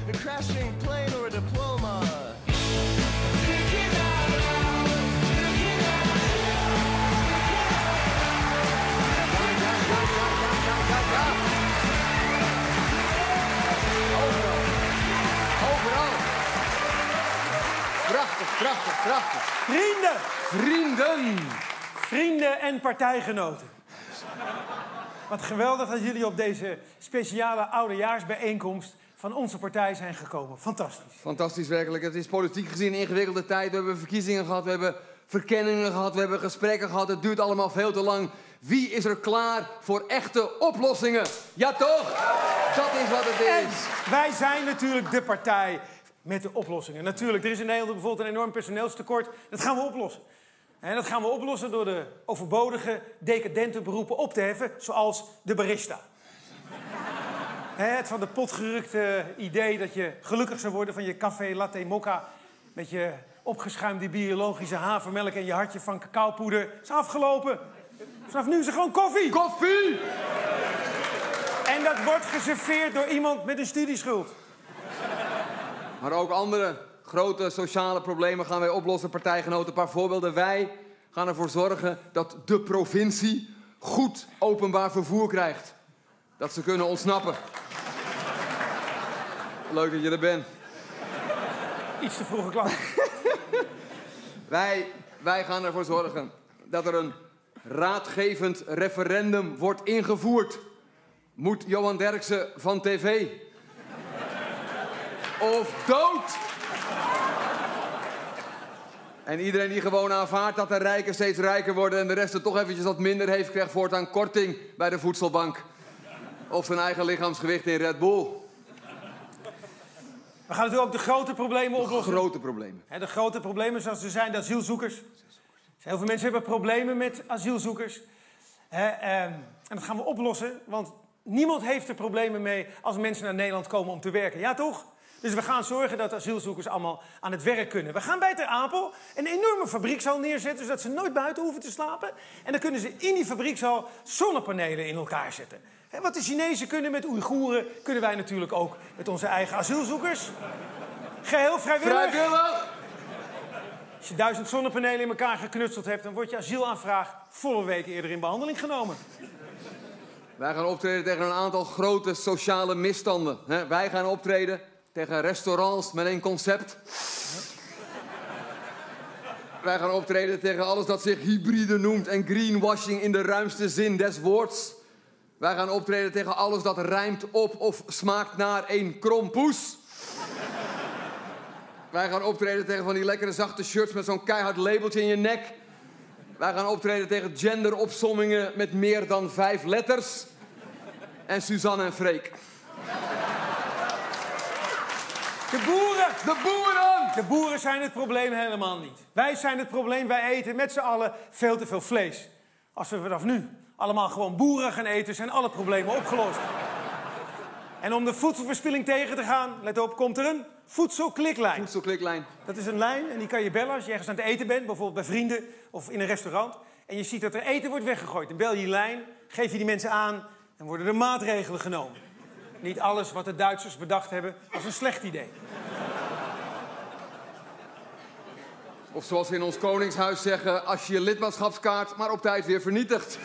a crashing plane or a diploma. Overal. Prachtig, prachtig, prachtig. Vrienden! Vrienden! Vrienden en partijgenoten. Wat geweldig dat jullie op deze speciale oudejaarsbijeenkomst van onze partij zijn gekomen. Fantastisch. Fantastisch, werkelijk. Het is politiek gezien een ingewikkelde tijd. We hebben verkiezingen gehad, we hebben verkenningen gehad, we hebben gesprekken gehad. Het duurt allemaal veel te lang. Wie is er klaar voor echte oplossingen? Ja, toch? Dat is wat het is. En wij zijn natuurlijk de partij met de oplossingen. Natuurlijk, er is in Nederland bijvoorbeeld een enorm personeelstekort. Dat gaan we oplossen. En dat gaan we oplossen door de overbodige, decadente beroepen op te heffen, zoals de barista. Het van de pot gerukte idee dat je gelukkig zou worden van je café latte mocha met je opgeschuimde biologische havermelk en je hartje van cacaopoeder is afgelopen. Vanaf nu is er gewoon koffie. Koffie! En dat wordt geserveerd door iemand met een studieschuld. Maar ook andere grote sociale problemen gaan wij oplossen, partijgenoten. Een paar voorbeelden. Wij gaan ervoor zorgen dat de provincie goed openbaar vervoer krijgt. Dat ze kunnen ontsnappen. Leuk dat je er bent. Iets te vroege klant. Wij gaan ervoor zorgen dat er een raadgevend referendum wordt ingevoerd. Moet Johan Derksen van tv? Of dood? En iedereen die gewoon aanvaardt dat de rijken steeds rijker worden en de rest er toch eventjes wat minder heeft, krijgt voortaan korting bij de voedselbank. Of zijn eigen lichaamsgewicht in Red Bull. We gaan natuurlijk ook de grote problemen oplossen. Grote problemen. De grote problemen zoals er zijn de asielzoekers. Heel veel mensen hebben problemen met asielzoekers. En dat gaan we oplossen, want niemand heeft er problemen mee als mensen naar Nederland komen om te werken. Ja, toch? Dus we gaan zorgen dat asielzoekers allemaal aan het werk kunnen. We gaan bij Ter Apel een enorme fabriekshal neerzetten, zodat ze nooit buiten hoeven te slapen. En dan kunnen ze in die fabriekshal zonnepanelen in elkaar zetten. Wat de Chinezen kunnen met Oeigoeren, kunnen wij natuurlijk ook met onze eigen asielzoekers. Geheel vrijwillig. Vrijwillig! Als je 1000 zonnepanelen in elkaar geknutseld hebt, dan wordt je asielaanvraag volle weken eerder in behandeling genomen. Wij gaan optreden tegen een aantal grote sociale misstanden. Wij gaan optreden tegen restaurants met een concept. Wij gaan optreden tegen alles dat zich hybride noemt en greenwashing in de ruimste zin des woords. Wij gaan optreden tegen alles dat rijmt op of smaakt naar een krompoes. Wij gaan optreden tegen van die lekkere zachte shirts met zo'n keihard labeltje in je nek. Wij gaan optreden tegen genderopsommingen met meer dan 5 letters. En Suzanne en Freek. De boeren! De boeren! De boeren zijn het probleem helemaal niet. Wij zijn het probleem, wij eten met z'n allen veel te veel vlees. Als we vanaf nu allemaal gewoon boeren gaan eten, zijn alle problemen opgelost. En om de voedselverspilling tegen te gaan, let op, komt er een voedselkliklijn. Voedselkliklijn. Dat is een lijn en die kan je bellen als je ergens aan het eten bent, bijvoorbeeld bij vrienden of in een restaurant. En je ziet dat er eten wordt weggegooid. Dan bel je die lijn, geef je die mensen aan en worden er maatregelen genomen. Niet alles wat de Duitsers bedacht hebben was een slecht idee. Of zoals we in ons koningshuis zeggen, als je je lidmaatschapskaart maar op tijd weer vernietigt.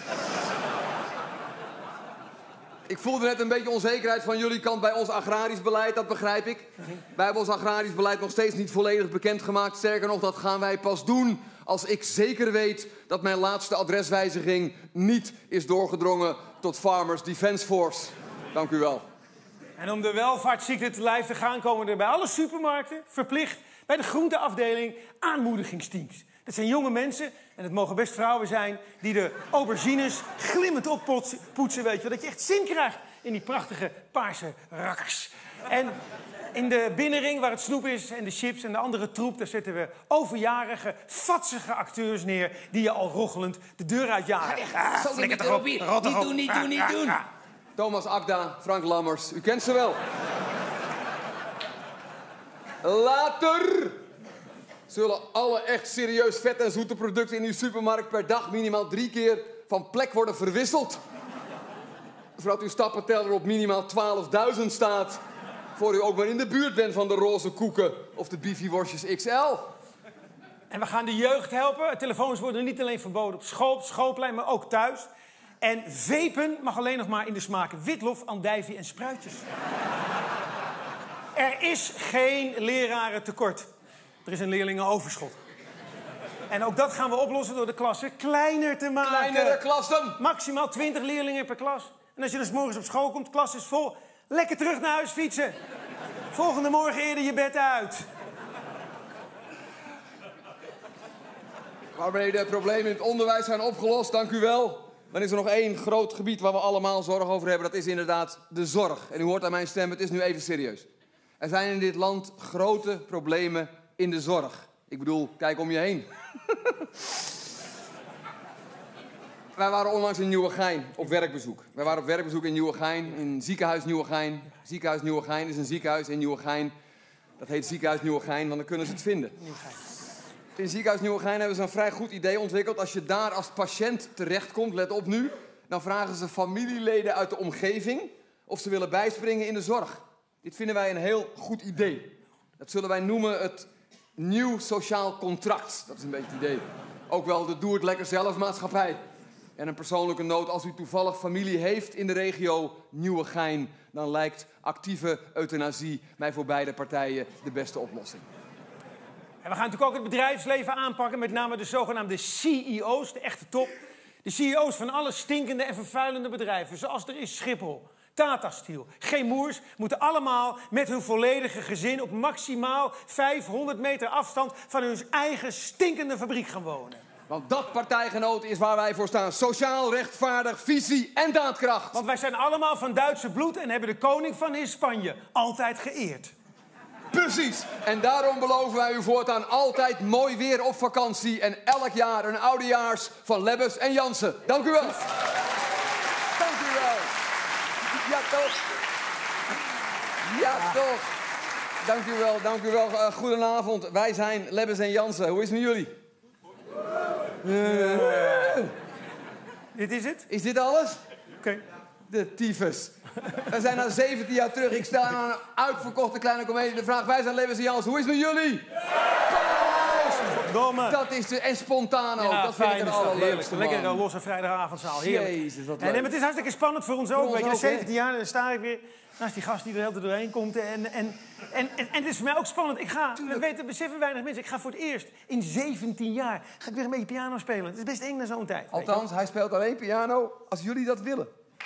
Ik voelde net een beetje onzekerheid van jullie kant bij ons agrarisch beleid, dat begrijp ik. Wij hebben ons agrarisch beleid nog steeds niet volledig bekendgemaakt. Sterker nog, dat gaan wij pas doen als ik zeker weet dat mijn laatste adreswijziging niet is doorgedrongen tot Farmers Defence Force. Dank u wel. En om de welvaartsziekte te lijf te gaan, komen er bij alle supermarkten verplicht bij de groenteafdeling aanmoedigingsteams. Dat zijn jonge mensen, en het mogen best vrouwen zijn, die de aubergines glimmend oppoetsen, weet je, dat je echt zin krijgt in die prachtige paarse rakkers. En in de binnenring, waar het snoep is en de chips en de andere troep, daar zetten we overjarige, vatsige acteurs neer die je al rochelend de deur uitjagen. Niet doen. Thomas Akda, Frank Lammers, u kent ze wel. Later zullen alle echt serieus vet en zoete producten in uw supermarkt per dag minimaal 3 keer van plek worden verwisseld. Zodat uw stappenteller op minimaal 12.000 staat Voor u ook maar in de buurt bent van de roze koeken of de biefieworstjes XL. En we gaan de jeugd helpen. Telefoons worden niet alleen verboden op school, op schoolplein, maar ook thuis. En vapen mag alleen nog maar in de smaken witlof, andijvie en spruitjes. Er is geen lerarentekort. Er is een leerlingenoverschot. En ook dat gaan we oplossen door de klassen kleiner te maken. Kleinere klassen. Maximaal 20 leerlingen per klas. En als je dus morgens op school komt, klas is vol, lekker terug naar huis fietsen. Volgende morgen eerder je bed uit. Waarmee de problemen in het onderwijs zijn opgelost, dank u wel. Dan is er nog één groot gebied waar we allemaal zorg over hebben. Dat is inderdaad de zorg. En u hoort aan mijn stem, het is nu even serieus. Er zijn in dit land grote problemen in de zorg. Ik bedoel, kijk om je heen. Wij waren onlangs in Nieuwegein op werkbezoek. Wij waren op werkbezoek in Nieuwegein, in ziekenhuis Nieuwegein. Ziekenhuis Nieuwegein is een ziekenhuis in Nieuwegein. Dat heet ziekenhuis Nieuwegein, want dan kunnen ze het vinden. In ziekenhuis Nieuwegein hebben ze een vrij goed idee ontwikkeld. Als je daar als patiënt terechtkomt, let op nu, dan vragen ze familieleden uit de omgeving of ze willen bijspringen in de zorg. Dit vinden wij een heel goed idee. Dat zullen wij noemen het nieuw sociaal contract. Dat is een beetje het idee. Ook wel de doe het lekker zelf maatschappij. En een persoonlijke noot, als u toevallig familie heeft in de regio Nieuwegein, dan lijkt actieve euthanasie mij voor beide partijen de beste oplossing. En we gaan natuurlijk ook het bedrijfsleven aanpakken, met name de zogenaamde CEO's, de echte top. De CEO's van alle stinkende en vervuilende bedrijven, zoals er is Schiphol, Tata Steel, Chemours, moeten allemaal met hun volledige gezin op maximaal 500 meter afstand van hun eigen stinkende fabriek gaan wonen. Want dat, partijgenoot, is waar wij voor staan. Sociaal, rechtvaardig, visie en daadkracht. Want wij zijn allemaal van Duitse bloed en hebben de koning van in Spanje altijd geëerd. Precies. En daarom beloven wij u voortaan altijd mooi weer op vakantie en elk jaar een oudejaars van Lebbes en Jansen. Dank u wel. Dank u wel. Ja, toch. Ja, toch. Dank u wel, dank u wel. Goedenavond. Wij zijn Lebbes en Jansen. Hoe is het met jullie? Dit is het? Is dit alles? Oké. De tyfus. We zijn na 17 jaar terug. Ik stel aan een uitverkochte kleine komedie de vraag. Wij zijn Lebbes en Jansen. Hoe is het met jullie? Domme. Dat is de... En spontaan ook. Ja, dat vind ik fijn het is dat. allerleukste, Lekker man. een losse vrijdagavondzaal. Heerlijk. Jezus, wat Nee, leuk. maar het is hartstikke spannend voor ons ook. ons Weet je, na ook, hè? 17 jaar en dan sta ik weer naast die gast die er heel doorheen komt. En het is voor mij ook spannend. Dat beseffen weinig mensen. Ik ga voor het eerst in 17 jaar ga ik weer een beetje piano spelen. Het is best eng na zo'n tijd. Althans, hij speelt alleen piano als jullie dat willen.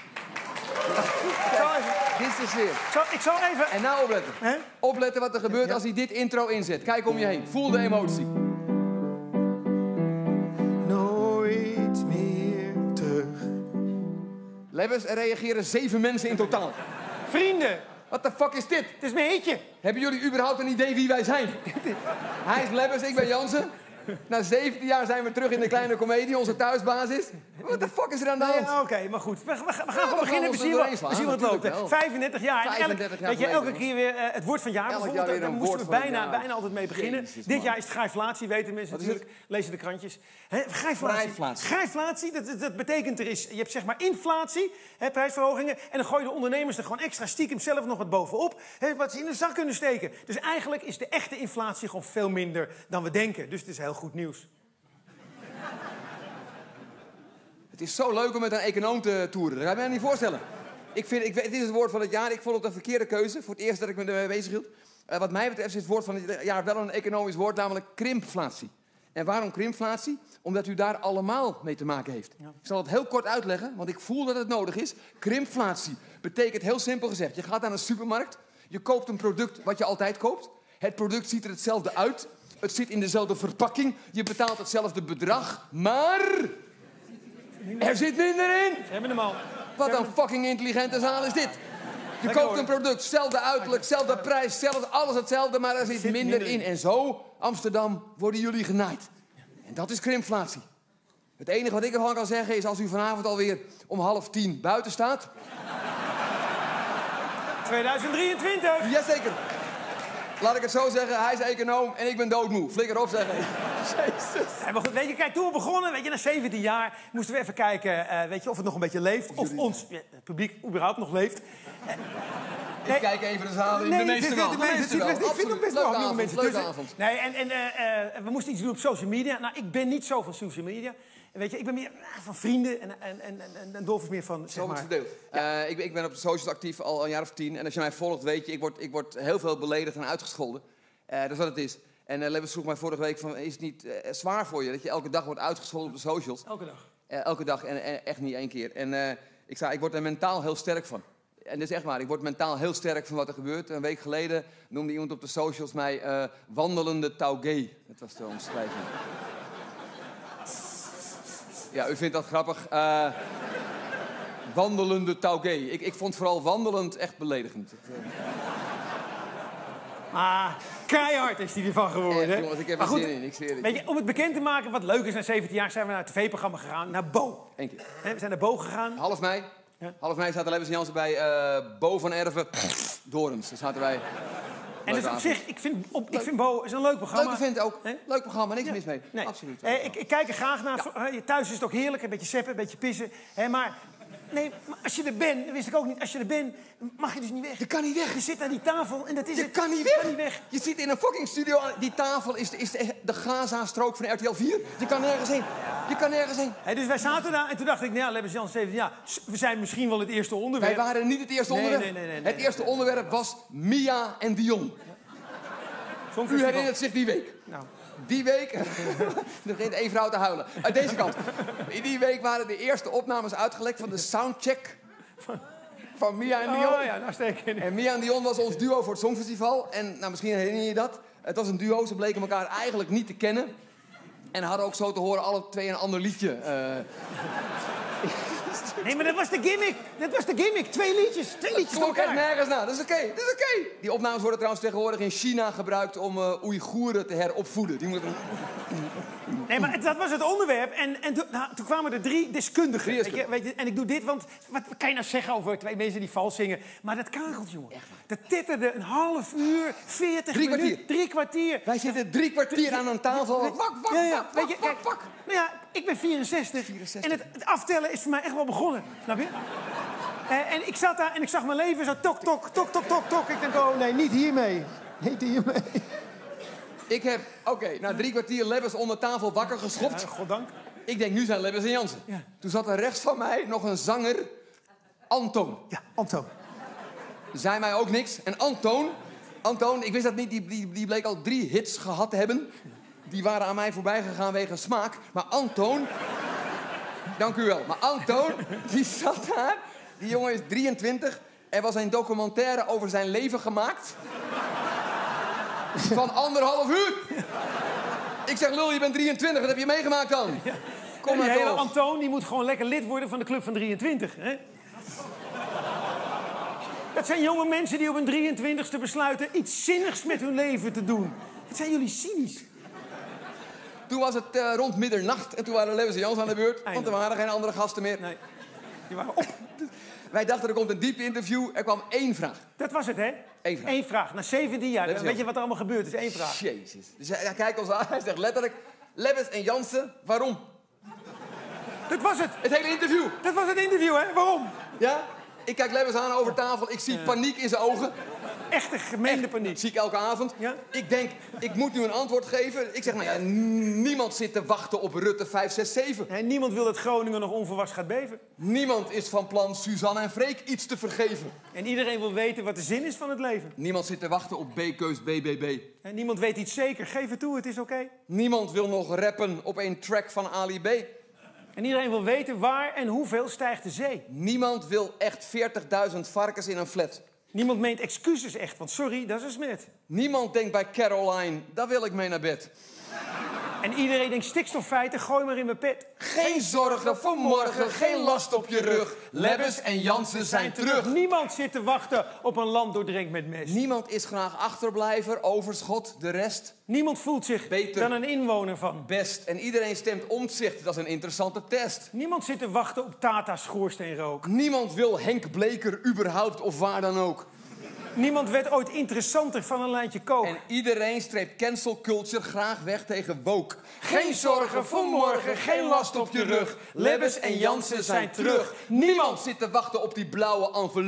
Dit is de sfeer. Ik zal even... En nou opletten. Hè? Opletten wat er gebeurt als hij dit intro inzet. Kijk om je heen. Voel de emotie. Nooit meer terug. Lebbes, er reageren 7 mensen in totaal. Vrienden, Wat de fuck is dit? het is mijn hitje. Hebben jullie überhaupt een idee wie wij zijn? Hij is Lebbes, ik ben Jansen. Na 17 jaar zijn we terug in de kleine komedie, onze thuisbasis. Wat de fuck is er aan de hand? Ja, Oké, maar goed. We gaan gewoon we beginnen. gaan We ons zien doorheen wat slaan, het loopt. Hè. natuurlijk wel. 35 jaar. En 35 jaar weet je, elke geleden, keer weer het woord van het jaar Elk jaar bijvoorbeeld. weer Daar een moesten woord we van het jaar. bijna altijd mee beginnen. Jezus, Dit man. jaar is het grijflatie, weten mensen is natuurlijk. Lezen de krantjes. Hè, Grijflatie. Grijflatie, dat betekent je hebt zeg maar inflatie, hè, prijsverhogingen. En dan gooien de ondernemers er gewoon extra stiekem zelf nog wat bovenop. Hè, wat ze in de zak kunnen steken. Dus eigenlijk is de echte inflatie gewoon veel minder dan we denken. Dus het is heel goed nieuws. Het is zo leuk om met een econoom te toeren. Dat kan je me niet voorstellen. Dit is het woord van het jaar. Ik vond het een verkeerde keuze. Voor het eerst dat ik me ermee bezig hield. Wat mij betreft is het woord van het jaar wel een economisch woord, namelijk krimpflatie. En waarom krimpflatie? Omdat u daar allemaal mee te maken heeft. Ja. Ik zal het heel kort uitleggen, want ik voel dat het nodig is. Krimpflatie betekent heel simpel gezegd. Je gaat naar een supermarkt, je koopt een product wat je altijd koopt. Het product ziet er hetzelfde uit. Het zit in dezelfde verpakking. Je betaalt hetzelfde bedrag, maar... er zit minder in! Ze hebben hem al. Wat een fucking intelligente zaal is dit. Je koopt een product, hetzelfde uiterlijk, hetzelfde prijs, alles hetzelfde, maar er zit minder in. En zo, Amsterdam, worden jullie genaaid. En dat is krimpflatie. Het enige wat ik ervan kan zeggen is als u vanavond alweer om 9:30 buiten staat. 2023. Jazeker. Laat ik het zo zeggen, hij is econoom en ik ben doodmoe. Flikker op zeggen. Jezus. Ja, maar goed, weet je, kijk, toen we begonnen, weet je, na 17 jaar moesten we even kijken, weet je, of het nog een beetje leeft. Of ons het publiek überhaupt nog leeft. Ik kijk even de zaal in. De meeste wel. Ik vind het best wel nieuwe mensen Leuke tussen. avond. Nee, en we moesten iets doen op social media. Nou, ik ben niet zo van social media. Weet je, ik ben meer van vrienden en Dolf is meer van, zeg Zo maar... wordt het verdeeld. Ik ben op de socials actief al een jaar of 10. En als je mij volgt, weet je, ik word heel veel beledigd en uitgescholden. Dat is wat het is. En Lebbes vroeg mij vorige week van, is het niet zwaar voor je dat je elke dag wordt uitgescholden op de socials? Elke dag. Elke dag en echt niet één keer. En ik zei, ik word er mentaal heel sterk van. En dat is echt waar, ik word mentaal heel sterk van wat er gebeurt. Een week geleden noemde iemand op de socials mij wandelende taugé. Dat was de omschrijving. Ja, u vindt dat grappig. Wandelende taugé. Ik vond vooral wandelend echt beledigend. Keihard is die ervan geworden. Echt, jongens, ik heb er zin in, ik zweer het. Weet je, om het bekend te maken wat leuk is, na 17 jaar zijn we naar het tv-programma gegaan, naar Bo. Eén keer. We zijn naar Bo gegaan. Half mei. Ja. Half mei zaten Lebbes en Jansen bij Bo van Erven Dorens. Daar zaten wij. En dus op zich, ik vind Bo is een leuk programma. Leuke vent ook. Nee? Leuk programma, niks mis mee. Nee. Absoluut. Ik kijk er graag naar. Thuis is het ook heerlijk, een beetje seppen, een beetje pissen. Maar als je er bent, dat wist ik ook niet, als je er bent, mag je dus niet weg. Je kan niet weg. Je zit aan die tafel en dat is Je het. kan niet Je weg. kan niet weg. Je zit in een fucking studio. Die tafel is de Gaza-strook van RTL 4. Je kan nergens heen. Je kan nergens heen. Dus wij zaten daar en toen dacht ik, nou, Lebbes Jan 17 jaar. We zijn misschien wel het eerste onderwerp. Wij waren niet het eerste onderwerp. Nee. Het eerste onderwerp was Mia en Dion. U herinnert zich die week. Nou. Die week... Er begint één vrouw te huilen. Uit deze kant. In die week waren de eerste opnames uitgelekt van de soundcheck van Mia en Dion. Oh ja, nou steek in. En Mia en Dion was ons duo voor het Songfestival. En nou, misschien herinner je je dat. Het was een duo, ze bleken elkaar eigenlijk niet te kennen. En hadden ook zo te horen alle twee een ander liedje. Nee, maar dat was de gimmick. Dat was de gimmick. Twee liedjes Het door klonk echt elkaar. nergens na. Dat is oké. Dat is oké. Die opnames worden trouwens tegenwoordig in China gebruikt om Oeigoeren te heropvoeden. Die moeten... Nee, maar dat was het onderwerp. En toen kwamen er 3 deskundigen. Weet je, en ik doe dit, want wat kan je nou zeggen over 2 mensen die vals zingen? Maar dat kakelt, jongen. Dat titterde een half uur, 40 minuten. Kwartier. 3 kwartier. Wij zitten 3 kwartier aan een tafel. Wak. Nou ja, ik ben 64. En het aftellen is voor mij echt wel begonnen. Snap je? En ik zat daar en ik zag mijn leven zo tok, tok, tok, tok, tok, tok. Ik denk, oh nee, niet hiermee. Niet hiermee. Ik heb, na 3 kwartier Lebbes onder tafel wakker geschopt. Ja, goddank. Ik denk, nu zijn Lebbes en Jansen. Ja. Toen zat er rechts van mij nog een zanger, Antoon. Ja, Antoon. Zei mij ook niks. En Antoon, ik wist dat niet, die bleek al 3 hits gehad te hebben. Die waren aan mij voorbij gegaan wegens smaak. Maar Antoon... Dank u wel. Maar Antoon, die zat daar. Die jongen is 23. Er was een documentaire over zijn leven gemaakt. Van 1,5 uur. Ik zeg, lul, je bent 23. Wat heb je meegemaakt dan? Ja. Kom maar die hele door. Antoon die moet gewoon lekker lid worden van de Club van 23. Hè? Dat zijn jonge mensen die op hun 23ste besluiten iets zinnigs met hun leven te doen. Wat zijn jullie cynisch? Toen was het rond middernacht en toen waren Lebbes en Jansen aan de beurt. Want er waren geen andere gasten meer. Nee, die waren op. Wij dachten, er komt een diep interview. Er kwam 1 vraag. Dat was het, hè? Eén vraag. 1 vraag. Na 17 jaar. Lebbes Weet je wat er allemaal gebeurd is? 1 vraag. Jezus. Dus hij kijkt ons aan. Hij zegt letterlijk, Lebbes en Jansen, waarom? Dat was het. Het hele interview. Dat was het interview, hè? Waarom? Ja? Ik kijk Lebbes aan over tafel. Ik zie paniek in zijn ogen. Echte gemeende paniek. Dat zie ik elke avond. Ja? Ik denk, ik moet nu een antwoord geven. Ik zeg, nou ja, niemand zit te wachten op Rutte 5, 6, 7. Nee, niemand wil dat Groningen nog onverwachts gaat beven. Niemand is van plan Suzanne en Freek iets te vergeven. En iedereen wil weten wat de zin is van het leven. Niemand zit te wachten op B-keus BBB. En niemand weet iets zeker. Geef het toe, het is oké. Niemand wil nog rappen op een track van Ali B. En iedereen wil weten waar en hoeveel stijgt de zee. Niemand wil echt 40.000 varkens in een flat. Niemand meent excuses echt, want sorry, dat is een smet. Niemand denkt bij Caroline, daar wil ik mee naar bed. En iedereen denkt stikstoffeiten, gooi maar in mijn pet. Geen zorgen voor morgen, geen last op je rug. Lebbes en Jansen zijn terug. Niemand zit te wachten op een land doordrenkt met mes. Niemand is graag achterblijver, overschot, de rest Niemand voelt zich beter dan een inwoner van. best. En iedereen stemt Omtzigt, dat is een interessante test. Niemand zit te wachten op Tata schoorsteenrook. Niemand wil Henk Bleker überhaupt of waar dan ook. Niemand werd ooit interessanter van een lijntje kook. En iedereen streept cancel culture graag weg tegen woke. Geen zorgen voor morgen, geen last op je rug. Lebbes en Jansen zijn terug. Niemand zit te wachten op die blauwe envelop.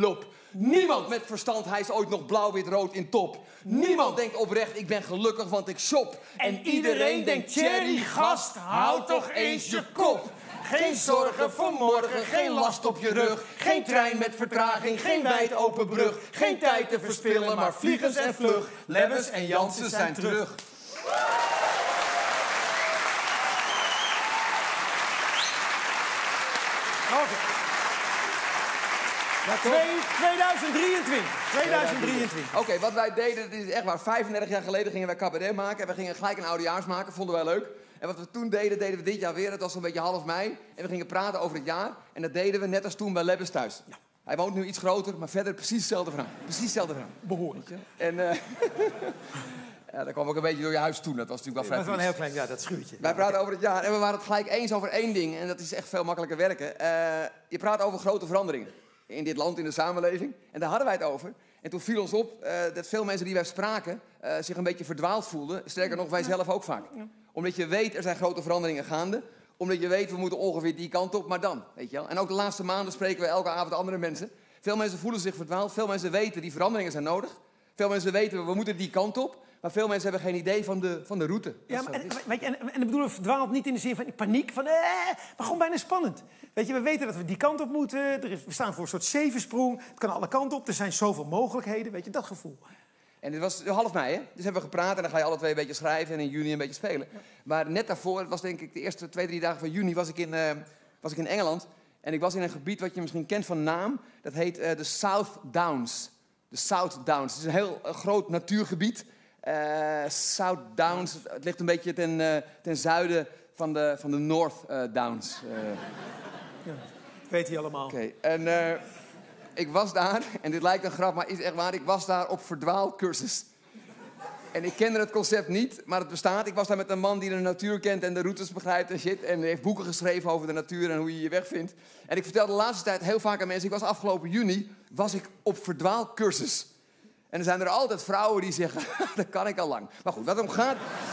Niemand met verstand, hij is ooit nog blauw-wit-rood in top. Niemand denkt oprecht, ik ben gelukkig, want ik shop. En iedereen denkt, Thierry, gast, houd toch eens je kop. Geen zorgen voor morgen, geen last op je rug. Geen trein met vertraging, geen wijd open brug. Geen tijd te verspillen, maar vliegens en vlug. Lebbes en Jansen zijn terug. Okay. 2023. Oké, wat wij deden, dit is echt waar. 35 jaar geleden gingen wij cabaret maken. En we gingen gelijk een oudejaars maken, vonden wij leuk. En wat we toen deden, deden we dit jaar weer. Het was zo'n beetje half mei. En we gingen praten over het jaar. En dat deden we net als toen bij Lebbes thuis. Ja. Hij woont nu iets groter, maar verder precies hetzelfde verhaal. Precies hetzelfde verhaal. Behoorlijk. En ja, dat kwam ook een beetje door je huis toen. Dat was natuurlijk wel vrij. Dat was wel een heel klein, ja, dat schuurtje. Wij praten over het jaar en we waren het gelijk eens over één ding. En dat is echt veel makkelijker werken. Je praat over grote veranderingen in dit land, in de samenleving. En daar hadden wij het over. En toen viel ons op dat veel mensen die wij spraken zich een beetje verdwaald voelden. Sterker nog, wij zelf ook vaak. Omdat je weet, er zijn grote veranderingen gaande. Omdat je weet, we moeten ongeveer die kant op, maar dan. Weet je wel? En ook de laatste maanden spreken we elke avond andere mensen. Veel mensen voelen zich verdwaald. Veel mensen weten, die veranderingen zijn nodig. Veel mensen weten, we moeten die kant op. Maar veel mensen hebben geen idee van de route. Ja, maar, en dat bedoelen we verdwaald niet in de zin van paniek. Maar gewoon bijna spannend. Weet je, we weten dat we die kant op moeten. We staan voor een soort zevensprong. Het kan alle kanten op. Er zijn zoveel mogelijkheden. Weet je, dat gevoel. En dit was half mei, hè? Dus hebben we gepraat en dan ga je alle twee een beetje schrijven en in juni een beetje spelen. Ja. Maar net daarvoor, het was denk ik de eerste 2-3 dagen van juni, was ik in Engeland. En ik was in een gebied wat je misschien kent van naam. Dat heet de South Downs. De South Downs. Het is een heel groot natuurgebied. South Downs, het ligt een beetje ten zuiden van de North Downs. Ja, weet hij allemaal. Oké, en ik was daar, en dit lijkt een grap, maar is echt waar. Ik was daar op verdwaalcursus. En ik kende het concept niet, maar het bestaat. Ik was daar met een man die de natuur kent en de routes begrijpt en shit. En heeft boeken geschreven over de natuur en hoe je je weg vindt. En ik vertelde de laatste tijd heel vaak aan mensen, ik was afgelopen juni, was ik op verdwaalcursus. En er zijn er altijd vrouwen die zeggen, dat kan ik al lang. Maar goed, wat het om gaat...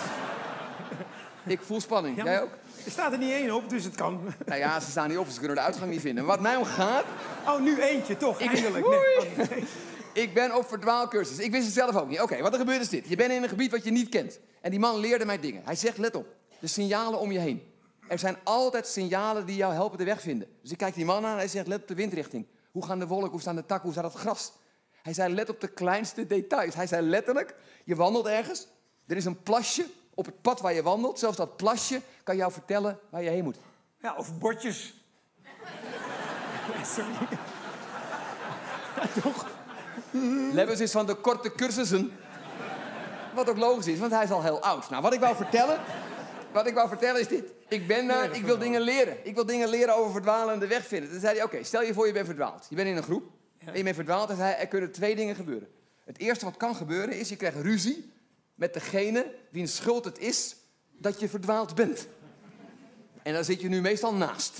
Ik voel spanning. Ja, jij ook? Er staat er niet één op, dus het kan. Nou ja, ze staan niet op, ze kunnen de uitgang niet vinden. Maar wat mij om gaat... Oh, nu eentje, toch? Eindelijk. Nee. Ik ben op verdwaalcursus. Ik wist het zelf ook niet. Oké, wat er gebeurt is dit. Je bent in een gebied wat je niet kent. En die man leerde mij dingen. Hij zegt, let op. De signalen om je heen. Er zijn altijd signalen die jou helpen de weg vinden. Dus ik kijk die man aan en hij zegt, let op de windrichting. Hoe gaan de wolken, hoe staan de takken, hoe staat het gras? Hij zei, let op de kleinste details. Hij zei letterlijk, je wandelt ergens. Er is een plasje op het pad waar je wandelt. Zelfs dat plasje kan jou vertellen waar je heen moet. Ja, of bordjes. Sorry. Ja, toch? Lebbes is van de korte cursussen. Wat ook logisch is, want hij is al heel oud. Nou, wat ik wou vertellen is dit. Ik ben daar, ik wil dingen leren. Ik wil dingen leren over verdwalen en de weg vinden. Toen zei hij, oké, stel je voor je bent verdwaald. Je bent in een groep en je bent verdwaald. En zei hij, er kunnen 2 dingen gebeuren. Het eerste wat kan gebeuren is, je krijgt ruzie met degene wiens schuld het is dat je verdwaald bent. En daar zit je nu meestal naast.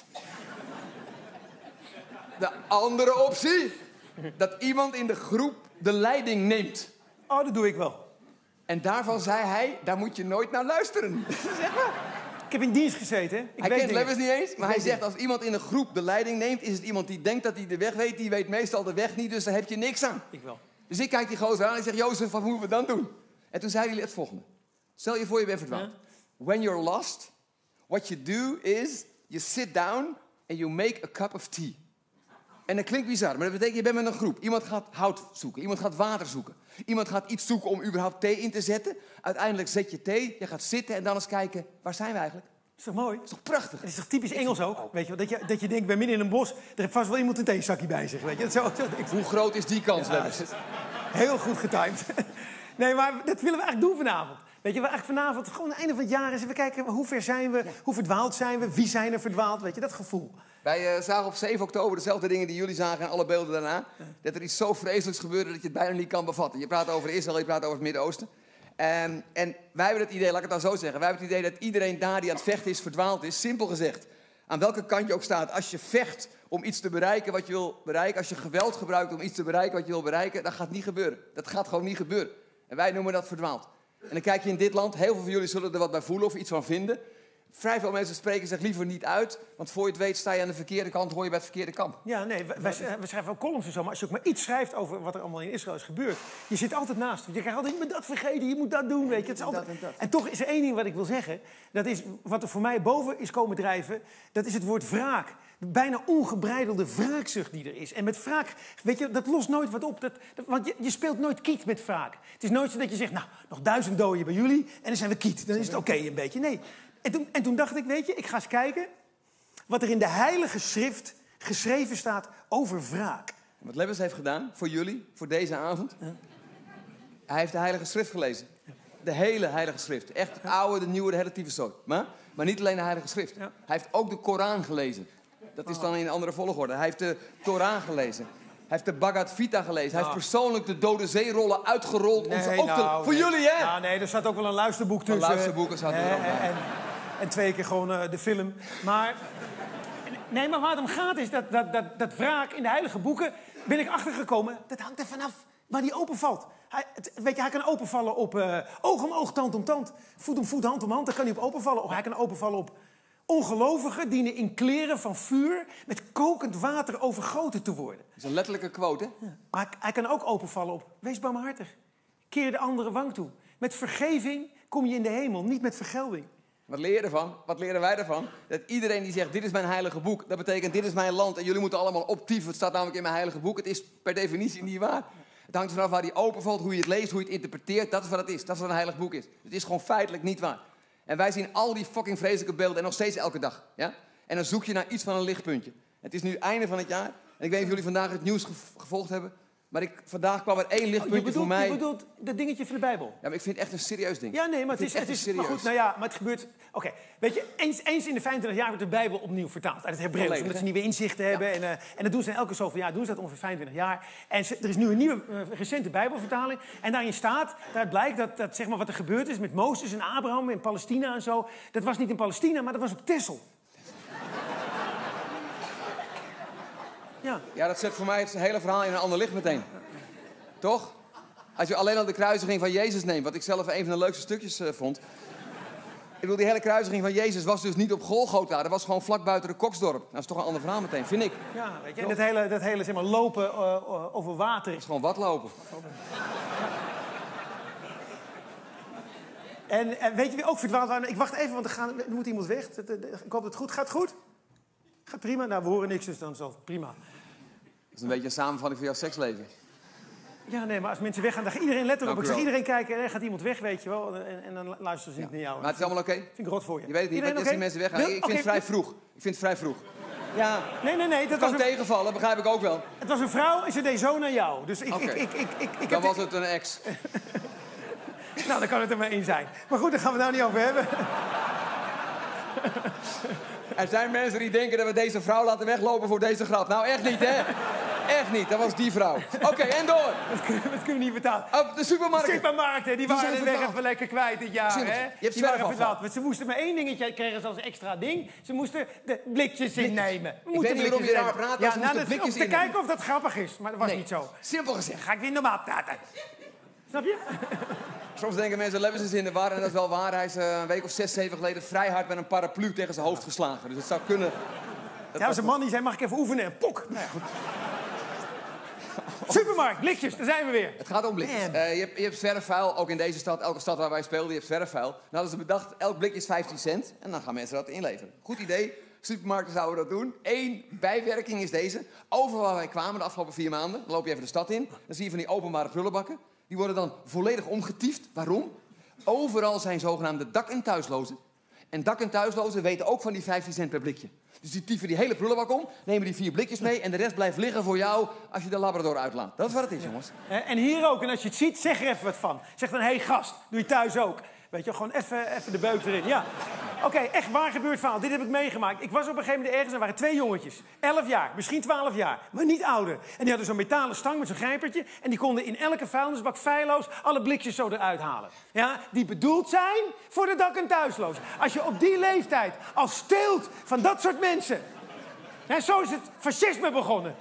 De andere optie, dat iemand in de groep de leiding neemt. Oh, dat doe ik wel. En daarvan zei hij, daar moet je nooit naar luisteren. Zeg maar. Ik heb in dienst gezeten, hè? Hij kent Lebbes niet eens, maar hij zegt, als iemand in een groep de leiding neemt, is het iemand die denkt dat hij de weg weet. Die weet meestal de weg niet, dus daar heb je niks aan. Ik wel. Dus ik kijk die gozer aan en ik zeg, Jozef, wat moeten we dan doen? En toen zei hij het volgende. Stel je voor je bent verdwaald. When you're lost, what you do is, you sit down and you make a cup of tea. En dat klinkt bizar, maar dat betekent, je bent met een groep. Iemand gaat hout zoeken, iemand gaat water zoeken. Iemand gaat iets zoeken om überhaupt thee in te zetten. Uiteindelijk zet je thee, je gaat zitten en dan eens kijken, waar zijn we eigenlijk? Is toch mooi? Dat is toch prachtig? Het is toch typisch Engels ook? Weet je, dat je denkt, ik ben midden in een bos, er heeft vast wel iemand een theezakje bij zich. Weet je? Hoe groot is die kans, Lebbes? Heel goed getimed. Nee, maar dat willen we eigenlijk doen vanavond. Weet je, we eigenlijk vanavond, gewoon het einde van het jaar eens even kijken, hoe ver zijn we, hoe verdwaald zijn we, wie zijn er verdwaald, weet je, dat gevoel. Wij zagen op 7 oktober dezelfde dingen die jullie zagen en alle beelden daarna. Dat er iets zo vreselijks gebeurde dat je het bijna niet kan bevatten. Je praat over Israël, je praat over het Midden-Oosten. En wij hebben het idee, laat ik het dan zo zeggen, wij hebben het idee dat iedereen daar die aan het vechten is, verdwaald is. Simpel gezegd, aan welke kant je ook staat, als je vecht om iets te bereiken wat je wil bereiken, als je geweld gebruikt om iets te bereiken wat je wil bereiken, dat gaat niet gebeuren. Dat gaat gewoon niet gebeuren. En wij noemen dat verdwaald. En dan kijk je in dit land, heel veel van jullie zullen er wat bij voelen of iets van vinden. vrij veel mensen spreken zich liever niet uit. Want voor je het weet sta je aan de verkeerde kant, hoor je bij het verkeerde kamp. Ja, nee, we schrijven ook columns en zo. Maar als je ook maar iets schrijft over wat er allemaal in Israël is gebeurd... je zit altijd naast. Je krijgt altijd, je moet dat vergeten, je moet dat doen, weet je. Het is altijd... En toch is er één ding wat ik wil zeggen. Dat is, wat er voor mij boven is komen drijven... dat is het woord wraak. De bijna ongebreidelde wraakzucht die er is. En met wraak, weet je, dat lost nooit wat op. Want je speelt nooit kiet met wraak. Het is nooit zo dat je zegt, nou, nog 1000 doden bij jullie... en dan zijn we kiet. Dan is het oké een beetje. Nee. En toen dacht ik, weet je, ik ga eens kijken... wat er in de Heilige Schrift geschreven staat over wraak. Wat Lebbes heeft gedaan voor jullie, voor deze avond... hij heeft de Heilige Schrift gelezen. De hele Heilige Schrift. Echt het oude, de nieuwe, de hele tyfuszooi. Maar niet alleen de Heilige Schrift. Ja. Hij heeft ook de Koran gelezen. Dat is dan in een andere volgorde. Hij heeft de Torah gelezen. Hij heeft de Bhagavad Gita gelezen. Hij heeft persoonlijk de Dode Zeerollen uitgerold. Voor jullie, hè? Ja, nee, er staat ook wel een luisterboek tussen. Een luisterboek zat er ook bij. En 2 keer gewoon de film. Maar... Nee, maar waar het om gaat is dat wraak in de heilige boeken... ben ik achtergekomen, dat hangt er vanaf waar die openvalt. Hij kan openvallen op oog om oog, tand om tand. Voet om voet, hand om hand, daar kan hij op openvallen. Of hij kan openvallen op ongelovigen... dienen in kleren van vuur met kokend water overgoten te worden. Dat is een letterlijke quote, hè? Ja. Maar hij kan ook openvallen op wees barmhartig. Keer de andere wang toe. Met vergeving kom je in de hemel, niet met vergelding. Wat leer je ervan? Wat leren wij ervan? Dat iedereen die zegt, dit is mijn heilige boek... dat betekent, dit is mijn land en jullie moeten allemaal optieven. Het staat namelijk in mijn heilige boek. Het is per definitie niet waar. Het hangt vanaf waar die openvalt, hoe je het leest, hoe je het interpreteert. Dat is wat het is. Dat is wat een heilig boek is. Het is gewoon feitelijk niet waar. En wij zien al die fucking vreselijke beelden en nog steeds elke dag. Ja? En dan zoek je naar iets van een lichtpuntje. Het is nu einde van het jaar. En ik weet niet of jullie vandaag het nieuws gevolgd hebben... maar vandaag kwam er 1 lichtpuntje voor mij. Je bedoelt dat dingetje van de Bijbel? Ja, maar ik vind het echt een serieus ding. Ja, nee, maar het is serieus. Maar goed, nou ja, maar het gebeurt... Oké, weet je, eens in de 25 jaar wordt de Bijbel opnieuw vertaald. Uit het Hebreeuws, omdat ze nieuwe inzichten hebben. En dat doen ze elke zoveel jaar, doen ze dat ongeveer 25 jaar. En er is nu een nieuwe, recente Bijbelvertaling. En daarin staat, daaruit blijkt dat zeg maar, wat er gebeurd is met Mozes en Abraham in Palestina en zo... dat was niet in Palestina, maar dat was op Texel. Ja, dat zet voor mij het hele verhaal in een ander licht meteen. Toch? Als je alleen al de kruisiging van Jezus neemt... wat ik zelf een van de leukste stukjes vond... Ik bedoel, die hele kruisiging van Jezus was dus niet op Golgotha. Dat was gewoon vlak buiten de Koksdorp. Dat is toch een ander verhaal meteen, vind ik. Ja, weet je, en dat hele zeg maar, lopen over water... Dat is gewoon wat lopen. En weet je wie ook verdwaald waren? Ik wacht even, want er moet iemand weg. Ik hoop dat het goed gaat. Gaat goed? Gaat prima? Nou, we horen niks, dus dan is het prima. Dat is een beetje een samenvatting van jouw seksleven. Ja, nee, maar als mensen weggaan, dan gaat iedereen let erop. Ik zeg iedereen kijken en dan gaat iemand weg, weet je wel. En dan luisteren ze niet naar jou. Maar het is allemaal oké? Vind ik rot voor je. Je weet het niet, iedereen als die mensen weggaan. Ik vind het vrij vroeg. Ik vind het vrij vroeg. Ja, nee. Dat kan tegenvallen, begrijp ik ook wel. Het was een vrouw en ze deed zo naar jou. Dus dan was het een ex. Nou, dan kan het er maar 1 zijn. Maar goed, daar gaan we het nou niet over hebben. Er zijn mensen die denken dat we deze vrouw laten weglopen voor deze grap. Nou, echt niet, hè? Echt niet, dat was die vrouw. Oké, en door. Dat kunnen we niet betalen. De supermarkten. De supermarkten, die waren de weg even lekker kwijt dit jaar, hè? Je hebt die waren verdwaald. Want ze moesten maar 1 dingetje krijgen als extra ding. Ze moesten de blikjes innemen. Ik weet niet waarom je daar praat, maar ze moesten blikjes om te kijken of dat grappig is. Maar dat was niet zo. Simpel gezegd. Ga ik weer normaal praten. Snap je? Soms denken mensen, Lebbes is in de war. En dat is wel waar. Hij is een week of 6, 7 geleden vrij hard met een paraplu tegen zijn hoofd geslagen. Dus het zou kunnen... Ja, als een man die zei, mag ik even oefenen? En pok! Nou ja, goed. Supermarkt, blikjes, daar zijn we weer. Het gaat om blikjes. Je hebt zwerfvuil, ook in deze stad, elke stad waar wij speelden, je hebt zwerfvuil. Nou hadden ze bedacht, elk blikje is 15 cent. En dan gaan mensen dat inleveren. Goed idee. Supermarkten zouden dat doen. 1 bijwerking is deze. Overal waar wij kwamen de afgelopen 4 maanden, dan loop je even de stad in. Dan zie je van die openbare prullenbakken. Die worden dan volledig omgetiefd. Waarom? Overal zijn zogenaamde dak- en thuislozen. En dak- en thuislozen weten ook van die 15 cent per blikje. Dus die tieven die hele prullenbak om, nemen die 4 blikjes mee... en de rest blijft liggen voor jou als je de Labrador uitlaat. Dat is wat het is, jongens. En hier ook. En als je het ziet, zeg er even wat van. Zeg dan, hé gast, doe je thuis ook. Weet je, gewoon even de beuk erin. Ja. Oké, echt waar gebeurd verhaal. Dit heb ik meegemaakt. Ik was op een gegeven moment ergens en er waren 2 jongetjes. 11 jaar, misschien 12 jaar, maar niet ouder. En die hadden zo'n metalen stang met zo'n grijpertje. En die konden in elke vuilnisbak feilloos alle blikjes zo eruit halen. Ja, die bedoeld zijn voor de dak- en thuisloos. Als je op die leeftijd al steelt van dat soort mensen. Ja, zo is het fascisme begonnen.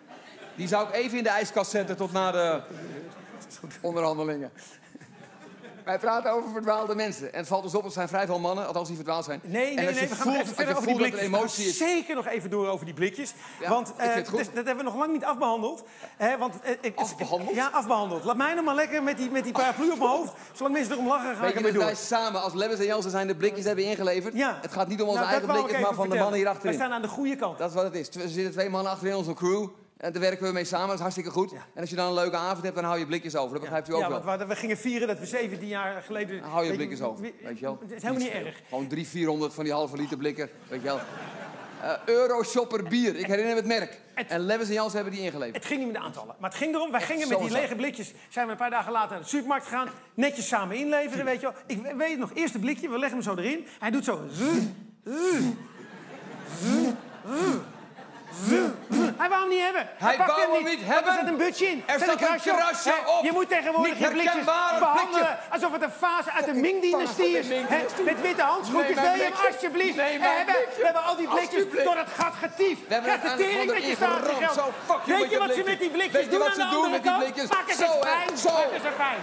Die zou ik even in de ijskast zetten tot na de onderhandelingen. Wij praten over verdwaalde mensen. En het valt dus op, het zijn vrij veel mannen, althans die verdwaald zijn. Nee, en als je we gaan voelt, nog even verder over die dat er blikjes. emotie is. Zeker nog even door over die blikjes. Ja, want ik vind het goed. dat hebben we nog lang niet afbehandeld. Afbehandeld? Ja, afbehandeld. Laat mij nog maar lekker met die paraplu op mijn hoofd. Zolang mensen erom lachen, ga Weet ik je ermee dat door. wij samen als Lebbes en Jansen zijn de blikjes hebben ingeleverd? Ja. Het gaat niet om onze Nou, eigen dat wou blikjes, ik maar even van de mannen hier vertellen. achterin. Wij staan aan de goede kant. Dat is wat het is. Er zitten 2 mannen achterin onze crew. En daar werken we mee samen, dat is hartstikke goed. Ja. En als je dan een leuke avond hebt, dan hou je blikjes over. Dat begrijpt u ook Ja, wel. want we gingen vieren dat we 17 jaar geleden... Dan hou je weet blikjes over, weet je wel. Het is helemaal niet erg. Gewoon 300-400 van die halve liter blikken, weet je wel. Euroshopper bier, ik herinner me het merk. En Lebbes en Jansen hebben die ingeleverd. Het ging niet met de aantallen. Maar het ging erom, wij gingen met die zo. lege blikjes... zijn we een paar dagen later naar de supermarkt gegaan. Netjes samen inleveren, weet je wel. Ik weet het nog, eerste blikje, we leggen hem zo erin. Hij doet zo... Hij wou hem niet hebben. Hij pakt wou hem niet hebben. Er zat een butje in. Er Zet staat een krasje Hè, op. Je moet tegenwoordig Niet je blikjes herkenbaar, behandelen blikje. alsof het een fase uit de Ming-dynastie is. Hè, met witte handschoentjes. Nee, mijn Wil je hem blikje. alsjeblieft Nee, mijn hebben? blikje. We hebben al die blikjes Alsjeblieft. door het gat getiefd. We hebben Krijg de uiteindelijk tering met je gewoon erin statiegeld. geramd. Zo, fuck you Weet met je je wat ze blikjes. met die blikjes Weet je doen wat aan ze de doen andere met die kant? blikjes? Maken Zo, ze hè, fijn. zo. Maken ze fijn.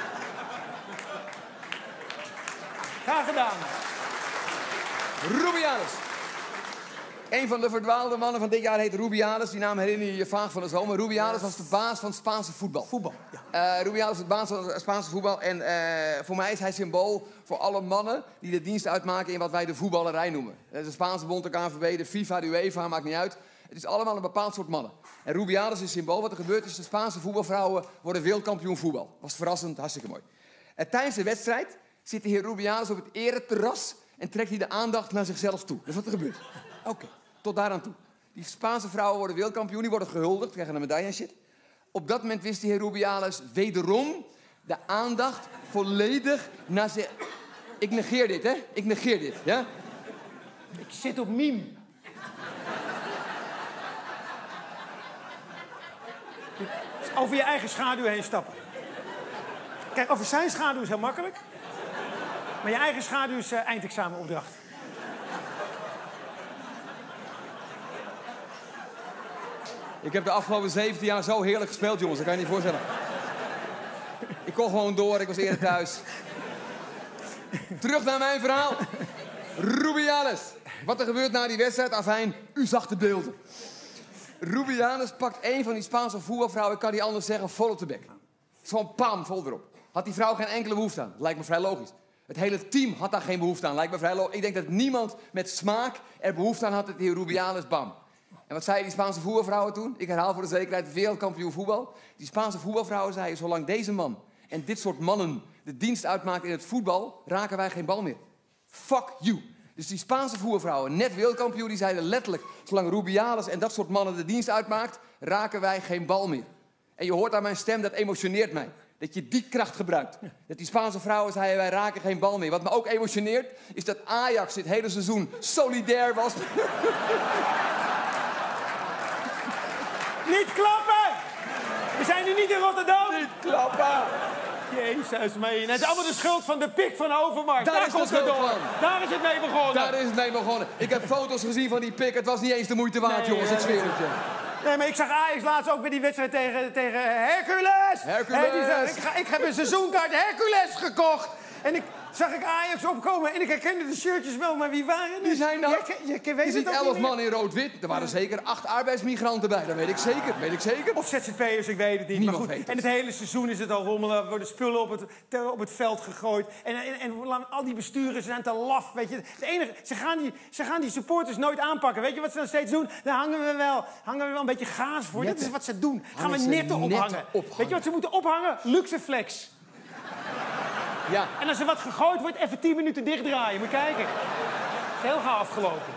Graag gedaan. Rubiales. Een van de verdwaalde mannen van dit jaar heet Rubiales. Die naam herinner je je vaag van de zomer. Rubiales was de baas van het Spaanse voetbal. Rubiales is de baas van het Spaanse voetbal. En voor mij is hij symbool voor alle mannen die de dienst uitmaken in wat wij de voetballerij noemen. De Spaanse bond, de KNVB, de FIFA, de UEFA, maakt niet uit. Het is allemaal een bepaald soort mannen. En Rubiales is symbool. Wat er gebeurt is, de Spaanse voetbalvrouwen worden wereldkampioen voetbal. Was verrassend, hartstikke mooi. Tijdens de wedstrijd zit de heer Rubiales op het ereterras en trekt hij de aandacht naar zichzelf toe. Dat is wat er gebeurt. Oké, tot daaraan toe. Die Spaanse vrouwen worden wereldkampioen, die worden gehuldigd, krijgen een medaille en shit. Op dat moment wist de heer Rubiales wederom de aandacht volledig naar zich... Ik negeer dit, hè? Ik negeer dit, ja? Ik zit op meme. Over je eigen schaduw heen stappen. Kijk, over zijn schaduw is heel makkelijk. Maar je eigen schaduw is eindexamenopdracht. Ik heb de afgelopen 17 jaar zo heerlijk gespeeld, jongens. Dat kan je niet voorstellen. Ik kon gewoon door, ik was eerder thuis. Terug naar mijn verhaal. Rubiales. Wat er gebeurt na die wedstrijd, afijn, u zag de beelden. Rubiales pakt een van die Spaanse voetbalvrouwen, ik kan niet anders zeggen, vol op de bek. Zo'n pam, vol erop. Had die vrouw geen enkele behoefte aan. Lijkt me vrij logisch. Het hele team had daar geen behoefte aan. Lijkt me vrij logisch. Ik denk dat niemand met smaak er behoefte aan had, dat die Rubiales, bam. En wat zeiden die Spaanse voetbalvrouwen toen? Ik herhaal voor de zekerheid, wereldkampioen voetbal. Die Spaanse voetbalvrouwen zeiden, zolang deze man en dit soort mannen de dienst uitmaken in het voetbal, raken wij geen bal meer. Fuck you. Dus die Spaanse voetbalvrouwen, net wereldkampioen, die zeiden letterlijk, zolang Rubiales en dat soort mannen de dienst uitmaakt, raken wij geen bal meer. En je hoort aan mijn stem, dat emotioneert mij. Dat je die kracht gebruikt. Dat die Spaanse vrouwen zeiden, wij raken geen bal meer. Wat me ook emotioneert, is dat Ajax dit hele seizoen solidair was. Niet klappen! We zijn nu niet in Rotterdam. Niet klappen! Jezus, meen. Het is allemaal de schuld van de pik van Overmars. Daar is de komt het schuld door. van. Daar is het mee begonnen. Daar is het mee begonnen. Ik heb foto's gezien van die pik. Het was niet eens de moeite waard, Nee, jongens. Ik zweer het je. Nee, maar ik zag Ajax laatst ook bij die wedstrijd tegen Hercules. Hercules. Die zei, ik heb een seizoenkaart Hercules gekocht. En zag ik Ajax opkomen en ik herkende de shirtjes wel, maar wie waren het? Wie zijn dat? Je weet Je ziet het ook 11 niet meer. man in rood-wit. Er waren zeker 8 arbeidsmigranten bij. Dat weet ik zeker. Weet ik zeker. Of ZZP'ers, ik weet het niet. Niemand Maar goed, weet het. en het hele seizoen is het al rommelen. Er worden spullen op het veld gegooid. En al die besturen zijn te laf, weet je. Het enige, ze gaan die supporters nooit aanpakken. Weet je wat ze dan steeds doen? Daar hangen we wel een beetje gaas voor. Netten. Dat is wat ze doen. Gaan we Hangen ze netten netten ophangen. ophangen. Weet je wat ze moeten ophangen? Luxeflex. Ja. En als er wat gegooid wordt, even 10 minuten dichtdraaien. Moet je kijken. Het is heel gauw afgelopen.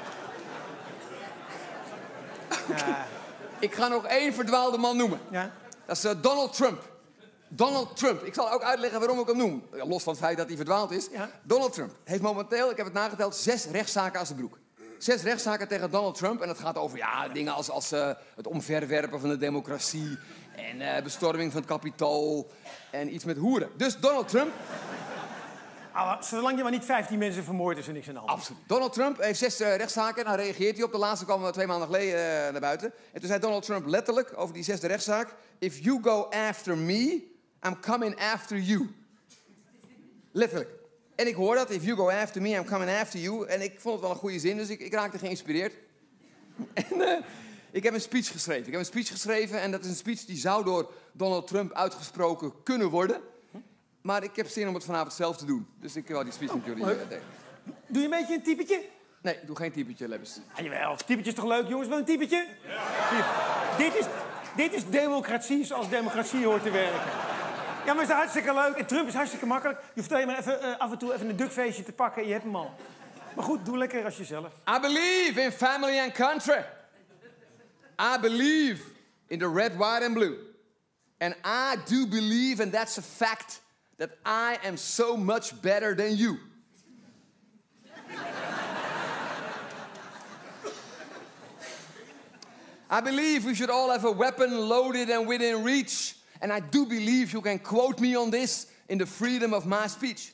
Ik ga nog 1 verdwaalde man noemen. Ja? Dat is Donald Trump. Donald Trump. Ik zal ook uitleggen waarom ik hem noem. Los van het feit dat hij verdwaald is. Ja. Donald Trump heeft momenteel, ik heb het nageteld, 6 rechtszaken aan zijn broek. 6 rechtszaken tegen Donald Trump. En dat gaat over dingen als het omverwerpen van de democratie. En bestorming van het Capitool. En iets met hoeren. Dus Donald Trump... Zolang je maar niet 15 mensen vermoordt, is er niks aan de hand. Absoluut. Donald Trump heeft 6 rechtszaken. Nou reageert hij op. De laatste kwam 2 maanden geleden naar buiten. En toen zei Donald Trump letterlijk over die 6e rechtszaak... If you go after me, I'm coming after you. Letterlijk. En ik hoor dat, if you go after me, I'm coming after you. En ik vond het wel een goede zin, dus ik raakte geïnspireerd. En ik heb een speech geschreven. En dat is een speech die zou door Donald Trump uitgesproken kunnen worden. Maar ik heb zin om het vanavond zelf te doen. Dus ik wil die speech met jullie delen. Doe je een beetje een typetje? Nee, doe geen typetje, Lebbes. Ah, jawel, typetje is toch leuk, jongens? Wel een typetje? Ja. Dit is democratie zoals democratie hoort te werken. Ja, maar is hartstikke leuk. En Trump is hartstikke makkelijk. Je hoeft alleen maar even, af en toe even een duckfeestje te pakken en je hebt hem al. Maar goed, doe lekker als jezelf. I believe in family and country. I believe in the red, white and blue. And I do believe, and that's a fact, that I am so much better than you. I believe we should all have a weapon loaded and within reach. And I do believe you can quote me on this in the freedom of my speech.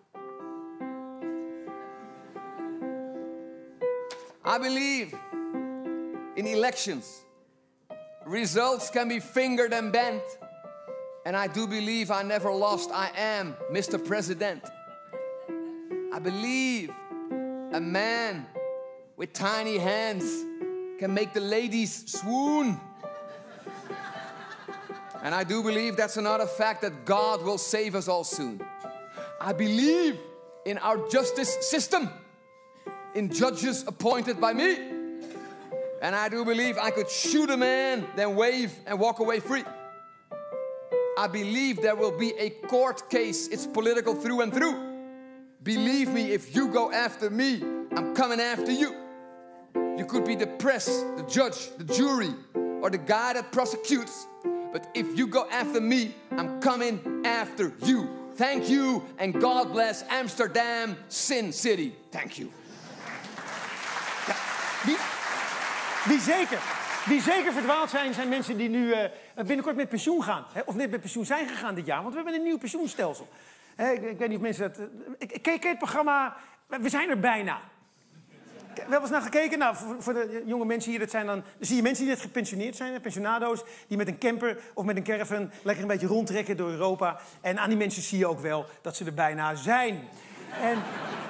I believe in elections. Results can be fingered and bent. And I do believe I never lost. I am Mr. President. I believe a man with tiny hands can make the ladies swoon. And I do believe that's another fact that God will save us all soon. I believe in our justice system, in judges appointed by me. And I do believe I could shoot a man, then wave and walk away free. I believe there will be a court case. It's political through and through. Believe me, if you go after me, I'm coming after you. You could be the press, the judge, the jury, or the guy that prosecutes. But if you go after me, I'm coming after you. Thank you, and God bless Amsterdam, Sin City. Thank you. Ja, wie zeker verdwaald zijn mensen die nu binnenkort met pensioen gaan. Hè, of net met pensioen zijn gegaan dit jaar, want we hebben een nieuw pensioenstelsel. Ik weet niet of mensen dat... Kijk het programma, we zijn er bijna. We hebben eens naar gekeken. Nou, voor de jonge mensen hier, dan zie je mensen die net gepensioneerd zijn, pensionado's, die met een camper of met een caravan lekker een beetje rondtrekken door Europa. En aan die mensen zie je ook wel dat ze er bijna zijn. En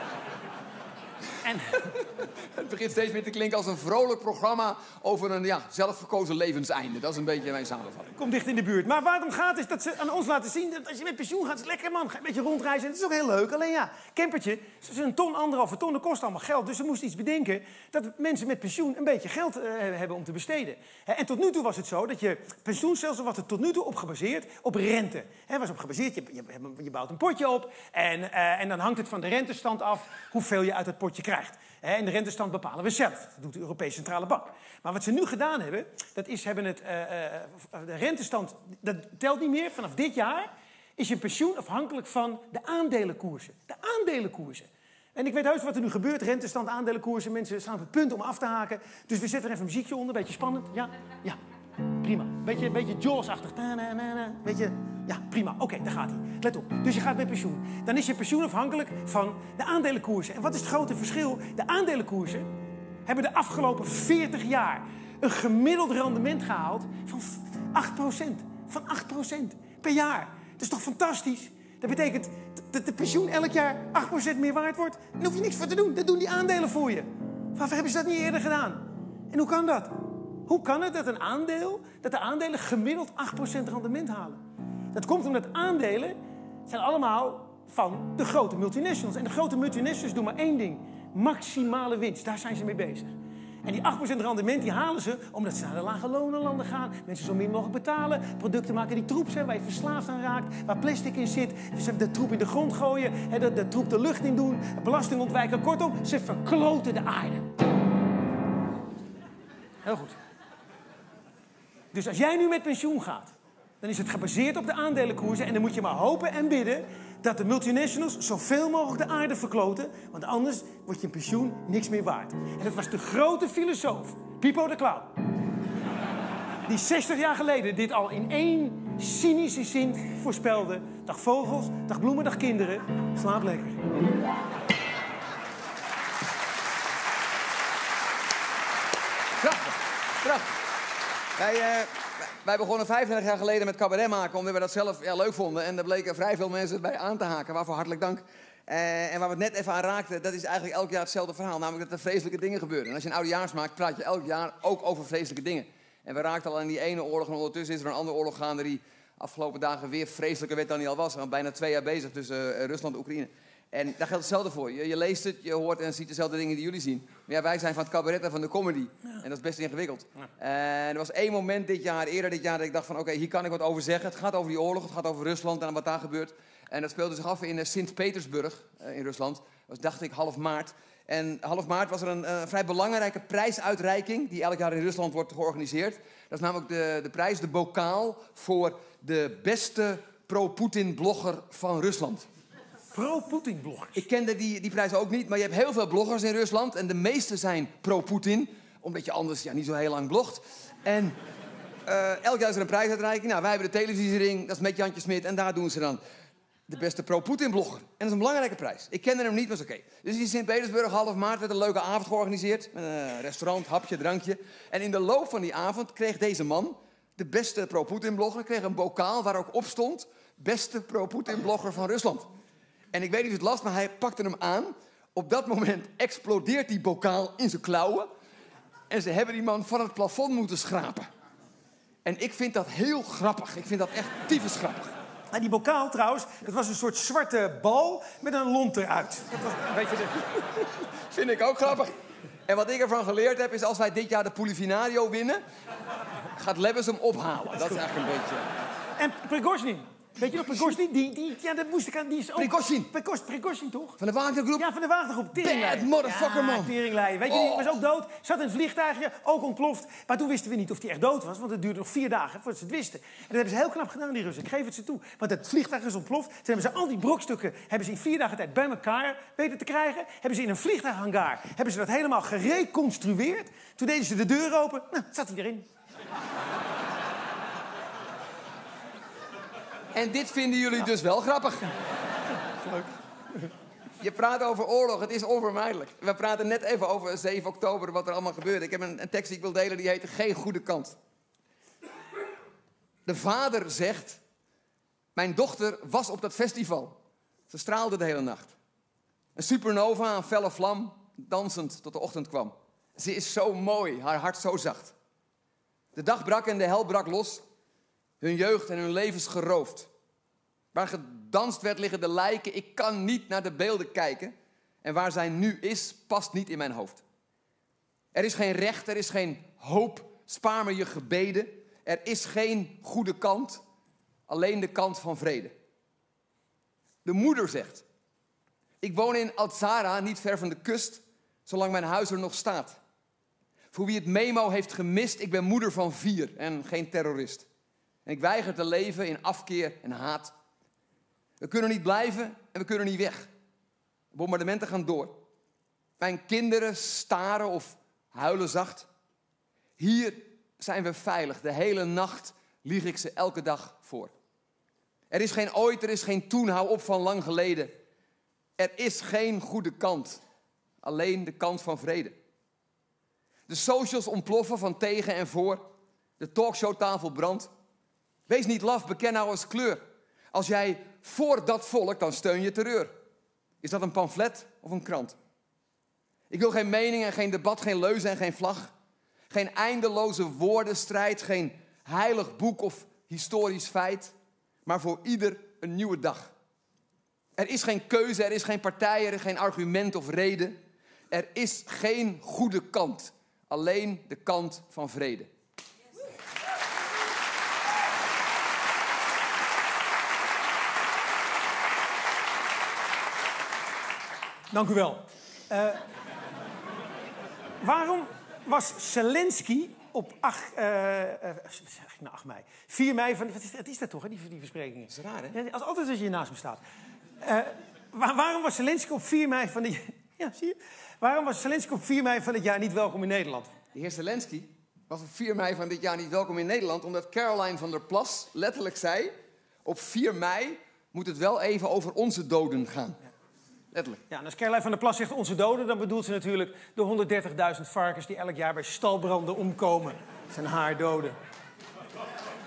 Het begint steeds meer te klinken als een vrolijk programma over een zelfverkozen levenseinde. Dat is een beetje mijn samenvatting. Kom dicht in de buurt. Maar waar het om gaat is dat ze aan ons laten zien dat als je met pensioen gaat, is het lekker man. Ga een beetje rondreizen. Het is ook heel leuk. Alleen ja, campertje, een ton, 1,5 ton, dat kost allemaal geld. Dus ze moesten iets bedenken dat mensen met pensioen een beetje geld hebben om te besteden. En tot nu toe was het zo dat je pensioenstelsel was er tot nu toe op gebaseerd op rente. Was op gebaseerd, je bouwt een potje op en dan hangt het van de rentestand af hoeveel je uit het potje krijgt. En de rentestand bepalen we zelf. Dat doet de Europese Centrale Bank. Maar wat ze nu gedaan hebben, dat is de rentestand, dat telt niet meer. Vanaf dit jaar is je pensioen afhankelijk van de aandelenkoersen. De aandelenkoersen. En ik weet heus wat er nu gebeurt. Rentestand, aandelenkoersen. Mensen staan op het punt om af te haken. Dus we zetten er even een muziekje onder. Beetje spannend. Ja, ja. Prima. Beetje Jaws-achtig. Beetje... Ja, prima. Oké, daar gaat hij. Let op. Dus je gaat met pensioen. Dan is je pensioen afhankelijk van de aandelenkoersen. En wat is het grote verschil? De aandelenkoersen hebben de afgelopen 40 jaar een gemiddeld rendement gehaald van 8%. Van 8% per jaar. Dat is toch fantastisch? Dat betekent dat de pensioen elk jaar 8% meer waard wordt. Daar hoef je niks voor te doen. Dat doen die aandelen voor je. Waarvoor hebben ze dat niet eerder gedaan? En hoe kan dat? Hoe kan het dat de aandelen gemiddeld 8% rendement halen? Dat komt omdat aandelen zijn allemaal van de grote multinationals. En de grote multinationals doen maar één ding. Maximale winst. Daar zijn ze mee bezig. En die 8% rendement die halen ze omdat ze naar de lage lonenlanden gaan. Mensen zo min mogelijk betalen. Producten maken die troep zijn, waar je verslaafd aan raakt. Waar plastic in zit. Ze de troep in de grond gooien. De troep de lucht in doen. Belasting ontwijken. Kortom, ze verkloten de aarde. Heel goed. Dus als jij nu met pensioen gaat, dan is het gebaseerd op de aandelenkoersen. En dan moet je maar hopen en bidden dat de multinationals zoveel mogelijk de aarde verkloten. Want anders wordt je pensioen niks meer waard. En dat was de grote filosoof, Pipo de Clown. Die 60 jaar geleden dit al in één cynische zin voorspelde. Dag vogels, dag bloemen, dag kinderen. Slaap lekker. Prachtig. Wij begonnen 35 jaar geleden met cabaret maken, omdat we dat zelf leuk vonden. En er bleken vrij veel mensen bij aan te haken, waarvoor hartelijk dank. En waar we het net even aan raakten, dat is eigenlijk elk jaar hetzelfde verhaal. Namelijk dat er vreselijke dingen gebeuren. En als je een oudejaars maakt, praat je elk jaar ook over vreselijke dingen. En we raakten al aan die ene oorlog en ondertussen is er een andere oorlog gaande die afgelopen dagen weer vreselijker werd dan die al was. We zijn bijna 2 jaar bezig tussen Rusland en Oekraïne. En daar geldt hetzelfde voor. Je leest het, je hoort en ziet dezelfde dingen die jullie zien. Maar ja, wij zijn van het cabaret en van de comedy. Ja. En dat is best ingewikkeld. Ja. En er was 1 moment eerder dit jaar, dat ik dacht van oké, hier kan ik wat over zeggen. Het gaat over die oorlog, het gaat over Rusland en wat daar gebeurt. En dat speelde zich af in Sint-Petersburg in Rusland. Dat was, dacht ik, half maart. En half maart was er een vrij belangrijke prijsuitreiking die elk jaar in Rusland wordt georganiseerd. Dat is namelijk de prijs, de bokaal voor de beste pro-Poetin-blogger van Rusland. Pro-Poetin-bloggers? Ik kende die prijs ook niet, maar je hebt heel veel bloggers in Rusland. En de meeste zijn pro-Poetin, omdat je anders niet zo heel lang blogt. En elk jaar is er een prijsuitreiking. Nou, wij hebben de televisiering, dat is met Jantje Smit. En daar doen ze dan de beste pro-Poetin-blogger. En dat is een belangrijke prijs. Ik kende hem niet, maar is oké. Dus in Sint-Petersburg, half maart, werd een leuke avond georganiseerd. Met een restaurant, hapje, drankje. En in de loop van die avond kreeg deze man, de beste pro-Poetin-blogger, kreeg een bokaal waar ook op stond: beste pro-Poetin-blogger van Rusland. En ik weet niet of het las, maar hij pakte hem aan. Op dat moment explodeert die bokaal in zijn klauwen. En ze hebben die man van het plafond moeten schrapen. En ik vind dat heel grappig. Ik vind dat echt tyfus grappig. En die bokaal trouwens, dat was een soort zwarte bal met een lont eruit. Dat was een beetje de... Vind ik ook grappig. En wat ik ervan geleerd heb, is als wij dit jaar de Polifinario winnen, gaat Lebbes hem ophalen. Dat is eigenlijk een beetje... En Prigozhin. Weet je nog, Prigozhin? Ja, dat moest ik aan... Die is ook... Prigozhin, toch? Van de Wagnergroep? Ja, van de Wagnergroep. Teringleier. Bad motherfucker, man. Teringleier. Weet je, die was ook dood. Zat in een vliegtuigje, ook ontploft. Maar toen wisten we niet of hij echt dood was, want het duurde nog 4 dagen voordat ze het wisten. En dat hebben ze heel knap gedaan, die Russen. Ik geef het ze toe. Want het vliegtuig is ontploft. Toen hebben ze al die brokstukken in 4 dagen tijd bij elkaar weten te krijgen. Hebben ze in een vliegtuighangar, hebben ze dat helemaal gereconstrueerd. Toen deden ze de deur open. Nou, zat hij erin. En dit vinden jullie dus wel grappig. Leuk. Je praat over oorlog, het is onvermijdelijk. We praten net even over 7 oktober, wat er allemaal gebeurde. Ik heb een tekst die ik wil delen, die heet Geen goede kant. De vader zegt: mijn dochter was op dat festival. Ze straalde de hele nacht. Een supernova, een felle vlam, dansend tot de ochtend kwam. Ze is zo mooi, haar hart zo zacht. De dag brak en de hel brak los. Hun jeugd en hun levens geroofd. Waar gedanst werd liggen de lijken. Ik kan niet naar de beelden kijken. En waar zij nu is, past niet in mijn hoofd. Er is geen recht, er is geen hoop. Spaar me je gebeden. Er is geen goede kant. Alleen de kant van vrede. De moeder zegt: ik woon in Alzara, niet ver van de kust, zolang mijn huis er nog staat. Voor wie het memo heeft gemist, ik ben moeder van 4 en geen terrorist. En ik weiger te leven in afkeer en haat. We kunnen niet blijven en we kunnen niet weg. Bombardementen gaan door. Mijn kinderen staren of huilen zacht. Hier zijn we veilig. De hele nacht lieg ik ze elke dag voor. Er is geen ooit, er is geen toen, hou op van lang geleden. Er is geen goede kant. Alleen de kant van vrede. De socials ontploffen van tegen en voor. De talkshowtafel brandt. Wees niet laf, beken nou eens kleur. Als jij voor dat volk, dan steun je terreur. Is dat een pamflet of een krant? Ik wil geen mening en geen debat, geen leuze en geen vlag. Geen eindeloze woordenstrijd, geen heilig boek of historisch feit. Maar voor ieder een nieuwe dag. Er is geen keuze, er is geen partij, er is geen argument of reden. Er is geen goede kant. Alleen de kant van vrede. Dank u wel. Waarom was Zelensky op 8 mei? 4 mei van... Wat is dat toch, hè, die versprekingen? Dat is raar, hè? Ja, altijd als je naast me staat. Waarom was Zelensky op 4 mei van die... Ja, zie je? Waarom was Zelensky op 4 mei van dit jaar niet welkom in Nederland? De heer Zelensky was op 4 mei van dit jaar niet welkom in Nederland, omdat Caroline van der Plas letterlijk zei: op 4 mei moet het wel even over onze doden gaan. Letterlijk. Ja, en als Caroline van der Plas zegt onze doden, dan bedoelt ze natuurlijk de 130.000 varkens die elk jaar bij stalbranden omkomen. Dat zijn haar doden.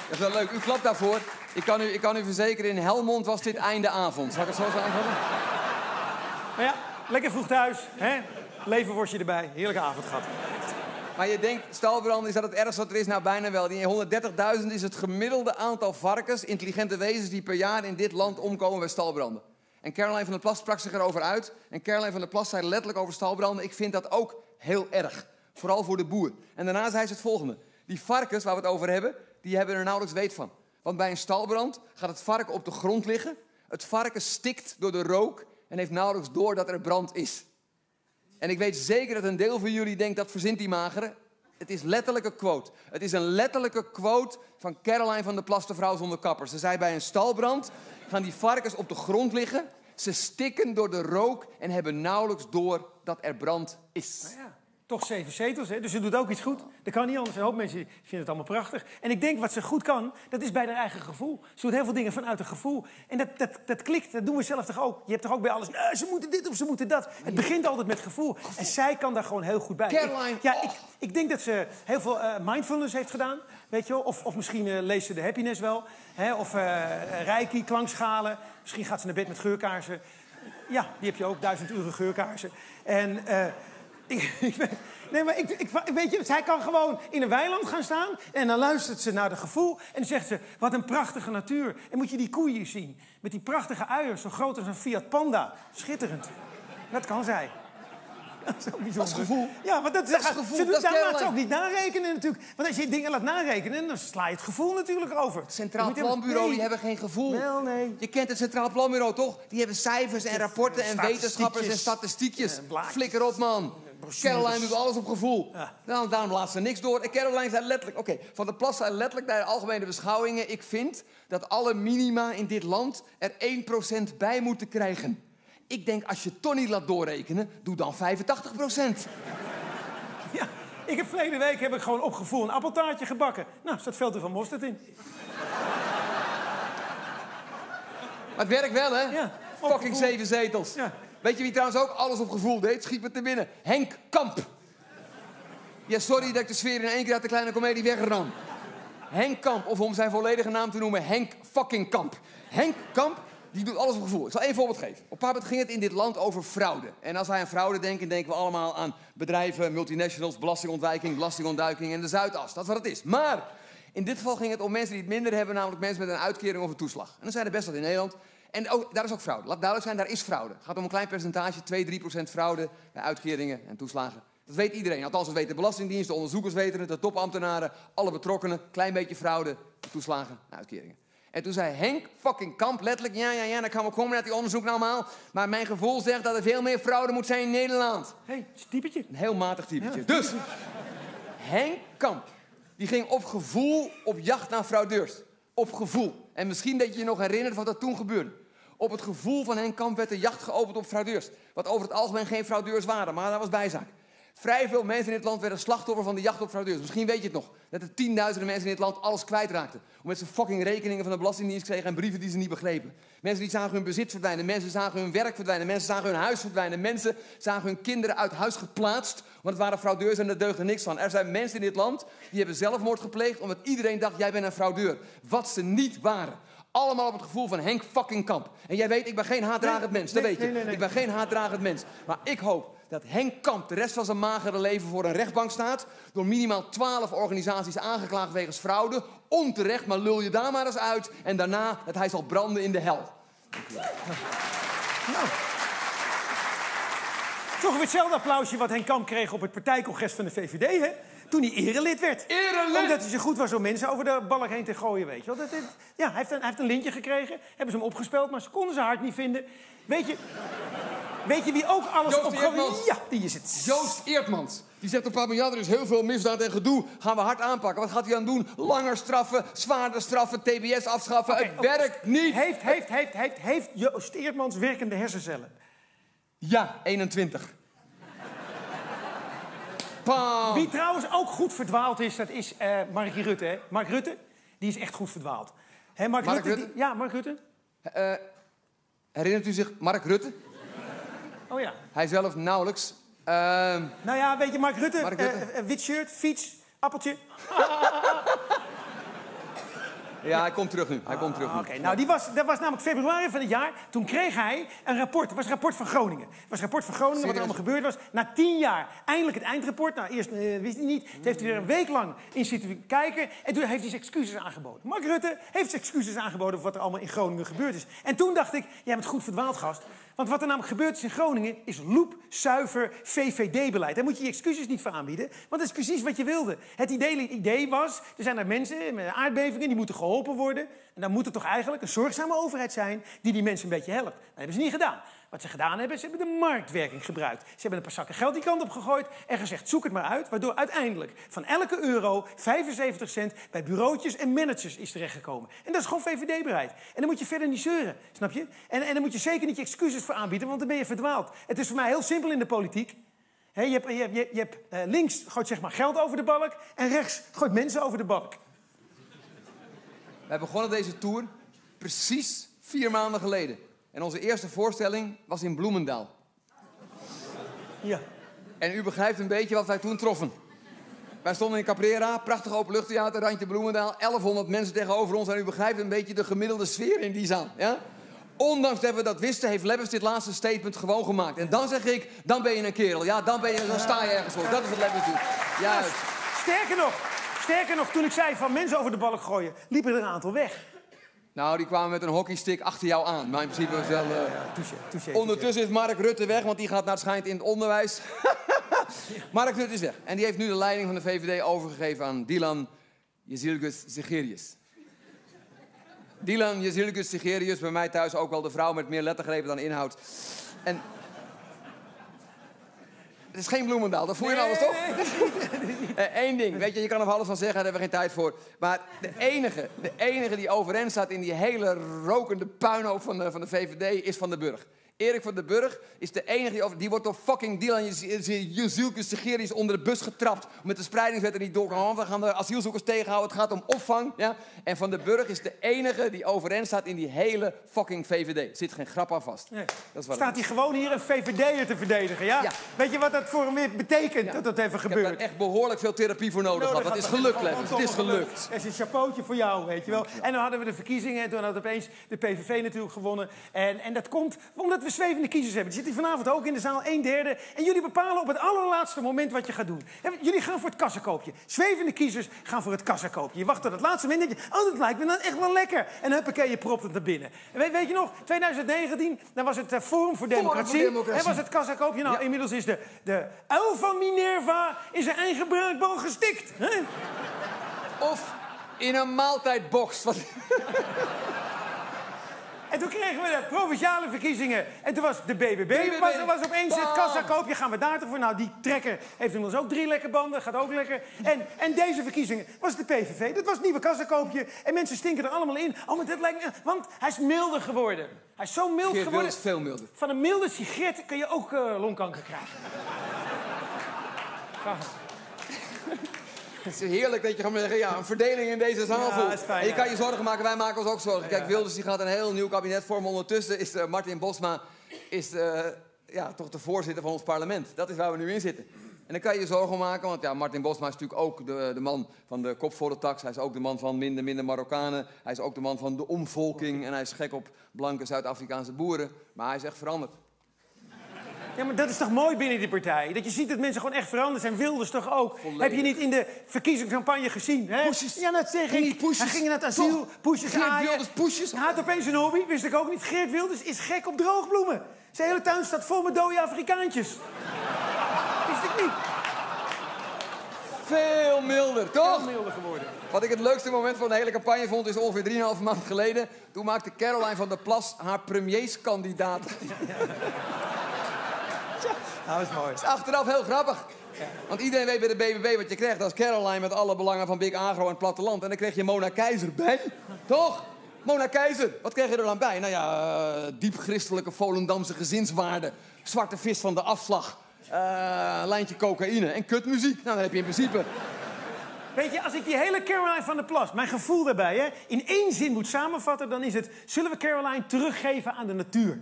Dat is wel leuk. U klapt daarvoor. Ik kan u verzekeren, in Helmond was dit einde avond. Zal ik het zo aanvullen? Maar ja, lekker vroeg thuis, hè? Leverworstje erbij. Heerlijke avond gehad. Maar je denkt, stalbranden, is dat het ergste wat er is? Nou, bijna wel. Die 130.000 is het gemiddelde aantal varkens, intelligente wezens, die per jaar in dit land omkomen bij stalbranden. En Caroline van der Plas sprak zich erover uit. En Caroline van der Plas zei letterlijk over stalbranden, ik vind dat ook heel erg. Vooral voor de boer. En daarna zei ze het volgende. Die varkens waar we het over hebben, die hebben er nauwelijks weet van. Want bij een stalbrand gaat het varken op de grond liggen. Het varken stikt door de rook en heeft nauwelijks door dat er brand is. En ik weet zeker dat een deel van jullie denkt, dat verzint die magere. Het is letterlijk een quote. Het is een letterlijke quote van Caroline van der Plas, de vrouw zonder kapper. Ze zei, bij een stalbrand gaan die varkens op de grond liggen. Ze stikken door de rook en hebben nauwelijks door dat er brand is. Nou ja, toch 7 zetels, hè? Dus ze doet ook iets goed. Dat kan niet anders. Een hoop mensen vinden het allemaal prachtig. En ik denk wat ze goed kan, dat is bij haar eigen gevoel. Ze doet heel veel dingen vanuit het gevoel. En dat klikt, dat doen we zelf toch ook. Je hebt toch ook bij alles, nee, ze moeten dit of ze moeten dat. Het begint altijd met gevoel. En zij kan daar gewoon heel goed bij. Caroline, Ik denk dat ze heel veel mindfulness heeft gedaan. Weet je wel? Of misschien leest ze de happiness wel. Hè? Of reiki, klankschalen. Misschien gaat ze naar bed met geurkaarsen. Ja, die heb je ook, 1000 uren geurkaarsen. En weet je, zij kan gewoon in een weiland gaan staan. En dan luistert ze naar het gevoel. En dan zegt ze, wat een prachtige natuur. En moet je die koeien zien. Met die prachtige uiers, zo groot als een Fiat Panda. Schitterend. Dat kan zij. Dat is ook bijzonder. Dat is gevoel. Ja, maar dat is gevoel. Dat laat ze ook niet narekenen natuurlijk. Want als je dingen laat narekenen, dan sla je het gevoel natuurlijk over. Het Centraal Planbureau, die hebben geen gevoel. Wel, nee. Je kent het Centraal Planbureau, toch? Die hebben cijfers en rapporten en wetenschappers en statistiekjes. Flikker op, man. Caroline doet alles op gevoel. Ja. Nou, daarom laat ze niks door. En Caroline zei letterlijk, Van der Plas zei letterlijk bij de algemene beschouwingen, ik vind dat alle minima in dit land er 1% bij moeten krijgen. Ik denk, als je Tony laat doorrekenen, doe dan 85%. Ja, verleden week heb ik gewoon op gevoel een appeltaartje gebakken. Nou, er staat veel te veel mosterd in. Maar het werkt wel, hè? Ja, fucking gevoel. 7 zetels. Ja. Weet je wie trouwens ook alles op gevoel deed? Schiet me te binnen. Henk Kamp. Ja, sorry dat ik de sfeer in één keer uit de kleine komedie wegram. Henk Kamp, of om zijn volledige naam te noemen, Henk fucking Kamp. Henk Kamp, die doet alles op gevoel. Ik zal één voorbeeld geven. Op een moment ging het in dit land over fraude. En als wij aan fraude denken, denken we allemaal aan bedrijven, multinationals, belastingontwijking, belastingontduiking en de Zuidas. Dat is wat het is. Maar in dit geval ging het om mensen die het minder hebben, namelijk mensen met een uitkering of een toeslag. En dan zijn er best wat in Nederland. En ook, daar is ook fraude. Laat duidelijk zijn, daar is fraude. Het gaat om een klein percentage, 2-3% fraude bij uitkeringen en toeslagen. Dat weet iedereen. Althans, dat weet de Belastingdienst, de onderzoekers weten het, de topambtenaren, alle betrokkenen. Klein beetje fraude, toeslagen en uitkeringen. En toen zei Henk fucking Kamp letterlijk, ja, dan gaan we komen naar die onderzoek allemaal. Maar mijn gevoel zegt dat er veel meer fraude moet zijn in Nederland. Hé, dat is een typetje. Een heel matig typetje. Ja. Dus, Henk Kamp, die ging op gevoel op jacht naar fraudeurs. Op gevoel. En misschien dat je je nog herinnert wat er toen gebeurde. Op het gevoel van Henk Kamp werd de jacht geopend op fraudeurs. Wat over het algemeen geen fraudeurs waren, maar dat was bijzaak. Vrij veel mensen in dit land werden slachtoffer van de jacht op fraudeurs. Misschien weet je het nog. Dat er tienduizenden mensen in dit land alles kwijtraakten. Omdat ze fucking rekeningen van de Belastingdienst kregen en brieven die ze niet begrepen. Mensen die zagen hun bezit verdwijnen. Mensen zagen hun werk verdwijnen. Mensen zagen hun huis verdwijnen. Mensen zagen hun kinderen uit huis geplaatst. Want het waren fraudeurs en daar deugde niks van. Er zijn mensen in dit land die hebben zelfmoord gepleegd omdat iedereen dacht, jij bent een fraudeur. Wat ze niet waren. Allemaal op het gevoel van Henk fucking Kamp. En jij weet, ik ben geen haatdragend mens. Dat weet je. Nee. Ik ben geen haatdragend mens. Maar ik hoop dat Henk Kamp de rest van zijn magere leven voor een rechtbank staat. Door minimaal 12 organisaties aangeklaagd wegens fraude. Onterecht, maar lul je daar maar eens uit. En daarna dat hij zal branden in de hel. Nou. Toch weer hetzelfde applausje wat Henk Kamp kreeg op het partijcongres van de VVD, hè? Toen hij erelid werd. Erelid? Omdat hij zo goed was om mensen over de balk heen te gooien, weet je wel. Ja, hij heeft een lintje gekregen. Hebben ze hem opgespeeld, maar ze konden zijn hart niet vinden. Weet je wie ook alles Joost opgooien? Eertmans. Ja, die is het. Joost Eertmans. Die zegt op Papa, er is heel veel misdaad en gedoe. Gaan we hard aanpakken. Wat gaat hij aan doen? Langer straffen, zwaarder straffen, TBS afschaffen. Het werkt niet. Heeft Joost Eertmans werkende hersencellen? Ja, 21. Pam. Wie trouwens ook goed verdwaald is, dat is Mark Rutte, hè? Mark Rutte, die is echt goed verdwaald. Hè, Mark Rutte? Ja, Mark Rutte. Herinnert u zich Mark Rutte? Oh ja. Hij zelf nauwelijks. Nou ja, weet je, Mark Rutte, wit shirt, fiets, appeltje. Ja, hij komt terug nu. Hij komt terug nu. Oké, nou, dat was namelijk februari van het jaar. Toen kreeg hij een rapport. Het was een rapport van Groningen. Het was een rapport van Groningen, wat er allemaal gebeurd was. Na 10 jaar, eindelijk het eindrapport. Nou, eerst wist hij niet. Toen heeft hij er een week lang in zitten kijken. En toen heeft hij zijn excuses aangeboden. Mark Rutte heeft zijn excuses aangeboden voor wat er allemaal in Groningen gebeurd is. En toen dacht ik, jij bent goed verdwaald, gast. Want wat er namelijk gebeurd is in Groningen is loepzuiver VVD-beleid. Daar moet je je excuses niet voor aanbieden, want dat is precies wat je wilde. Het idee was, er zijn er mensen met aardbevingen, die moeten geholpen worden. En dan moet er toch eigenlijk een zorgzame overheid zijn die mensen een beetje helpt. Dat hebben ze niet gedaan. Wat ze gedaan hebben, ze hebben de marktwerking gebruikt. Ze hebben een paar zakken geld die kant op gegooid en gezegd, zoek het maar uit. Waardoor uiteindelijk van elke euro 75 cent bij bureautjes en managers is terechtgekomen. En dat is gewoon VVD-beleid. En dan moet je verder niet zeuren, snap je? En dan moet je zeker niet je excuses voor aanbieden, want dan ben je verdwaald. Het is voor mij heel simpel in de politiek. Je hebt links gooit zeg maar geld over de balk en rechts gooit mensen over de balk. Wij begonnen deze tour precies 4 maanden geleden. En onze eerste voorstelling was in Bloemendaal. Ja. En u begrijpt een beetje wat wij toen troffen. Wij stonden in Caprera, prachtig openluchttheater, randje Bloemendaal. 1100 mensen tegenover ons en u begrijpt een beetje de gemiddelde sfeer in die zaal. Ja? Ondanks dat we dat wisten, heeft Lebbes dit laatste statement gewoon gemaakt. En dan zeg ik, dan ben je een kerel. Ja, dan sta je ergens voor. Dat is wat Lebbes doet. Juist. Sterker nog, toen ik zei van mensen over de balk gooien, liepen er een aantal weg. Nou, die kwamen met een hockeystick achter jou aan. Maar in principe was wel... Touché. Ondertussen is Mark Rutte weg, want die gaat naar het schijnt in het onderwijs. Mark Rutte is weg. En die heeft nu de leiding van de VVD overgegeven aan Dylan Jezilgus Sigerius. Dylan Jezilgus Sigerius, bij mij thuis ook wel de vrouw met meer lettergrepen dan inhoud. En... Het is geen Bloemendaal, dat voel je alles toch? Eén ding, weet je, je kan er alles van zeggen, daar hebben we geen tijd voor. Maar de enige die overeind staat in die hele rokende puinhoop van de VVD is Van den Burg. Erik van den Burg is de enige die wordt door fucking Dylan Jezilkus Sigerius onder de bus getrapt. Met de spreidingswet er niet door kan gaan. We gaan de asielzoekers tegenhouden. Het gaat om opvang. Ja? En Van den Burg is de enige die overeind staat in die hele fucking VVD. Er zit geen grap aan vast. Nee. Dat is wat staat hij gewoon hier een VVD'er te verdedigen, ja? Weet je wat dat voor hem weer betekent, dat dat even gebeurt? Ik heb daar echt behoorlijk veel therapie voor nodig gehad. Het is gelukt, Lebbes. Het is gelukt. Er is een chapeautje voor jou, weet je wel. En dan hadden we de verkiezingen en toen had opeens de PVV natuurlijk gewonnen. En dat komt omdat we zwevende kiezers hebben. Die zitten vanavond ook in de zaal, 1/3. En jullie bepalen op het allerlaatste moment wat je gaat doen. Jullie gaan voor het kassakoopje. Zwevende kiezers gaan voor het kassakoopje. Je wacht tot het laatste moment en denk je, oh, dat lijkt me dan echt wel lekker. En huppakee, je propt het naar binnen. En weet je nog, 2019, dan was het Forum voor Democratie. En was het kassakoopje. Nou, inmiddels is de uil van Minerva in zijn eigen bruikbal gestikt. Hè? Of in een maaltijdbox. En toen kregen we de provinciale verkiezingen. En toen was de BBB. Was opeens het kassakoopje. Gaan we daar toch voor? Nou, die trekker heeft inmiddels ook 3 lekke banden. Gaat ook lekker. En deze verkiezingen was de PVV. Dat was het nieuwe kassakoopje. En mensen stinken er allemaal in. Oh, maar dit lijkt me... Want hij is milder geworden. Hij is zo mild Geert geworden. Wilders is veel milder. Van een milde sigaret kun je ook longkanker krijgen. Het is heerlijk dat je gewoon zeggen, ja, een verdeling in deze zaal voelt. Is fijn, en je kan je zorgen maken, wij maken ons ook zorgen. Kijk, Wilders die gaat een heel nieuw kabinet vormen. Ondertussen is Martin Bosma toch de voorzitter van ons parlement. Dat is waar we nu in zitten. En dan kan je je zorgen om maken, want ja, Martin Bosma is natuurlijk ook de man van de kop voor de tax. Hij is ook de man van minder Marokkanen. Hij is ook de man van de omvolking. En hij is gek op blanke Zuid-Afrikaanse boeren. Maar hij is echt veranderd. Ja, maar dat is toch mooi binnen die partij? Dat je ziet dat mensen gewoon echt veranderd zijn. Wilders toch ook? Volledig. Heb je niet in de verkiezingscampagne gezien? Hè? Poesjes. Ja, dat zeg ik. Hij ging naar het asiel. Poesjes Geert aaien. Wilders, poesjes. Hij had opeens een hobby. Wist ik ook niet. Geert Wilders is gek op droogbloemen. Zijn hele tuin staat vol met dode Afrikaantjes. Wist ik niet. Veel milder, toch? Veel milder geworden. Wat ik het leukste moment van de hele campagne vond, is ongeveer 3,5 maand geleden. Toen maakte Caroline van der Plas haar premierskandidaat. Nou, dat is mooi. Dat is achteraf heel grappig. Ja. Want iedereen weet bij de BBB wat je krijgt. Dat is Caroline met alle belangen van Big Agro en het platteland. En dan kreeg je Mona Keizer bij. Toch? Mona Keizer. Wat kreeg je er dan bij? Nou ja, diep christelijke Volendamse gezinswaarden. Zwarte vis van de afslag. Lijntje cocaïne en kutmuziek. Nou, dan heb je in principe... Weet je, als ik die hele Caroline van der Plas, mijn gevoel daarbij, hè, in 1 zin moet samenvatten, dan is het... Zullen we Caroline teruggeven aan de natuur?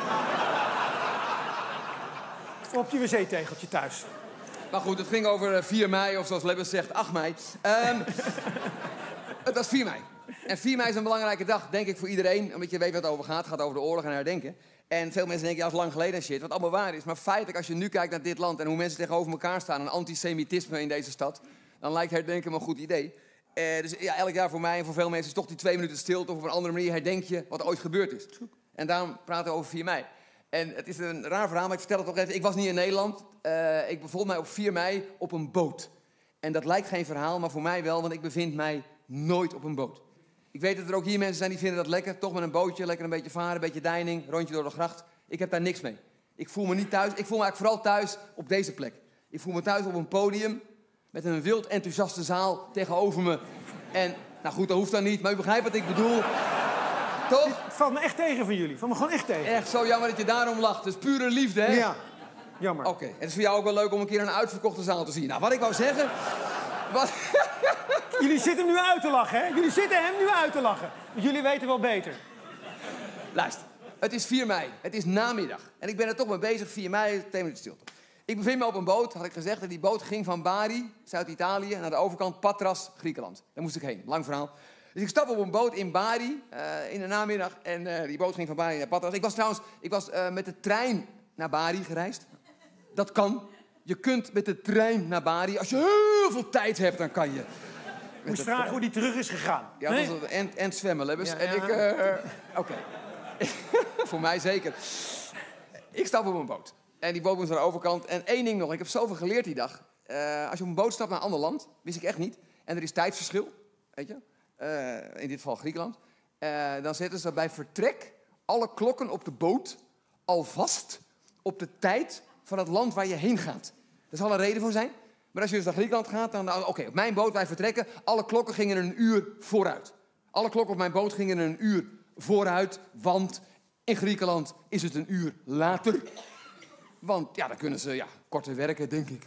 Op je wc-tegeltje thuis. Maar goed, het ging over 4 mei, of zoals Lebbes zegt, 8 mei. Het was 4 mei. En 4 mei is een belangrijke dag, denk ik, voor iedereen. Omdat je weet wat het over gaat. Het gaat over de oorlog en herdenken. En veel mensen denken, ja, dat is lang geleden en shit. Wat allemaal waar is. Maar feitelijk, als je nu kijkt naar dit land en hoe mensen tegenover elkaar staan... en antisemitisme in deze stad... dan lijkt herdenken me een goed idee. Dus ja, elk jaar voor mij en voor veel mensen is toch die 2 minuten stilte... of op een andere manier herdenk je wat ooit gebeurd is. En daarom praten we over 4 mei. En het is een raar verhaal, maar ik vertel het toch even. Ik was niet in Nederland. Ik bevond mij op 4 mei op een boot. En dat lijkt geen verhaal, maar voor mij wel, want ik bevind mij nooit op een boot. Ik weet dat er ook hier mensen zijn die vinden dat lekker. Toch met een bootje, lekker een beetje varen, een beetje deining, rondje door de gracht. Ik heb daar niks mee. Ik voel me niet thuis. Ik voel me eigenlijk vooral thuis op deze plek. Ik voel me thuis op een podium met een wild enthousiaste zaal tegenover me. En, nou goed, dat hoeft dan niet, maar u begrijpt wat ik bedoel. Toch? Het valt me echt tegen van jullie. Het valt me gewoon echt tegen. Echt zo jammer dat je daarom lacht. Dus pure liefde, hè? Ja, jammer. Oké, en het is voor jou ook wel leuk om een keer een uitverkochte zaal te zien. Nou, wat ik wou zeggen... Jullie zitten hem nu uit te lachen, hè? Jullie zitten hem nu uit te lachen. Want jullie weten wel beter. Luister, het is 4 mei. Het is namiddag. En ik ben er toch mee bezig, 4 mei, 2 minuten stilte. Ik bevind me op een boot, had ik gezegd. En die boot ging van Bari, Zuid-Italië, naar de overkant Patras, Griekenland. Daar moest ik heen, lang verhaal. Dus ik stap op een boot in Bari in de namiddag. En die boot ging van Bari naar Patras. Ik was met de trein naar Bari gereisd. Dat kan. Je kunt met de trein naar Bari. Als je heel veel tijd hebt, dan kan je. Ik moest vragen hoe die terug is gegaan. Ja, nee? dat was en zwemmen, Lebbes. Ja, en ja. Oké. Voor mij zeker. Ik stap op een boot. En die boot moest naar de overkant. En één ding nog, ik heb zoveel geleerd die dag. Als je op een boot stapt naar een ander land, wist ik echt niet. En er is tijdsverschil, weet je. In dit geval Griekenland. Dan zetten ze bij vertrek alle klokken op de boot al vast op de tijd van het land waar je heen gaat. Er zal een reden voor zijn. Maar als je dus naar Griekenland gaat, dan... Oké, op mijn boot, wij vertrekken. Alle klokken gingen een uur vooruit. Alle klokken op mijn boot gingen een uur vooruit. Want in Griekenland is het een uur later. Want ja, dan kunnen ze korter werken, denk ik.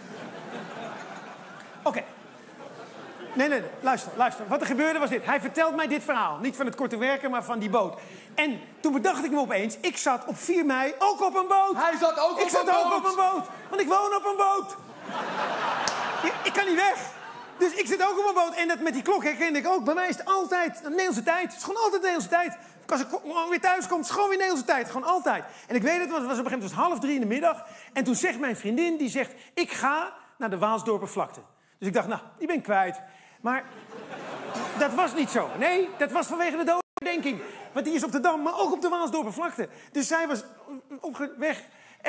Oké. Nee, luister. Wat er gebeurde was dit. Hij vertelt mij dit verhaal. Niet van het korte werken, maar van die boot. En toen bedacht ik me opeens, ik zat op 4 mei ook op een boot. Hij zat ook op een boot. Ik zat ook op een boot, want ik woon op een boot. Ik kan niet weg. Dus ik zit ook op een boot. En dat met die klok herkende ik ook. Bij mij is het altijd een Nederlandse tijd. Het is gewoon altijd Nederlandse tijd. Als ik weer thuis kom, het is gewoon weer Nederlandse tijd. Gewoon altijd. En ik weet het, want het was op een gegeven moment 2:30 in de middag. En toen zegt mijn vriendin, die zegt, ik ga naar de Waalsdorpervlakte. Dus ik dacht, nou, die ben ik kwijt. Maar dat was niet zo. Nee, dat was vanwege de dodenherdenking. Want die is op de Dam, maar ook op de Waalsdorpervlakte. Dus zij was weg.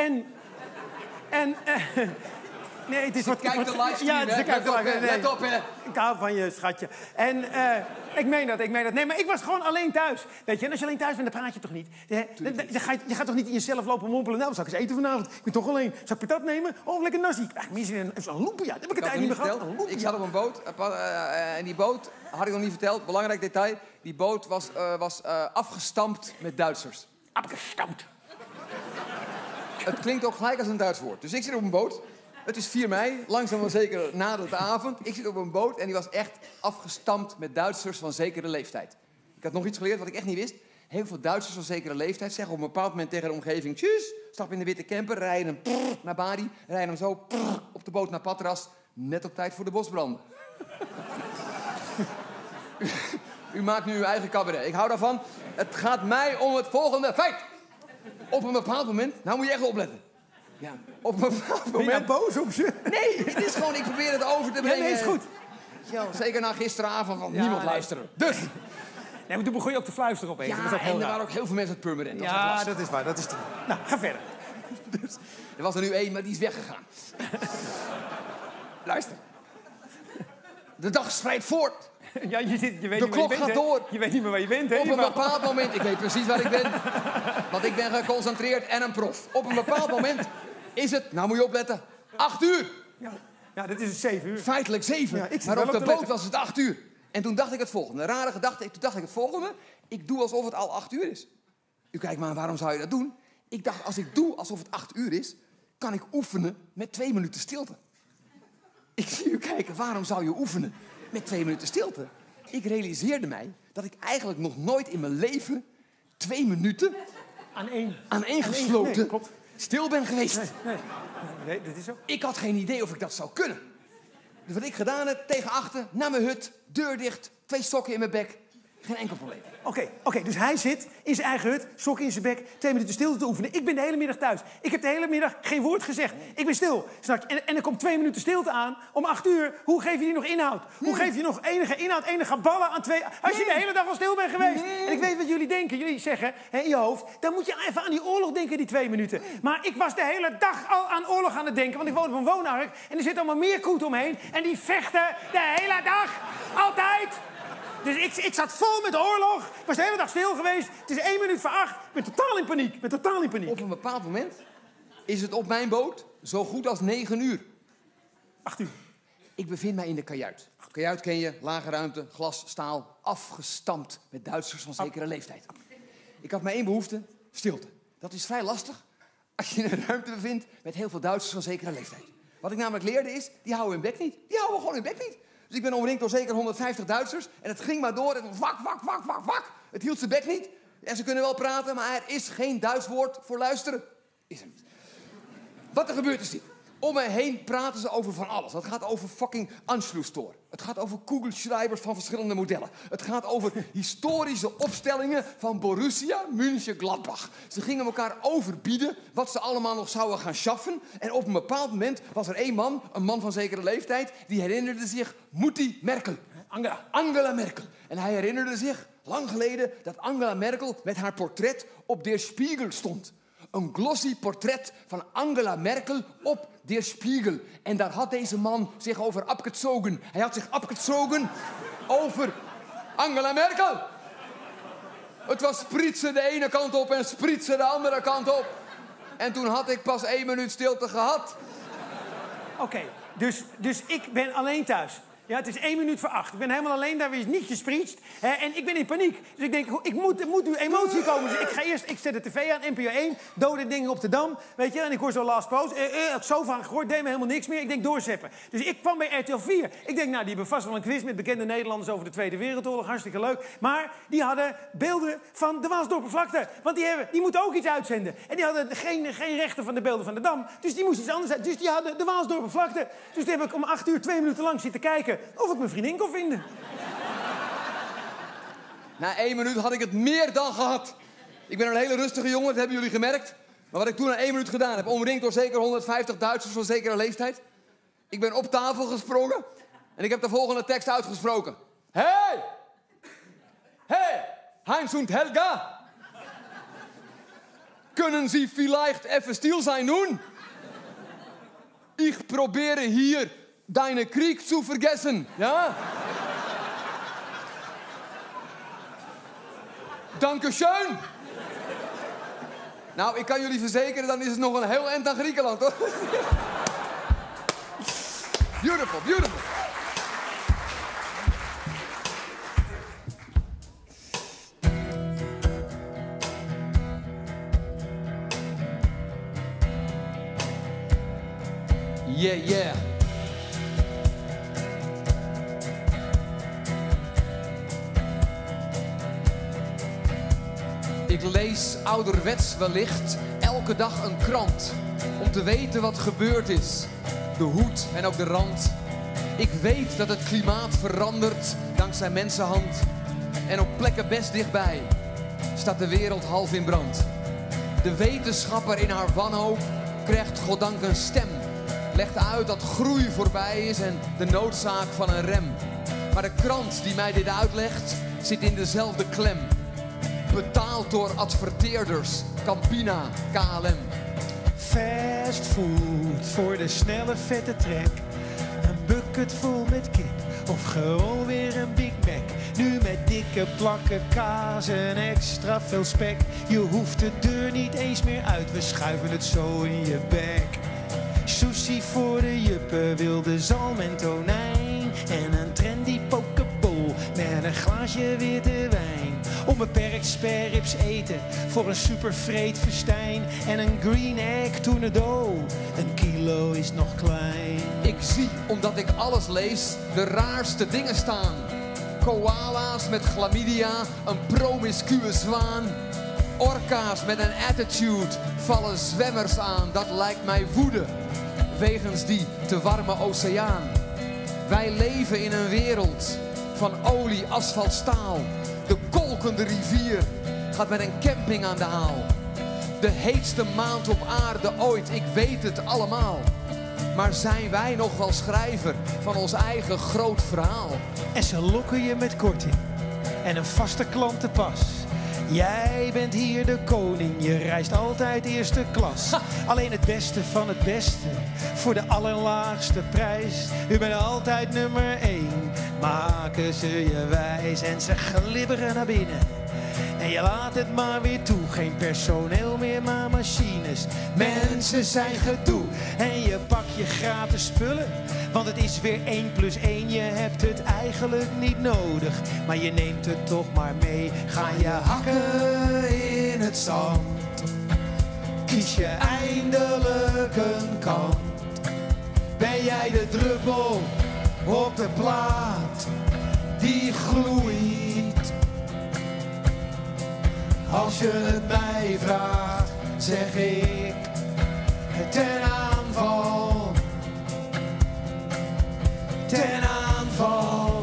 Nee, het is wat... Kijk de livestream, ja, hè? Let op, hè? Ik hou van je, schatje. En ik meen dat. Nee, maar ik was gewoon alleen thuis. Weet je, en als je alleen thuis bent, dan praat je toch niet? Je gaat toch niet in jezelf lopen mompelen? Nou, wat zal ik eens eten vanavond? Ik ben toch alleen. Zal ik patat nemen? Oh, lekker nasi. Ach, misschien een loempia. Dat heb ik het eigenlijk niet meer gehad. Ik zat op een boot. En die boot, had ik nog niet verteld, belangrijk detail. Die boot was afgestampt met Duitsers. Afgestampt. Het klinkt ook gelijk als een Duits woord. Dus ik zit op een boot. Het is 4 mei, langzaam maar zeker nadert de avond. Ik zit op een boot en die was echt afgestampt met Duitsers van zekere leeftijd. Ik had nog iets geleerd wat ik echt niet wist. Heel veel Duitsers van zekere leeftijd zeggen op een bepaald moment tegen de omgeving... Tjus, stap in de witte camper, rijden hem naar Bari, rijden hem zo op de boot naar Patras. Net op tijd voor de bosbranden. U maakt nu uw eigen cabaret. Ik hou daarvan. Het gaat mij om het volgende feit. Op een bepaald moment, nou moet je echt opletten. Ja, op een bepaald moment... Ben je nou boos op ze? Nee, het is gewoon, ik probeer het over te brengen. Ja, nee, is goed. Zeker na gisteravond, want niemand luisteren. Dus... Nee, maar toen begon je ook te fluisteren opeens. Ja, dat was ook heel en er raar. waren ook heel veel mensen uit Purmerend. Ja, dat is waar. Dat is nou, ga verder. Dus, er was er nu één, maar die is weggegaan. Luister. De dag schrijdt voort. Ja, je weet de niet waar klok je bent, gaat door. Je weet niet meer waar je bent, hè? Op een bepaald moment, ik weet precies waar ik ben. Want ik ben geconcentreerd en een prof. Op een bepaald moment is het, nou moet je opletten, 8 uur. Ja, dit is het 7 uur. Feitelijk 7. Ja, ik zit maar wel op op de te boot letten. was het 8 uur. En toen dacht ik het volgende. Een rare gedachte. Toen dacht ik het volgende. Ik doe alsof het al 8 uur is. U kijkt maar, waarom zou je dat doen? Ik dacht, als ik doe alsof het 8 uur is, kan ik oefenen met 2 minuten stilte. Ik zie u kijken, waarom zou je oefenen met 2 minuten stilte? Ik realiseerde mij dat ik eigenlijk nog nooit in mijn leven 2 minuten aan één gesloten nee, klopt. stil ben geweest. Nee, dat is zo. Ik had geen idee of ik dat zou kunnen. Dus wat ik gedaan heb, tegen achter, naar mijn hut, deur dicht, 2 sokken in mijn bek. Geen enkel probleem. Oké, dus hij zit in zijn eigen hut, sokken in zijn bek, 2 minuten stilte te oefenen. Ik ben de hele middag thuis. Ik heb de hele middag geen woord gezegd. Ik ben stil. Straks. En er komt 2 minuten stilte aan. Om 8 uur, hoe geef je die nog inhoud? Hoe geef je nog enige inhoud, enige ballen aan 2... Als je de hele dag al stil bent geweest. En ik weet wat jullie denken. Jullie zeggen hè, in je hoofd, dan moet je even aan die oorlog denken, die 2 minuten. Maar ik was de hele dag al aan oorlog aan het denken. Want ik woon op een woonark en er zit allemaal meerkoet omheen. En die vechten de hele dag. Altijd. Dus ik zat vol met oorlog. Ik was de hele dag stil geweest. Het is 1 minuut voor 8. Ik ben totaal in paniek. Op een bepaald moment is het op mijn boot zo goed als 9 uur. 8 uur. Ik bevind mij in de kajuit. Kajuit ken je, lage ruimte, glas, staal, afgestampt met Duitsers van zekere leeftijd. Ik had maar 1 behoefte, stilte. Dat is vrij lastig als je een ruimte bevindt met heel veel Duitsers van zekere leeftijd. Wat ik namelijk leerde is, die houden hun bek niet. Die houden gewoon hun bek niet. Dus ik ben omringd door zeker 150 Duitsers. En het ging maar door. En wak. Het hield zijn bek niet. En ze kunnen wel praten, maar er is geen Duits woord voor luisteren. Is er niet. Wat er gebeurt is dit. Om me heen praten ze over van alles. Het gaat over fucking Anschlusstor. Het gaat over Kugelschreibers van verschillende modellen. Het gaat over historische opstellingen van Borussia Mönchengladbach. Ze gingen elkaar overbieden wat ze allemaal nog zouden gaan schaffen. En op een bepaald moment was er 1 man, een man van zekere leeftijd, die herinnerde zich Mutti Merkel. Angela Merkel. En hij herinnerde zich lang geleden dat Angela Merkel met haar portret op Der Spiegel stond. Een glossy portret van Angela Merkel op Der Spiegel. En daar had deze man zich over abgezogen. Hij had zich abgezogen over Angela Merkel. Het was spritsen de ene kant op en spritsen de andere kant op. En toen had ik pas 1 minuut stilte gehad. Oké, dus ik ben alleen thuis. Ja, het is 1 minuut voor 8. Ik ben helemaal alleen, daar weer niet gespreeched. En ik ben in paniek. Dus ik denk, er moet nu emotie komen. Dus ik zet de tv aan, NPO 1, dode dingen op de Dam. Weet je, en ik hoor zo Last Post. Had zo vaak gehoord, deed me helemaal niks meer. Ik denk, doorzeppen. Dus ik kwam bij RTL 4. Ik denk, nou, die hebben vast wel een quiz met bekende Nederlanders over de Tweede Wereldoorlog. Hartstikke leuk. Maar die hadden beelden van de Waalsdorpervlakte. Want die moeten ook iets uitzenden. En die hadden geen rechten van de beelden van de Dam. Dus die moesten iets anders uit. Dus die hadden de Waalsdorpervlakte. Dus toen heb ik om 8 uur 2 minuten lang zitten kijken of ik mijn vriendin kon vinden. Na 1 minuut had ik het meer dan gehad. Ik ben een hele rustige jongen, dat hebben jullie gemerkt. Maar wat ik toen na 1 minuut gedaan heb, omringd door zeker 150 Duitsers van zekere leeftijd. Ik ben op tafel gesprongen en ik heb de volgende tekst uitgesproken. Hey! Heinz und Helga! Kunnen Sie vielleicht even stil zijn nun? Ich probeere hier deine Krieg zu vergessen, ja? Dankeschön. Nou, ik kan jullie verzekeren, dan is het nog een heel eind aan Griekenland, hoor. Beautiful, beautiful. Yeah. Ik lees ouderwets wellicht elke dag een krant om te weten wat gebeurd is. De hoed en ook de rand. Ik weet dat het klimaat verandert dankzij mensenhand. En op plekken best dichtbij staat de wereld half in brand. De wetenschapper in haar wanhoop krijgt goddank een stem. Legt uit dat groei voorbij is en de noodzaak van een rem. Maar de krant die mij dit uitlegt zit in dezelfde klem. Betaald door adverteerders, Campina, KLM. Fast food voor de snelle vette trek. Een bucket vol met kip of gewoon weer een Big Mac. Nu met dikke plakken kaas en extra veel spek. Je hoeft de deur niet eens meer uit, we schuiven het zo in je bek. Sushi voor de juppen, wilde zalm en tonijn. En een trendy pokeball met een glaasje witte wijn. Onbeperkt sperrips eten voor een supervreed festijn. En een green egg tornado, 1 kilo is nog klein. Ik zie, omdat ik alles lees, de raarste dingen staan. Koala's met chlamydia, een promiscue zwaan. Orka's met een attitude vallen zwemmers aan. Dat lijkt mij woede, wegens die te warme oceaan. Wij leven in een wereld van olie, asfalt, staal. De kolkende rivier gaat met een camping aan de haal. De heetste maand op aarde ooit, ik weet het allemaal. Maar zijn wij nog wel schrijver van ons eigen groot verhaal? En ze lokken je met korting en een vaste klantenpas. Jij bent hier de koning, je reist altijd eerste klas. Alleen het beste van het beste, voor de allerlaagste prijs. U bent altijd nummer 1, maken ze je wijs. En ze glibberen naar binnen, en je laat het maar weer toe. Geen personeel meer, maar machines. Mensen zijn gedoe. En je pakt je gratis spullen, want het is weer 1 + 1. Je hebt het eigenlijk niet nodig, maar je neemt het toch maar mee. Ga je hakken in het zand, kies je eindelijk een kant. Ben jij de druppel op de plaat die gloeit? Als je het mij vraagt, zeg ik ten aanval. Ten aanval.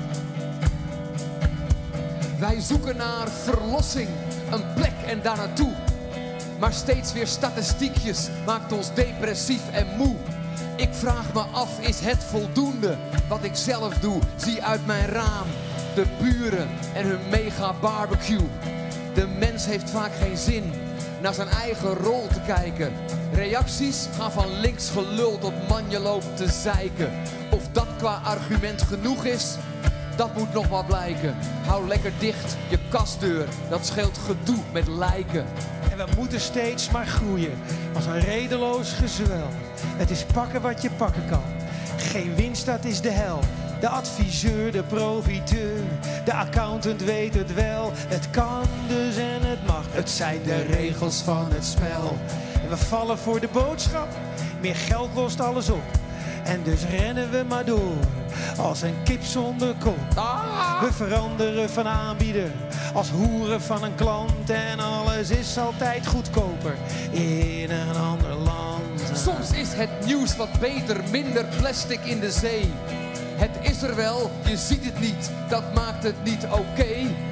Wij zoeken naar verlossing, een plek en daar naartoe. Maar steeds weer statistiekjes maakt ons depressief en moe. Ik vraag me af, is het voldoende wat ik zelf doe? Zie uit mijn raam de buren en hun mega barbecue. De mens heeft vaak geen zin naar zijn eigen rol te kijken. Reacties gaan van links gelul tot man je loopt te zeiken. Of dat qua argument genoeg is, dat moet nog maar blijken. Hou lekker dicht je kastdeur, dat scheelt gedoe met lijken. En we moeten steeds maar groeien, als een redeloos gezwel. Het is pakken wat je pakken kan. Geen winst, dat is de hel. De adviseur, de profiteur, de accountant weet het wel. Het kan dus en het mag. Het zijn de regels van het spel. En we vallen voor de boodschap. Meer geld lost alles op. En dus rennen we maar door, als een kip zonder kop. We veranderen van aanbieder, als hoeren van een klant. En alles is altijd goedkoper in een ander land. Soms is het nieuws wat beter, minder plastic in de zee. Het is er wel, je ziet het niet, dat maakt het niet oké.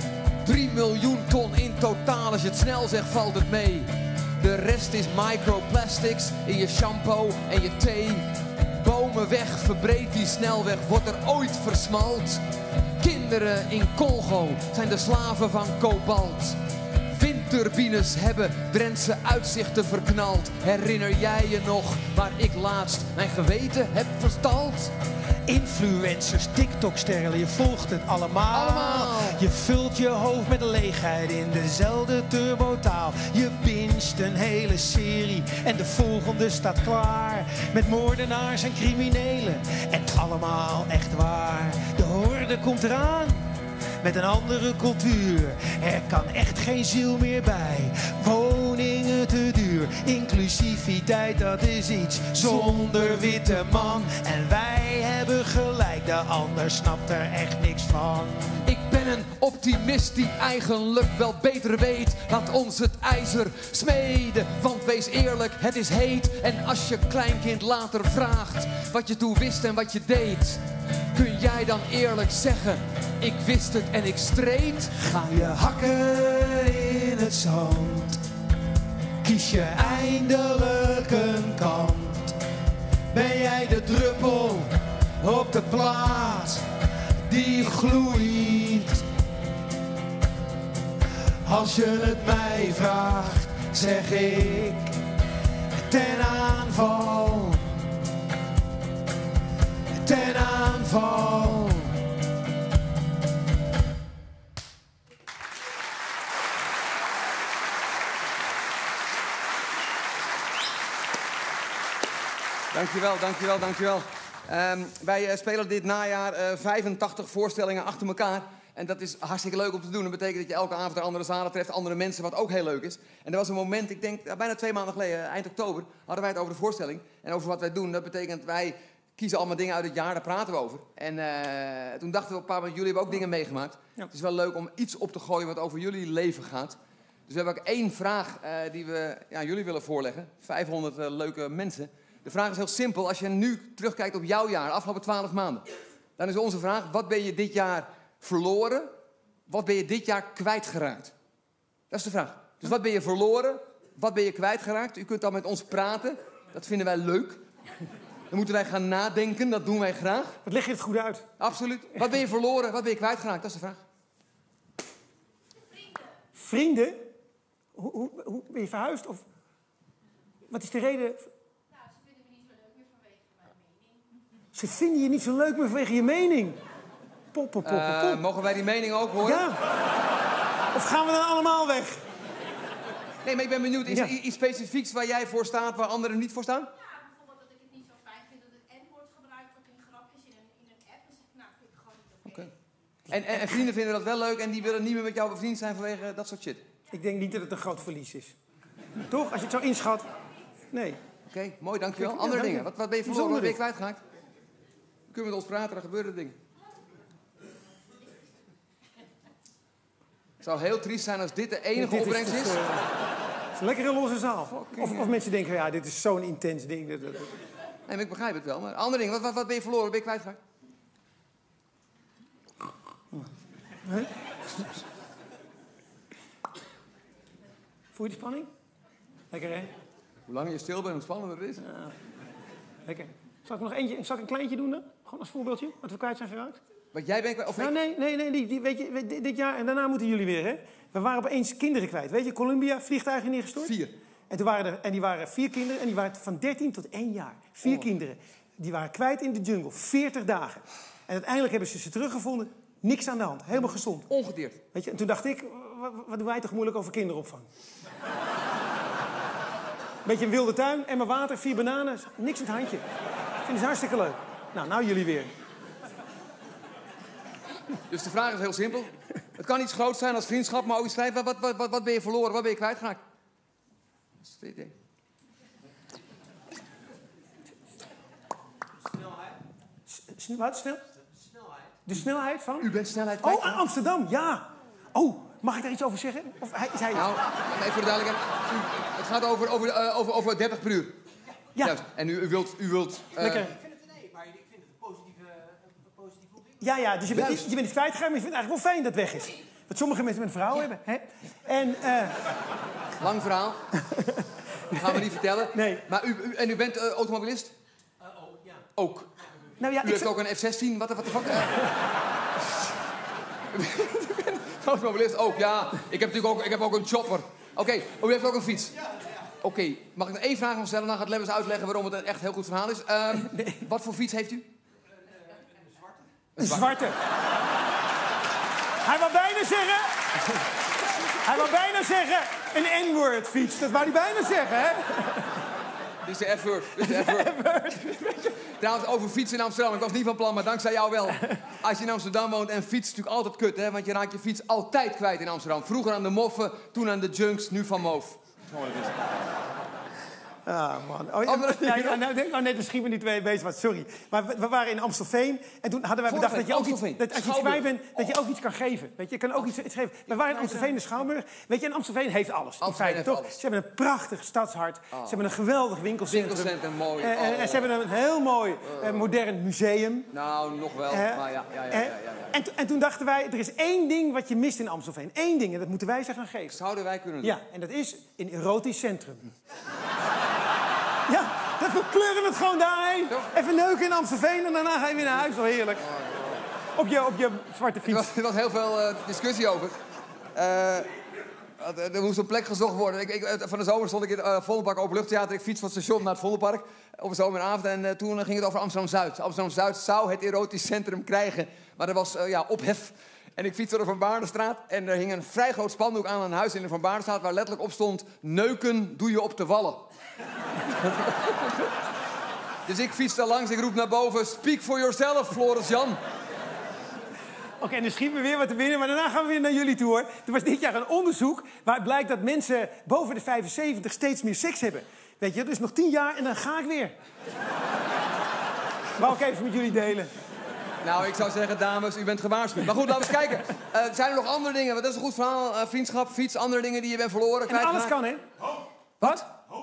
3 miljoen ton in totaal, als je het snel zegt valt het mee. De rest is microplastics in je shampoo en je thee. Bomen weg, verbreed die snelweg, wordt er ooit versmalt. Kinderen in Congo zijn de slaven van kobalt. Windturbines hebben Drentse uitzichten verknald. Herinner jij je nog waar ik laatst mijn geweten heb verstald? Influencers, TikTok-sterren, je volgt het allemaal. Je vult je hoofd met leegheid in dezelfde turbotaal. Je binget een hele serie en de volgende staat klaar. Met moordenaars en criminelen en het allemaal echt waar. De horde komt eraan met een andere cultuur. Er kan echt geen ziel meer bij. Woningen te duur. Inclusiviteit, dat is iets zonder witte man. En wij hebben gelijk, de ander snapt er echt niks van. Ik ben een optimist die eigenlijk wel beter weet. Laat ons het ijzer smeden, want wees eerlijk, het is heet. En als je kleinkind later vraagt wat je toen wist en wat je deed, kun jij dan eerlijk zeggen, ik wist het en ik streed? Ga je hakken in het zand, kies je eindelijk een kant. Ben jij de druppel op de plaat die gloeit? Als je het mij vraagt, zeg ik ten aanval. Ten aanval. Dankjewel, dankjewel, dankjewel. Wij spelen dit najaar 85 voorstellingen achter elkaar. En dat is hartstikke leuk om te doen. Dat betekent dat je elke avond een andere zalen treft, andere mensen, wat ook heel leuk is. En er was een moment, ik denk bijna 2 maanden geleden, eind oktober, hadden wij het over de voorstelling. En over wat wij doen. Dat betekent, wij kiezen allemaal dingen uit het jaar, daar praten we over. En toen dachten we, een paar van jullie hebben ook dingen meegemaakt. Ja. Het is wel leuk om iets op te gooien wat over jullie leven gaat. Dus we hebben ook 1 vraag die we jullie willen voorleggen. 500 leuke mensen. De vraag is heel simpel. Als je nu terugkijkt op jouw jaar, de afgelopen 12 maanden... dan is onze vraag, wat ben je dit jaar verloren? Wat ben je dit jaar kwijtgeraakt? Dat is de vraag. Dus wat ben je verloren? Wat ben je kwijtgeraakt? U kunt dan met ons praten. Dat vinden wij leuk. Dan moeten wij gaan nadenken. Dat doen wij graag. Wat leg je het goed uit? Absoluut. Wat ben je verloren? Wat ben je kwijtgeraakt? Dat is de vraag. Vrienden? Hoe ben je verhuisd? Of wat is de reden? Ze vinden me niet zo leuk meer vanwege je mening. Pop. Mogen wij die mening ook horen? Ja. Of gaan we dan allemaal weg? Nee, maar ik ben benieuwd. Is er iets specifieks waar jij voor staat, waar anderen niet voor staan? Ja, bijvoorbeeld dat ik het niet zo fijn vind dat het N-woord gebruikt wordt in grapjes in een app. Dus nou, vind ik gewoon niet oké. En vrienden vinden dat wel leuk en die willen niet meer met jou bevriend zijn vanwege dat soort shit. Ik denk niet dat het een groot verlies is. Toch? Als je het zo inschat. Nee. Oké, mooi, dankjewel. Ja, Andere dank dingen. je. Wat ben je verloren? Wat ben je Bijzonder kwijtgeraakt? We kunnen met ons praten, dan gebeuren dingen. Het zou heel triest zijn als dit de enige opbrengst is. Het is een lekkere losse zaal. Of mensen denken, ja, dit is zo'n intens ding. Nee, maar ik begrijp het wel. Maar andere dingen, wat ben je verloren? Wat ben je kwijtgeraakt? Voel je de spanning? Lekker, hè? Hoe langer je stil bent, hoe spannender het is. Lekker. Zal ik een kleintje doen dan? Gewoon als voorbeeldje, wat we kwijt zijn geraakt? Wat jij bent kwijt? Of Nou, nee. Weet je, dit jaar en daarna moeten jullie weer, hè? We waren opeens kinderen kwijt. Weet je, Colombia, vliegtuigen neergestort. 4. En die waren 4 kinderen en die waren van 13 tot 1 jaar. 4 kinderen. Die waren kwijt in de jungle, 40 dagen. En uiteindelijk hebben ze teruggevonden. Niks aan de hand, helemaal gezond. Ongedeerd. Weet je, en toen dacht ik, wat doen wij toch moeilijk over kinderopvang? Beetje een wilde tuin, emmer water, 4 bananen, niks in het handje. Vinden ze hartstikke leuk. Nou jullie weer. Dus de vraag is heel simpel. Het kan iets groots zijn als vriendschap, maar ook iets kleins. Wat ben je verloren? Wat ben je kwijtgeraakt? Dat is het idee. Wat, snel? De snelheid van? U bent snelheid kwijt. Oh, Amsterdam, ja. Oh, mag ik daar iets over zeggen? Of is hij... Nou, nee, voor de duidelijkheid. Het gaat over 30 per uur. Ja. Juist. En u wilt... Lekker. Ik vind het een nee, maar ik vind het een positieve ontwikkeling. Ja, dus je bent niet kwijtgegaan, maar je vindt het eigenlijk wel fijn dat het weg is. Wat sommige mensen met een vrouw hebben. Hè? En, Lang verhaal. Dat gaan we niet vertellen. Nee. Maar u bent automobilist? Ja. Ook. nou ja, U heeft ook een F-16. Wat de fuck? Automobilist ook, ja. Ik heb ook een chopper. Oké, u heeft ook een fiets. Oké, mag ik nog één vraag nog stellen? Dan gaat Lemmens uitleggen waarom het een echt heel goed verhaal is. Wat voor fiets heeft u? een zwarte. Hij wou bijna zeggen... een N-word fiets. Dat wou hij bijna zeggen, hè? Dit is de F-word. Trouwens, over fietsen in Amsterdam. Ik was niet van plan, maar dankzij jou wel. Als je in Amsterdam woont en fietst, is natuurlijk altijd kut, hè? Want je raakt je fiets altijd kwijt in Amsterdam. Vroeger aan de moffen, toen aan de junks, nu van moof. Ah, man. Nee, misschien we niet twee bezig was. Sorry. Maar we waren in Amstelveen. En toen hadden wij bedacht dat je ook iets, dat als je iets kwijt bent, dat je ook iets kan geven. Weet je kan ook iets geven. We waren in Amstelveen, de Schouwburg. Weet je, en Amstelveen heeft alles. In feite, toch? Alles. Ze hebben een prachtig stadshart. Ze hebben een geweldig winkelcentrum. Mooi. En ze hebben een heel mooi modern museum. Nou, nog wel. Maar ja. En toen dachten wij, er is één ding wat je mist in Amstelveen. Eén ding, en dat moeten wij ze gaan geven. Zouden wij kunnen doen? Ja, en dat is een erotisch centrum. Ja, we kleuren het gewoon daarheen. Even neuken in Amstelveen en daarna ga je weer naar huis. Wel heerlijk. Op je zwarte fiets. Er was heel veel discussie over. Er moest een plek gezocht worden. Van de zomer stond ik in het Vondelpark Openluchttheater. Ik fiets van het station naar het Vondelpark op een zomeravond. En toen ging het over Amsterdam-Zuid. Amsterdam-Zuid zou het erotisch centrum krijgen. Maar er was ophef. En ik fietste door de Van Baardenstraat. En er hing een vrij groot spandoek aan een huis in de Van Baardenstraat... waar letterlijk op stond... neuken doe je op de wallen. Dus ik fiets daar langs, ik roep naar boven... Speak for yourself, Floris Jan. Oké, en dan schieten we weer wat te binnen, maar daarna gaan we weer naar jullie toe, hoor. Er was dit jaar een onderzoek waaruit blijkt dat mensen boven de 75 steeds meer seks hebben. Weet je, dus nog 10 jaar en dan ga ik weer. Wou ik even met jullie delen. Nou, ik zou zeggen, dames, u bent gewaarschuwd. Maar goed, laten we eens kijken. Zijn er nog andere dingen? Want dat is een goed verhaal. Vriendschap, fiets, andere dingen die je bent verloren. En alles kan, hè? Hoop. Wat?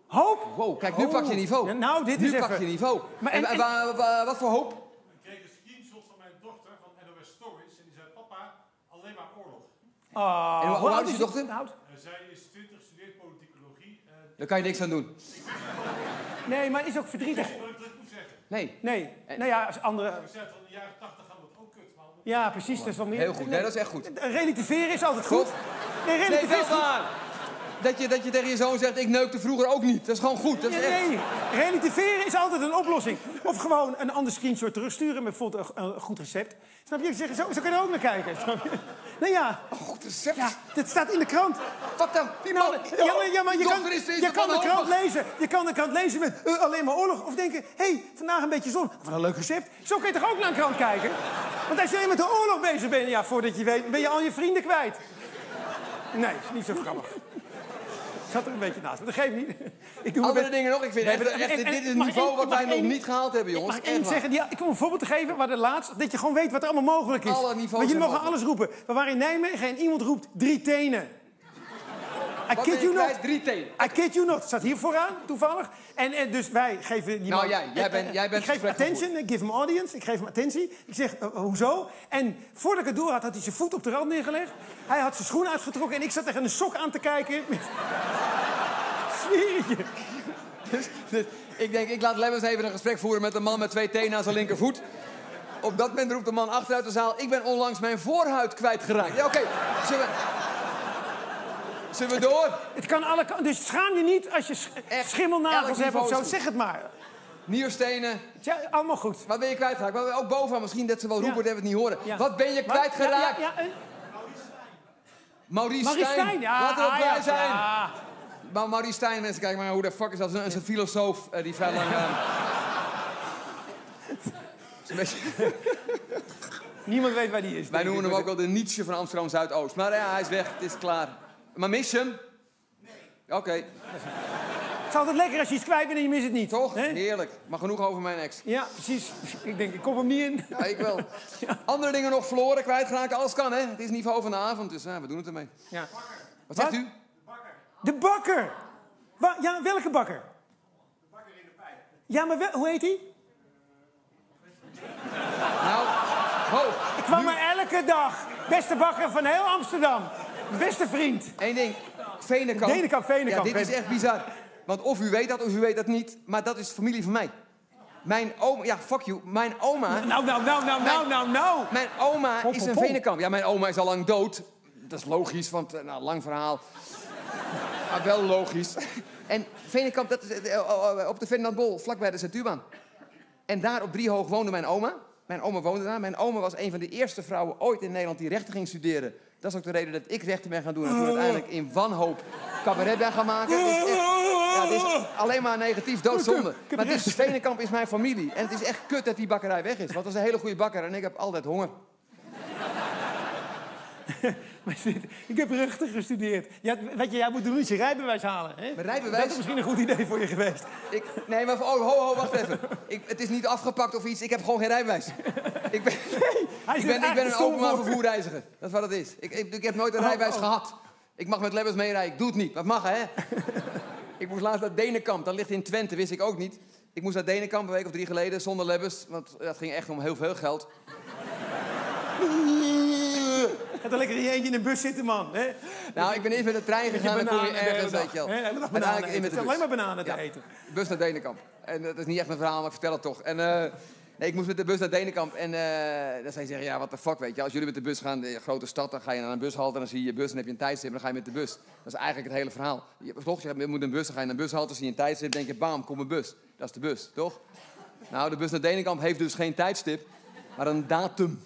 Hoop? Wow, kijk, nu pak je niveau. Ja, nou, dit nu is pak even... je niveau. Maar En wat voor hoop? Ik kreeg een screenshot van mijn dochter van NOS Stories en die zei, papa, alleen maar oorlog. En hoe oud is je dochter? Zij is 20, studeert politicologie. Daar kan je niks aan doen. Nee, maar is ook verdrietig. Wat ik terug moet zeggen. Nee. Nou ja, als andere... Ik zei van de jaren 80 gaan dat ook kut, man. Ja, precies, dat is wel meer... Heel goed, nee, dat is echt goed. Relativeren is altijd goed. Toch? Nee, Nee, relativeren wel is goed. waar. Dat je tegen je zoon zegt, ik neukte vroeger ook niet. Dat is gewoon goed. Dat is echt... Nee, relativeren is altijd een oplossing. Of gewoon een ander screenshot terugsturen met bijvoorbeeld een goed recept. Snap je? Ik zeg, zo kan je er ook naar kijken. Snap je? Nou ja. Een goed recept? Ja, dit staat in de krant. Wat dan? Die man... Ja, maar je kan de krant lezen. Je kan de krant lezen met alleen maar oorlog. Of denken, hé, vandaag een beetje zon. Wat een leuk recept. Zo kun je toch ook naar een krant kijken? Want als je alleen met de oorlog bezig bent, ja, voordat je weet, ben je al je vrienden kwijt. Nee, is niet zo grappig. Ik zat er een beetje naast, maar dat geeft niet. Ik doe Andere dingen nog. Ik vind echt, dit is een niveau wat wij nog niet gehaald hebben, jongens. Mag ik één zeggen? Ja, ik kom een voorbeeld te geven. We hadden laatst dat je gewoon weet wat er allemaal mogelijk is. Alle niveaus Want je zijn mag mogelijk. alles roepen. We waren in Nijmegen en iemand roept 3 tenen. I Wat kid ben je you not. kwijt? 3 tenen. I kid you not. Staat hier vooraan, toevallig. En dus wij geven die Nou, man... jij bent Ik geef hem gesprek attention, ik give hem audience. Ik geef hem attentie. Ik zeg, hoezo? En voordat ik het door had, had hij zijn voet op de rand neergelegd. Hij had zijn schoen uitgetrokken en ik zat tegen een sok aan te kijken. Smeretje. Dus ik denk, ik laat Lemmens even een gesprek voeren met een man met 2 tenen aan zijn linkervoet. Op dat moment roept de man achteruit de zaal, ik ben onlangs mijn voorhuid kwijtgeraakt. Ja, oké. Zullen we door? Het kan alle kanten. Dus schaam je niet als je schimmelnagels elk hebt of niveau zo. is goed. Zeg het maar. Nierstenen. Ja, allemaal goed. Wat ben je kwijtgeraakt? Maar ook bovenaan, misschien dat ze wel roepen, dat we het niet horen. Ja. Wat ben je kwijtgeraakt? Maurice Maurice Stijn. Stijn, ja. Laten we blij Ajax, zijn. ja. Maar Maurice Stijn, mensen, kijk maar hoe de fuck is dat? Dat is een filosoof die vrij lang... is een beetje... Niemand weet waar die is. Wij noemen hem ook wel de Nietzsche van Amsterdam Zuidoost. Maar ja, hij is weg, het is klaar. Maar mis je hem? Nee. Oké, Het is altijd lekker als je iets kwijt bent en je mist het niet. toch? Hè? Heerlijk. Maar genoeg over mijn ex. Ja, precies. Ik denk, ik kom hem niet in. Ja, ik wel. Andere dingen nog verloren, kwijtgeraakt, alles kan, hè? Het is niveau van de avond, dus we doen het ermee. Ja. Wat zegt Wat? u? De bakker. Ja, welke bakker? De bakker in de pijp. Ja, maar hoe heet hij? Nou, ho. Ik kwam er elke dag. Beste bakker van heel Amsterdam. Beste vriend. Eén ding. Venekamp. Venekamp. Ja, dit is echt bizar. Want of u weet dat, of u weet dat niet. Maar dat is familie van mij. Mijn oma... Ja, fuck you. Mijn oma... Nou. Mijn oma is een Pom. Venekamp. Ja, mijn oma is al lang dood. Dat is logisch, want... lang verhaal. Maar wel logisch. En Venekamp, dat is op de Ferdinandbol, vlakbij de Centuurbaan. En daar op Driehoog woonde mijn oma. Mijn oma woonde daar. Mijn oma was een van de eerste vrouwen ooit in Nederland die rechten ging studeren. Dat is ook de reden dat ik rechten ben gaan doen. En toen uiteindelijk in wanhoop cabaret ben gaan maken. Dus echt, ja, het is alleen maar negatief, doodzonde. Maar dus Venekamp is mijn familie. En het is echt kut dat die bakkerij weg is. Want dat is een hele goede bakker en ik heb altijd honger. Ik heb rechten gestudeerd. Ja, wat jij moet doen is je rijbewijs halen. Hè? Mijn rijbewijs? Dat is misschien een goed idee voor je geweest. Nee, maar ho, wacht even. Het is niet afgepakt of iets. Ik heb gewoon geen rijbewijs. Ik ben een openbaar vervoerreiziger. Dat is wat het is. Ik heb nooit een rijbewijs gehad. Ik mag met Lebbers meerijden. Ik doe het niet. Dat mag, hè? Ik moest laatst naar Denenkamp. Dat ligt in Twente, wist ik ook niet. Ik moest naar Denenkamp een week of 3 geleden zonder Lebbers. Want dat ging echt om heel veel geld. Ga dan lekker in je eentje in een bus zitten, man. Hè? Nou, ik ben eerst met de trein gegaan en dan kom je Bananen de hele ergens, dag. weet je wel. Hè, hele dag Uiteindelijk bananen in met eten. de Het is bus. alleen maar bananen te Ja, eten. Bus naar Denenkamp. En dat is niet echt een verhaal, maar ik vertel het toch. En nee, ik moest met de bus naar Denenkamp. En dan zei ze zeggen, ja, what the fuck, weet je. Als jullie met de bus gaan, de grote stad, dan ga je naar een bushalte en dan zie je je bus en heb je een tijdstip en dan ga je met de bus. Dat is eigenlijk het hele verhaal. Toch, je moet een bus, dan ga je naar een bushalte, zie je een tijdstip, denk je, bam, kom een bus. Dat is de bus, toch? Nou, de bus naar Denenkamp heeft dus geen tijdstip, maar een datum.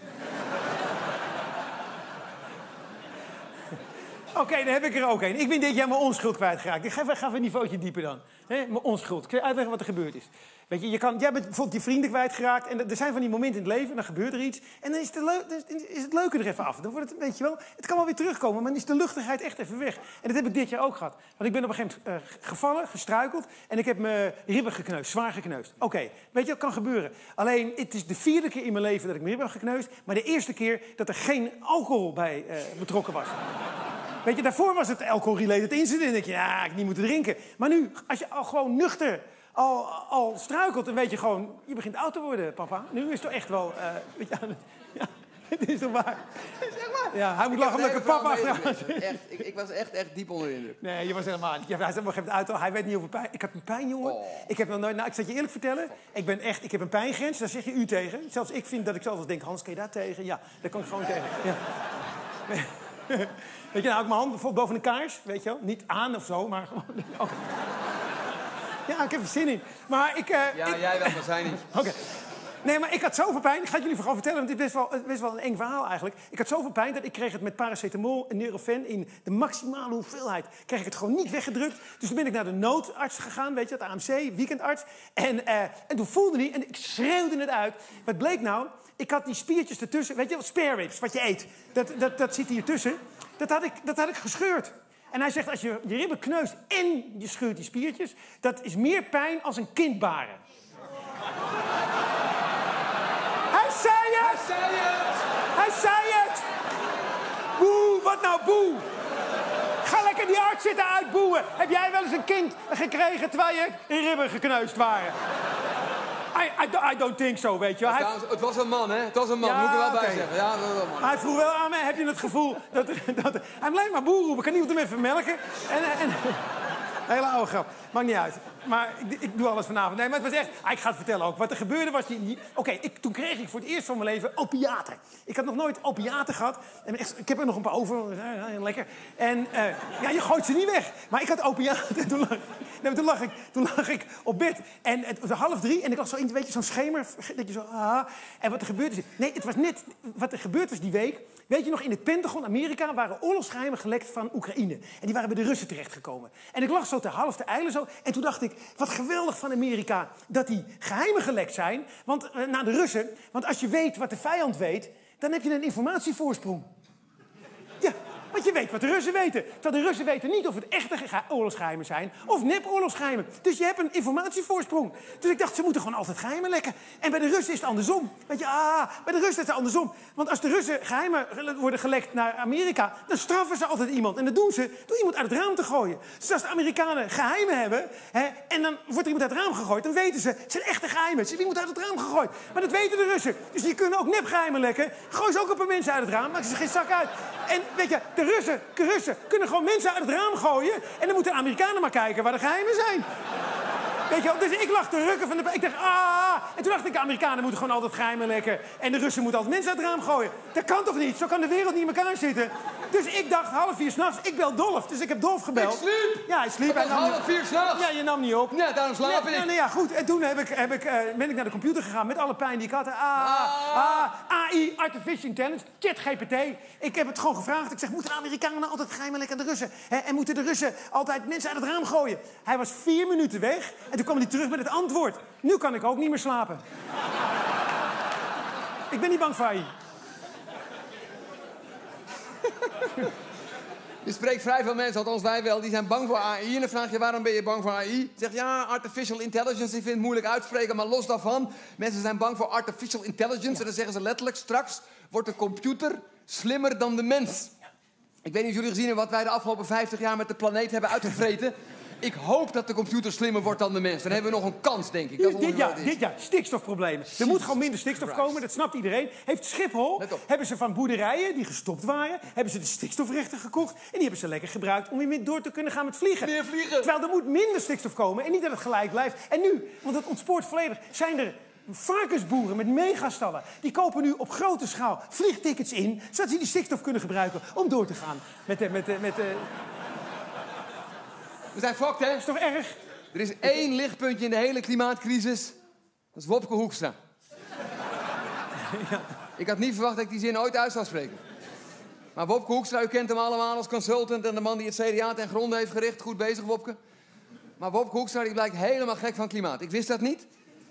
Oké, dan heb ik er ook een. Ik ben dit jaar mijn onschuld kwijtgeraakt. Ik ga even een niveautje dieper dan. Hè? Mijn onschuld. Ik ga je uitleggen wat er gebeurd is. Weet je, jij bent bijvoorbeeld je vrienden kwijtgeraakt. En er zijn van die momenten in het leven, dan gebeurt er iets. En dan is het leuke er even af. Dan wordt het, weet je wel, het kan wel weer terugkomen, maar dan is de luchtigheid echt even weg. En dat heb ik dit jaar ook gehad. Want ik ben op een gegeven moment gevallen, gestruikeld. En ik heb mijn ribben gekneusd, zwaar gekneusd. Oké, weet je, dat kan gebeuren. Alleen, het is de 4e keer in mijn leven dat ik mijn ribben heb gekneusd. Maar de eerste keer dat er geen alcohol bij betrokken was. Weet je, daarvoor was het alcohol-related incident. Dan denk je, ja, ik heb niet moeten drinken. Maar nu, als je al gewoon nuchter al struikelt, dan weet je gewoon... Je begint oud te worden, papa. Nu is het toch echt wel... weet je, ja, het is toch waar? Zeg maar. Ja, hij moet lachen omdat ik een papa achter... Ik was echt diep onder de indruk. Nee, je was helemaal niet. Hij zei, hij weet niet over pijn. Ik heb een pijn, jongen. Oh. Ik heb nog nooit... Nou, ik zal je eerlijk vertellen. Ik heb een pijngrens, daar zeg je u tegen. Zelfs ik vind dat ik zelf wel denk, Hans, kan je daar tegen? Ja, daar kan ik gewoon tegen. Ja. Weet je, nou, ik mijn hand bijvoorbeeld boven een kaars, weet je wel. Niet aan of zo, maar gewoon... Oh. Ja, ik heb er zin in. Maar ik... Jij wel, maar zij niet. Oké. Nee, maar ik had zoveel pijn. Ik ga het jullie gewoon vertellen, want het is best wel een eng verhaal eigenlijk. Ik had zoveel pijn dat ik kreeg het met paracetamol en Nurofen in de maximale hoeveelheid. Kreeg ik het gewoon niet weggedrukt. Dus toen ben ik naar de noodarts gegaan, weet je, het AMC, weekendarts. En toen voelde hij, en ik schreeuwde het uit. Wat bleek nou? Ik had die spiertjes ertussen, weet je wel, spare ribs, wat je eet. Dat zit hier tussen. Dat had ik gescheurd. En hij zegt, als je je ribben kneust en je scheurt die spiertjes... dat is meer pijn als een kind baren. Hij zei het! Hij zei het! Boe, wat nou boe? Ga lekker die arts zitten uitboeien. Heb jij wel eens een kind gekregen terwijl je ribben gekneusd waren? I don't think so, weet je wel. Het was een man, hè? Het was een man, moet ik er wel bij zeggen. Ja, dat was een man. Hij vroeg wel aan me, heb je het gevoel dat hij bleef maar boer roepen. Kan niemand hem even melken? Hele oude grap. Maakt niet uit. Maar ik doe alles vanavond. Nee, maar het was echt... Ik ga het vertellen ook. Wat er gebeurde was... toen kreeg ik voor het eerst van mijn leven opiaten. Ik had nog nooit opiaten gehad. En ik heb er nog een paar over. Lekker. En je gooit ze niet weg. Maar ik had opiaten. En toen lag ik op bed. En het was 2:30. En ik lag zo in, weet je, zo'n schemer. Dat je zo... En wat er gebeurde is... Nee, het was net... Wat er gebeurd was die week... Weet je nog, in het Pentagon, Amerika, waren oorlogsgeheimen gelekt van Oekraïne. En die waren bij de Russen terechtgekomen. En ik lag zo te eilen zo. En toen dacht ik, wat geweldig van Amerika dat die geheimen gelekt zijn. Want, naar de Russen. Want als je weet wat de vijand weet, dan heb je een informatievoorsprong. Ja, want je weet wat de Russen weten. Terwijl de Russen weten niet of het echte oorlogsgeheimen zijn of nep-oorlogsgeheimen. Dus je hebt een informatievoorsprong. Dus ik dacht, ze moeten gewoon altijd geheimen lekken. En bij de Russen is het andersom. Weet je, bij de Russen is het andersom. Want als de Russen geheimen worden gelekt naar Amerika, dan straffen ze altijd iemand. En dat doen ze door iemand uit het raam te gooien. Dus als de Amerikanen geheimen hebben, en dan wordt er iemand uit het raam gegooid, dan weten ze, het zijn echte geheimen. Ze hebben iemand uit het raam gegooid. Maar dat weten de Russen. Dus die kunnen ook nepgeheimen lekken. Gooi ze ook een paar mensen uit het raam, maken ze geen zak uit. En weet je, de Russen kunnen gewoon mensen uit het raam gooien. En dan moeten de Amerikanen maar kijken waar de geheimen zijn. Weet je wel, dus ik lag te rukken van de... Ik dacht, En toen dacht ik, de Amerikanen moeten gewoon altijd geheimen lekken. En de Russen moeten altijd mensen uit het raam gooien. Dat kan toch niet? Zo kan de wereld niet in elkaar zitten. Dus ik dacht, 3:30 s'nachts, ik bel Dolf. Dus ik heb Dolf gebeld. Ik sliep! Ja, hij sliep. Het was 3:30 s'nachts. Ja, je nam niet op. Ja, daarom slaap ik. Nee, ja, goed. En toen ben ik naar de computer gegaan met alle pijn die ik had. AI, Artificial Intelligence, ChatGPT. Ik heb het gewoon gevraagd. Ik zeg, moeten de Amerikanen altijd geheimen lekken aan de Russen? En moeten de Russen altijd mensen uit het raam gooien? Hij was 4 minuten weg. En toen kwam hij terug met het antwoord. Nu kan ik ook niet meer slapen. Ik ben niet bang voor AI. Je spreekt vrij veel mensen, althans wij wel, die zijn bang voor AI. En dan vraag je, waarom ben je bang voor AI? Zeg ja, artificial intelligence, ik vind het moeilijk uitspreken, maar los daarvan. Mensen zijn bang voor artificial intelligence. Ja. En dan zeggen ze letterlijk, straks wordt de computer slimmer dan de mens. Ja. Ik weet niet of jullie gezien hebben wat wij de afgelopen 50 jaar met de planeet hebben uitgevreten. Ik hoop dat de computer slimmer wordt dan de mens. Dan hebben we nog een kans, denk ik. Dat dit jaar, stikstofproblemen. Er moet gewoon minder stikstof komen, dat snapt iedereen. Heeft Schiphol, hebben ze van boerderijen die gestopt waren, hebben ze de stikstofrechten gekocht. En die hebben ze lekker gebruikt om weer meer door te kunnen gaan met vliegen. Meer vliegen. Terwijl er moet minder stikstof komen en niet dat het gelijk blijft. En nu, want het ontspoort volledig, zijn er varkensboeren met megastallen. Die kopen nu op grote schaal vliegtickets in, zodat ze die stikstof kunnen gebruiken om door te gaan met de We zijn fucked, hè? Dat is toch erg? Er is 1 lichtpuntje in de hele klimaatcrisis. Dat is Wopke Hoekstra. Ja. Ik had niet verwacht dat ik die zin ooit uit zou spreken. Maar Wopke Hoekstra, u kent hem allemaal als consultant en de man die het CDA ten gronde heeft gericht. Goed bezig, Wopke. Maar Wopke Hoekstra die blijkt helemaal gek van klimaat. Ik wist dat niet.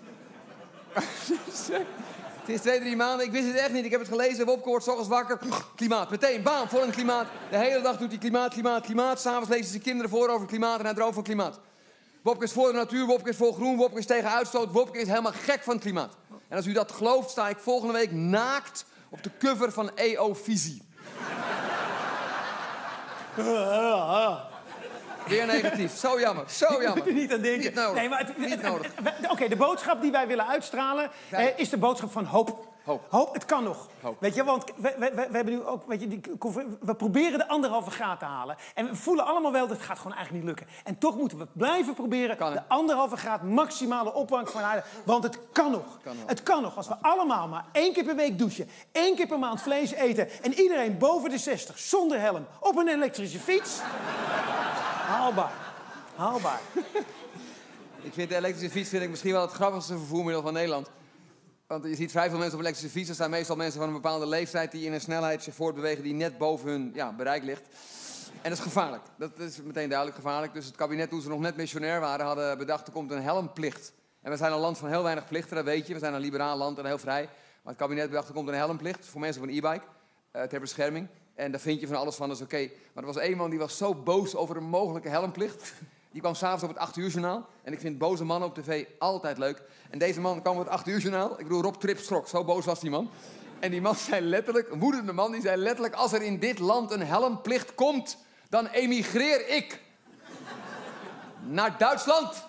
Het is 2-3 maanden, ik wist het echt niet. Ik heb het gelezen, Wopke wordt 's ochtends wakker. Klimaat, meteen, bam, vol in klimaat. De hele dag doet hij klimaat. S'avonds lezen zijn kinderen voor over klimaat en hij droomt van klimaat. Wopke is voor de natuur, Wopke is voor groen, Wopke is tegen uitstoot. Wopke is helemaal gek van het klimaat. En als u dat gelooft, sta ik volgende week naakt op de cover van EO Visie. Weer negatief. Zo jammer. Zo Ik jammer. moet er niet aan denken. Niet nodig. Nee, maar Niet nodig. Oké, de boodschap die wij willen uitstralen is de boodschap van hoop. Hoop. Het kan nog. Hoop. Weet je, want we hebben nu ook, weet je, we proberen de 1,5 graad te halen. En we voelen allemaal wel, dat gaat gewoon eigenlijk niet lukken. En toch moeten we blijven proberen Kan, hè? de 1,5 graad maximale opwarming van halen. Want het kan nog. Kan nog. Het kan nog. Als we allemaal maar 1 keer per week douchen, 1 keer per maand vlees eten en iedereen boven de 60 zonder helm op een elektrische fiets. Haalbaar. Haalbaar. Ik vind de elektrische fiets misschien wel het grappigste vervoermiddel van Nederland. Want je ziet vrij veel mensen op elektrische fietsen. Dat zijn meestal mensen van een bepaalde leeftijd die in een snelheid zich voortbewegen die net boven hun bereik ligt. En dat is gevaarlijk. Dat is meteen duidelijk gevaarlijk. Dus het kabinet, toen ze nog net missionair waren, hadden bedacht er komt een helmplicht. En we zijn een land van heel weinig plichten, dat weet je. We zijn een liberaal land en heel vrij. Maar het kabinet bedacht er komt een helmplicht voor mensen op een e-bike ter bescherming. En daar vind je van alles van, dat is oké. Maar er was één man die was zo boos over een mogelijke helmplicht. Die kwam s'avonds op het 8 uur journaal. En ik vind boze mannen op tv altijd leuk. En deze man kwam op het 8 uur journaal. Ik bedoel, Rob Trip schrok. Zo boos was die man. En die man zei letterlijk, een woedende man, die zei letterlijk: als er in dit land een helmplicht komt, dan emigreer ik. Naar Duitsland.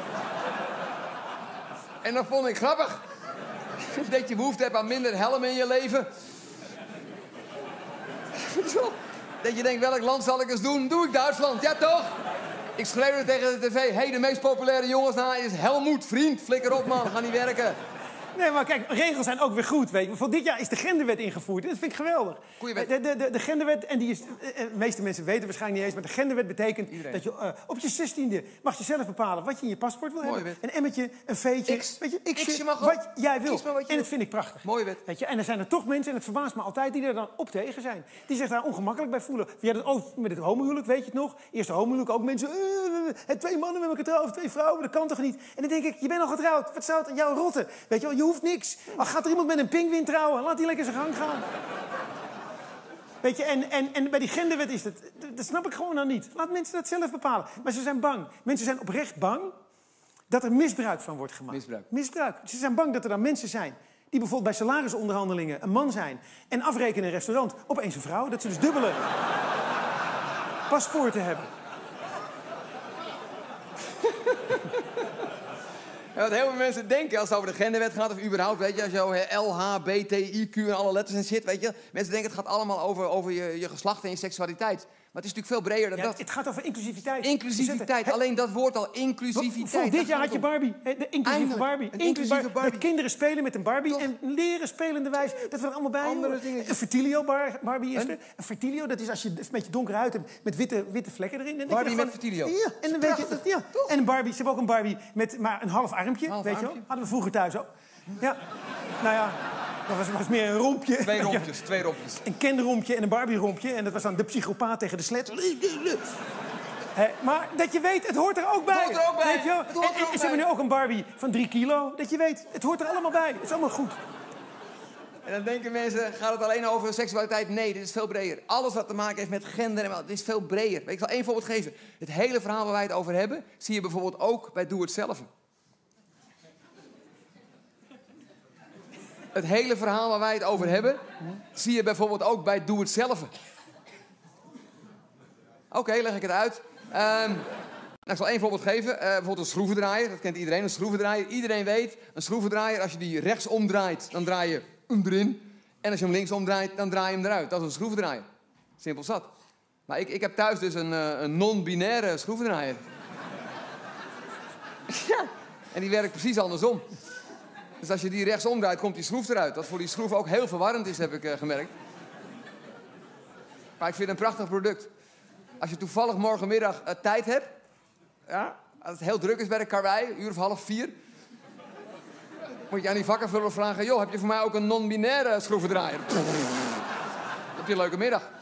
En dat vond ik grappig. Dat je behoefte hebt aan minder helm in je leven. Dat je denkt, welk land zal ik eens doen? Doe ik Duitsland, ja toch? Ik schreeuwde tegen de tv, hey, de meest populaire jongens is Helmoet, vriend. Flikker op, man, ga niet werken. Nee, maar kijk, regels zijn ook weer goed, weet je. Voor dit jaar is de genderwet ingevoerd. Dat vind ik geweldig. Goeie wet. De genderwet, en die is... de meeste mensen weten waarschijnlijk niet eens, maar de genderwet betekent Iedereen. dat je op je 16e mag je zelf bepalen wat je in je paspoort wil Mooie hebben. wet. Een emmetje, een veetje, X. weet je, X'je mag wat ook. jij wil. Kies maar wat je En wil. dat vind ik prachtig. Mooie wet. Weet je, en er zijn er toch mensen, en het verbaast me altijd, die er dan op tegen zijn. Die zich daar ongemakkelijk bij voelen. Je had het ook met het homohuwelijk, weet je het nog? Eerste homohuwelijk, ook mensen... 2 mannen met elkaar trouwen, 2 vrouwen, dat kan toch niet? En dan denk ik, je bent al getrouwd, wat zou het aan jou rotten? Weet je wel, je hoeft niks. Al gaat er iemand met een pinguïn trouwen, laat die lekker zijn gang gaan. Weet je, en bij die genderwet is dat snap ik gewoon nou niet. Laat mensen dat zelf bepalen. Maar ze zijn bang. Mensen zijn oprecht bang dat er misbruik van wordt gemaakt. Misbruik. Ze zijn bang dat er dan mensen zijn die bijvoorbeeld bij salarisonderhandelingen een man zijn en afrekenen in een restaurant opeens een vrouw. Dat ze dus dubbele paspoorten hebben. Ja, wat heel veel mensen denken als het over de genderwet gaat, of überhaupt, weet je, als je LHBTIQ en alle letters en shit, weet je. Mensen denken het gaat allemaal over je geslacht en je seksualiteit. Maar het is natuurlijk veel breder dan dat. Het gaat over inclusiviteit. Inclusiviteit, alleen dat woord al, inclusiviteit. Dit jaar had je Barbie, de inclusieve Barbie. Een inclusieve Barbie. Dat kinderen spelen met een Barbie en leren spelende wijs. Dat we er allemaal bij Andere horen. dingen. Een fertilio Barbie is er. Een fertilio, dat is als je een beetje donkere huid hebt met witte vlekken erin. En dan Barbie denk je met fertilio. Ja, en dan weet je dat, ja. En een Barbie, ze hebben ook een Barbie met maar een half armpje, Half weet je wel. armpje. Hadden we vroeger thuis ook. Ja, nou ja, dat was meer een rompje. Twee rompjes. Een Ken-rompje en een Barbie-rompje. En dat was dan de psychopaat tegen de sled. Maar dat je weet, het hoort er ook bij. Het hoort er ook bij. Weet je wel? Het hoort er ook en ze hebben nu ook een Barbie van 3 kilo. Dat je weet, het hoort er allemaal bij. Het is allemaal goed. En dan denken mensen, gaat het alleen over seksualiteit? Nee, dit is veel breder. Alles wat te maken heeft met gender en wat, dit is veel breder. Ik zal één voorbeeld geven. Het hele verhaal waar wij het over hebben, zie je bijvoorbeeld ook bij Doe Het Zelf. Het hele verhaal waar wij het over hebben, zie je bijvoorbeeld ook bij Doe Het Zelf. Oké, leg ik het uit. Ik zal één voorbeeld geven. Bijvoorbeeld een schroevendraaier. Dat kent iedereen, een schroevendraaier. Iedereen weet, een schroevendraaier, als je die rechts omdraait, dan draai je hem erin. En als je hem links omdraait, dan draai je hem eruit. Dat is een schroevendraaier. Simpel zat. Maar ik heb thuis dus een non-binaire schroevendraaier. Ja, en die werkt precies andersom. Dus als je die rechts omdraait, komt die schroef eruit. Wat voor die schroef ook heel verwarrend is, heb ik gemerkt. Maar ik vind het een prachtig product. Als je toevallig morgenmiddag tijd hebt, ja, als het heel druk is bij de karwei, 3:30, moet je aan die vakkenvuller vragen: joh, heb je voor mij ook een non-binaire schroevendraaier? Dan heb je een leuke middag.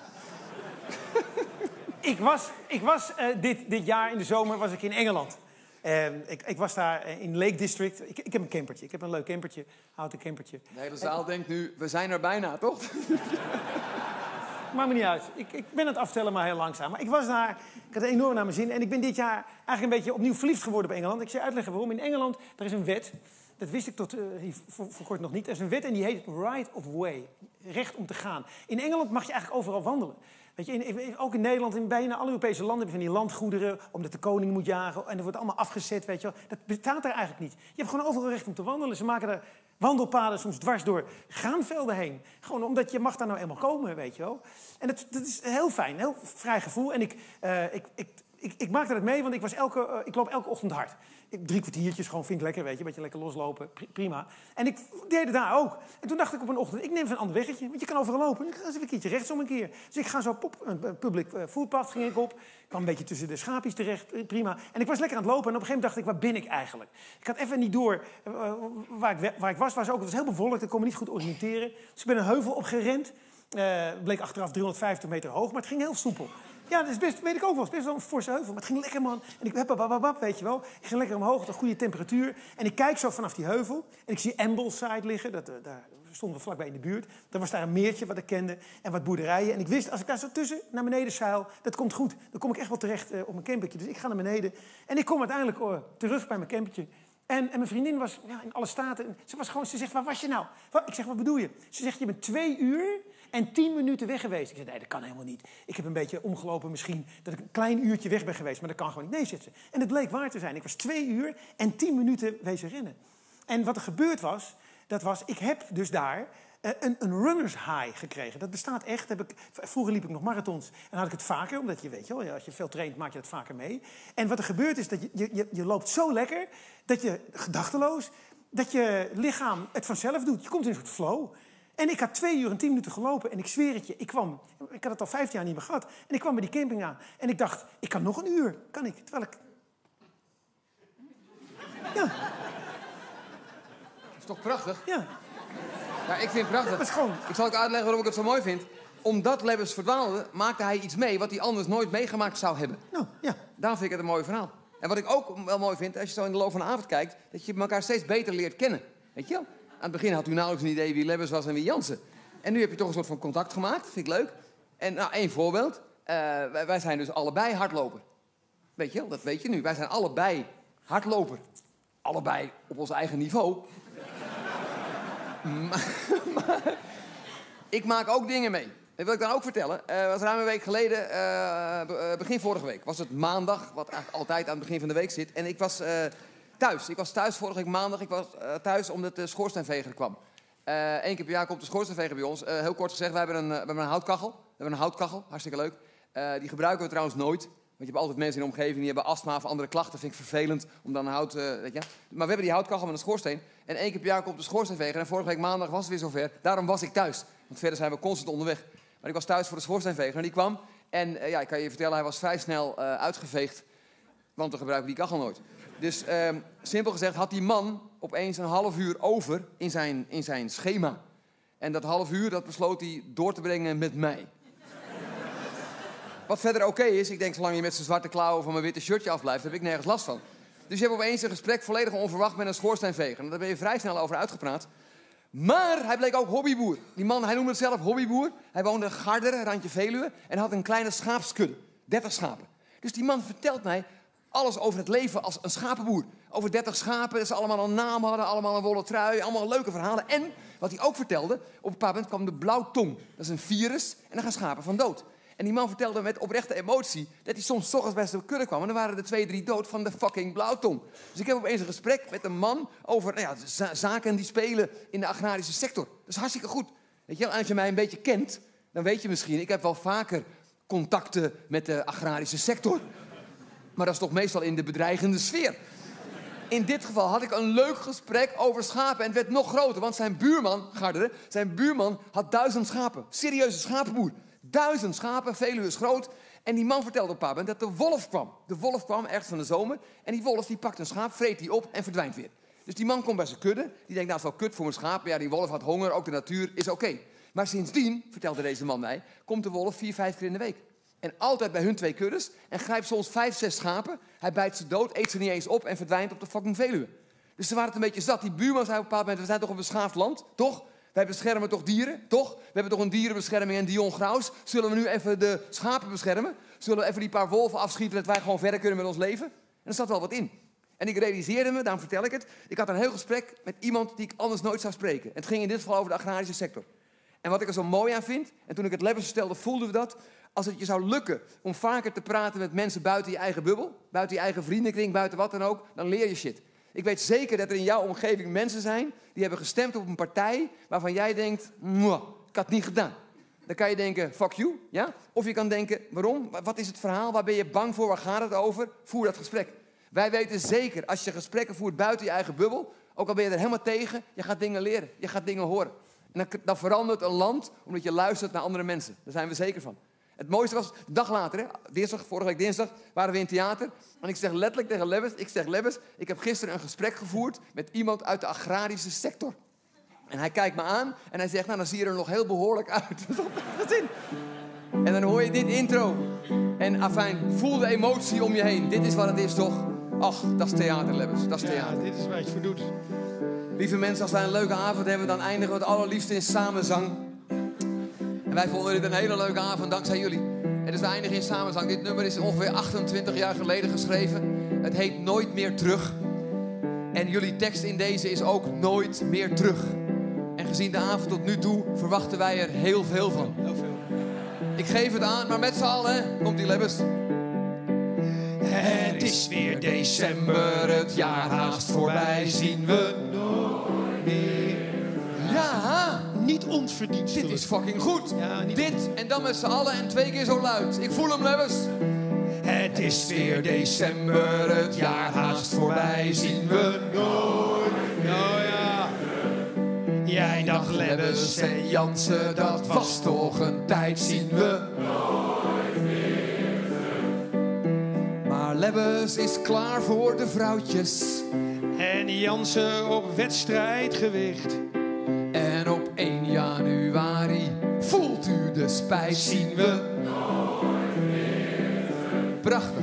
Ik was dit jaar in de zomer was ik in Engeland. Ik was daar in Lake District. Ik heb een campertje. Ik heb een leuk campertje. Houten campertje. De hele zaal denkt nu, we zijn er bijna, toch? Maakt me niet uit. Ik ben het aftellen, maar heel langzaam. Maar ik was daar, ik had er enorm naar mijn zin. En ik ben dit jaar eigenlijk een beetje opnieuw verliefd geworden op Engeland. Ik zal je uitleggen waarom. In Engeland, er is een wet. Dat wist ik tot voor kort nog niet. Er is een wet en die heet Right of Way. Recht om te gaan. In Engeland mag je eigenlijk overal wandelen. Weet je, ook in Nederland, in bijna alle Europese landen hebben van die landgoederen, omdat de koning moet jagen. En dat wordt allemaal afgezet, weet je wel. Dat bestaat er eigenlijk niet. Je hebt gewoon overal recht om te wandelen. Ze maken daar wandelpaden soms dwars door graanvelden heen. Gewoon omdat je mag daar nou eenmaal komen, weet je wel. En dat is heel fijn, een heel vrij gevoel. En ik maakte dat mee, want ik loop elke ochtend hard. 3 kwartiertjes, gewoon vind ik lekker, weet je. Een beetje lekker loslopen, prima. En ik deed het daar ook. En toen dacht ik op een ochtend, ik neem even een ander weggetje. Want je kan overal lopen. Ik ga eens even een keertje rechtsom een keer. Dus ik ga zo een public footpath ging ik op. Ik kwam een beetje tussen de schaapjes terecht, prima. En ik was lekker aan het lopen. En op een gegeven moment dacht ik, waar ben ik eigenlijk? Ik had even niet door waar ik was. Het was heel bewolkt, ik kon me niet goed oriënteren. Dus ik ben een heuvel opgerend. Bleek achteraf 350 meter hoog, maar het ging heel soepel. Ja, dat is best, weet ik ook wel. Het is best wel een forse heuvel. Maar het ging lekker, man. En ik weet je wel. Ik ging lekker omhoog, een goede temperatuur. En ik kijk zo vanaf die heuvel. En ik zie Ambleside liggen. Daar stonden we vlakbij in de buurt. Er was daar een meertje wat ik kende. En wat boerderijen. En ik wist, als ik daar zo tussen naar beneden zeil, dat komt goed. Dan kom ik echt wel terecht op mijn campertje. Dus ik ga naar beneden. En ik kom uiteindelijk terug bij mijn campertje. En mijn vriendin was in alle staten. Ze zegt, waar was je nou? Ik zeg, wat bedoel je? Ze zegt, je bent 2 uur en 10 minuten weg geweest. Ik zeg, nee, dat kan helemaal niet. Ik heb een beetje omgelopen misschien dat ik een klein uurtje weg ben geweest. Maar dat kan gewoon niet. Nee, zegt ze. En het bleek waar te zijn. Ik was 2 uur en 10 minuten wezen rennen. En wat er gebeurd was, ik heb dus daar een runners high gekregen. Dat bestaat echt. Vroeger liep ik nog marathons. En dan had ik het vaker, omdat je weet je wel, als je veel traint, maak je dat vaker mee. En wat er gebeurt is dat je loopt zo lekker, dat je gedachteloos, dat je lichaam het vanzelf doet. Je komt in een soort flow. En ik had 2 uur en 10 minuten gelopen. En ik zweer het je, ik had het al 15 jaar niet meer gehad. En ik kwam bij die camping aan. En ik dacht, ik kan nog een uur. Kan ik? Terwijl ik... Ja. Dat is toch prachtig? Ja. Ja, ik vind het prachtig. Dat is gewoon... Ik zal ook uitleggen waarom ik het zo mooi vind. Omdat Lebbes verdwaalde, maakte hij iets mee wat hij anders nooit meegemaakt zou hebben. Nou, ja. Daarom vind ik het een mooi verhaal. En wat ik ook wel mooi vind, als je zo in de loop van de avond kijkt, dat je elkaar steeds beter leert kennen. Weet je wel? Aan het begin had u nauwelijks een idee wie Lebbes was en wie Jansen. En nu heb je toch een soort van contact gemaakt. Vind ik leuk. En nou, 1 voorbeeld. Wij zijn dus allebei hardloper. Weet je wel? Dat weet je nu. Wij zijn allebei hardloper. Allebei op ons eigen niveau. maar ik maak ook dingen mee. Dat wil ik dan ook vertellen. Was ruim een week geleden, begin vorige week, was het maandag, wat eigenlijk altijd aan het begin van de week zit. En ik was thuis. Ik was thuis vorige week maandag. Ik was thuis omdat de schoorsteenveger kwam. 1 keer per jaar komt de schoorsteenveger bij ons. Heel kort gezegd, we hebben een houtkachel. We hebben een houtkachel, hartstikke leuk. Die gebruiken we trouwens nooit. Want je hebt altijd mensen in de omgeving die hebben astma of andere klachten. Vind ik vervelend om dan hout, weet je. Maar we hebben die houtkachel met een schoorsteen. En 1 keer per jaar komt de schoorsteenveger. En vorige week maandag was het weer zover. Daarom was ik thuis. Want verder zijn we constant onderweg. Maar ik was thuis voor de schoorsteenveger. En die kwam. En ik kan je vertellen, hij was vrij snel uitgeveegd. Want we gebruiken die kachel nooit. Dus simpel gezegd had die man opeens een half uur over in zijn schema. En dat half uur, dat besloot hij door te brengen met mij. Wat verder oké is, ik denk zolang je met zijn zwarte klauwen van mijn witte shirtje afblijft, heb ik nergens last van. Dus je hebt opeens een gesprek volledig onverwacht met een schoorsteenveger. En daar ben je vrij snel over uitgepraat. Maar hij bleek ook hobbyboer. Die man, hij noemde het zelf hobbyboer. Hij woonde in Garderen, randje Veluwe. En had een kleine schaapskudde. 30 schapen. Dus die man vertelt mij alles over het leven als een schapenboer. Over 30 schapen, dat ze allemaal een naam hadden, allemaal een wollen trui, allemaal leuke verhalen. En, wat hij ook vertelde, op een bepaald moment kwam de blauwtong. Dat is een virus en dan gaan schapen van dood. En die man vertelde met oprechte emotie dat hij soms 's ochtends bij zijn kudde kwam en dan waren er 2, 3 dood van de fucking blauwtong. Dus ik heb opeens een gesprek met een man over zaken die spelen in de agrarische sector. Dat is hartstikke goed. Weet je, als je mij een beetje kent, dan weet je misschien, ik heb wel vaker contacten met de agrarische sector. Maar dat is toch meestal in de bedreigende sfeer. In dit geval had ik een leuk gesprek over schapen. En het werd nog groter, want zijn buurman, Garderen, zijn buurman had 1000 schapen. Serieuze schapenboer. 1000 schapen, Veluwe is groot. En die man vertelde op een paar moment dat de wolf kwam. De wolf kwam ergens van de zomer. En die wolf die pakt een schaap, vreet die op en verdwijnt weer. Dus die man komt bij zijn kudde. Die denkt, nou, het is wel kut voor mijn schaap. Maar ja, die wolf had honger, ook de natuur is oké. Maar sindsdien, vertelde deze man mij, komt de wolf 4, 5 keer in de week. En altijd bij hun 2 kuddes. En grijpt soms 5, 6 schapen. Hij bijt ze dood, eet ze niet eens op en verdwijnt op de fucking Veluwe. Dus ze waren het een beetje zat. Die buurman zei op een bepaald moment, we zijn toch een beschaafd land, toch? Wij beschermen toch dieren, toch? We hebben toch een dierenbescherming en Dion Graus. Zullen we nu even de schapen beschermen? Zullen we even die paar wolven afschieten, dat wij gewoon verder kunnen met ons leven? En er zat wel wat in. En ik realiseerde me, daarom vertel ik het, ik had een heel gesprek met iemand die ik anders nooit zou spreken. Het ging in dit geval over de agrarische sector. En wat ik er zo mooi aan vind, en toen ik het Lebbes vertelde, voelden we dat. als het je zou lukken om vaker te praten met mensen buiten je eigen bubbel, buiten je eigen vriendenkring, buiten wat dan ook, dan leer je shit. Ik weet zeker dat er in jouw omgeving mensen zijn die hebben gestemd op een partij waarvan jij denkt, mwah, ik had het niet gedaan. Dan kan je denken, fuck you, ja? Of je kan denken, waarom? Wat is het verhaal? Waar ben je bang voor? Waar gaat het over? Voer dat gesprek. Wij weten zeker, als je gesprekken voert buiten je eigen bubbel, ook al ben je er helemaal tegen, je gaat dingen leren, je gaat dingen horen. En dan verandert een land omdat je luistert naar andere mensen. Daar zijn we zeker van. Het mooiste was, de dag later, vorige week dinsdag, waren we in theater. En ik zeg letterlijk tegen Lebbes, ik heb gisteren een gesprek gevoerd met iemand uit de agrarische sector. En hij kijkt me aan en hij zegt, nou dan zie je er nog heel behoorlijk uit. En dan hoor je dit intro. En afijn, voel de emotie om je heen. Dit is wat het is toch? Ach, dat is theater, Lebbes, dat is theater. Ja, dit is waar je het voor doet. Lieve mensen, als wij een leuke avond hebben, dan eindigen we het allerliefst in samenzang. En wij vonden dit een hele leuke avond, dankzij jullie. En dus we eindigen in samenzang. Dit nummer is ongeveer 28 jaar geleden geschreven. Het heet Nooit meer terug. En jullie tekst in deze is ook Nooit meer terug. En gezien de avond tot nu toe verwachten wij er heel veel van. Heel veel. Ik geef het aan, maar met z'n allen, komt die Lebbes. Het is weer december, het jaar haast voorbij, zien we nooit meer. Ja, Niet onverdienstelijk. dit is fucking goed. Ja, niet Dit en dan met z'n allen en 2 keer zo luid. Ik voel hem, Lebbes. Het is weer december, het jaar haast voorbij, zien we nooit meer. Oh ja. Jij dacht Lebbes en Jansen, dat was toch een tijd, zien we nooit meer. Maar Lebbes is klaar voor de vrouwtjes. En Jansen op wedstrijdgewicht. En op 1 januari voelt u de spijt, zien we nooit meer. Prachtig.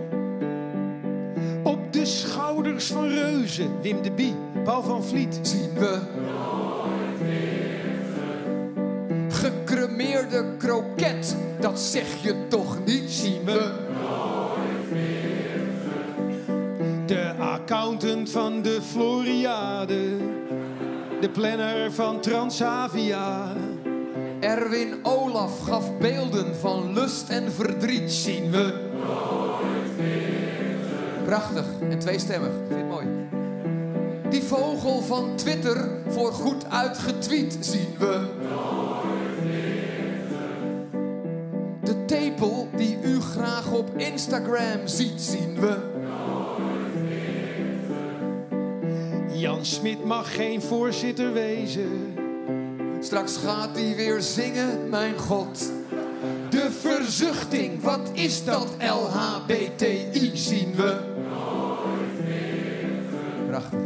Op de schouders van reuzen, Wim de Bie, Paul van Vliet. Zien we nooit meer. Gecremeerde kroket, dat zeg je toch niet, zien we nooit meer. De accountant van de Floriade. De planner van Transavia. Erwin Olaf gaf beelden van lust en verdriet, zien we nooit meer. Prachtig en tweestemmig, ik vind het mooi. Die vogel van Twitter voor goed uitgetweet, zien we nooit meer. De tepel die u graag op Instagram ziet, zien we nooit meer. Jan Smit mag geen voorzitter wezen. Straks gaat hij weer zingen, mijn god. De verzuchting, wat is dat LHBTI, zien we nooit meer. Prachtig.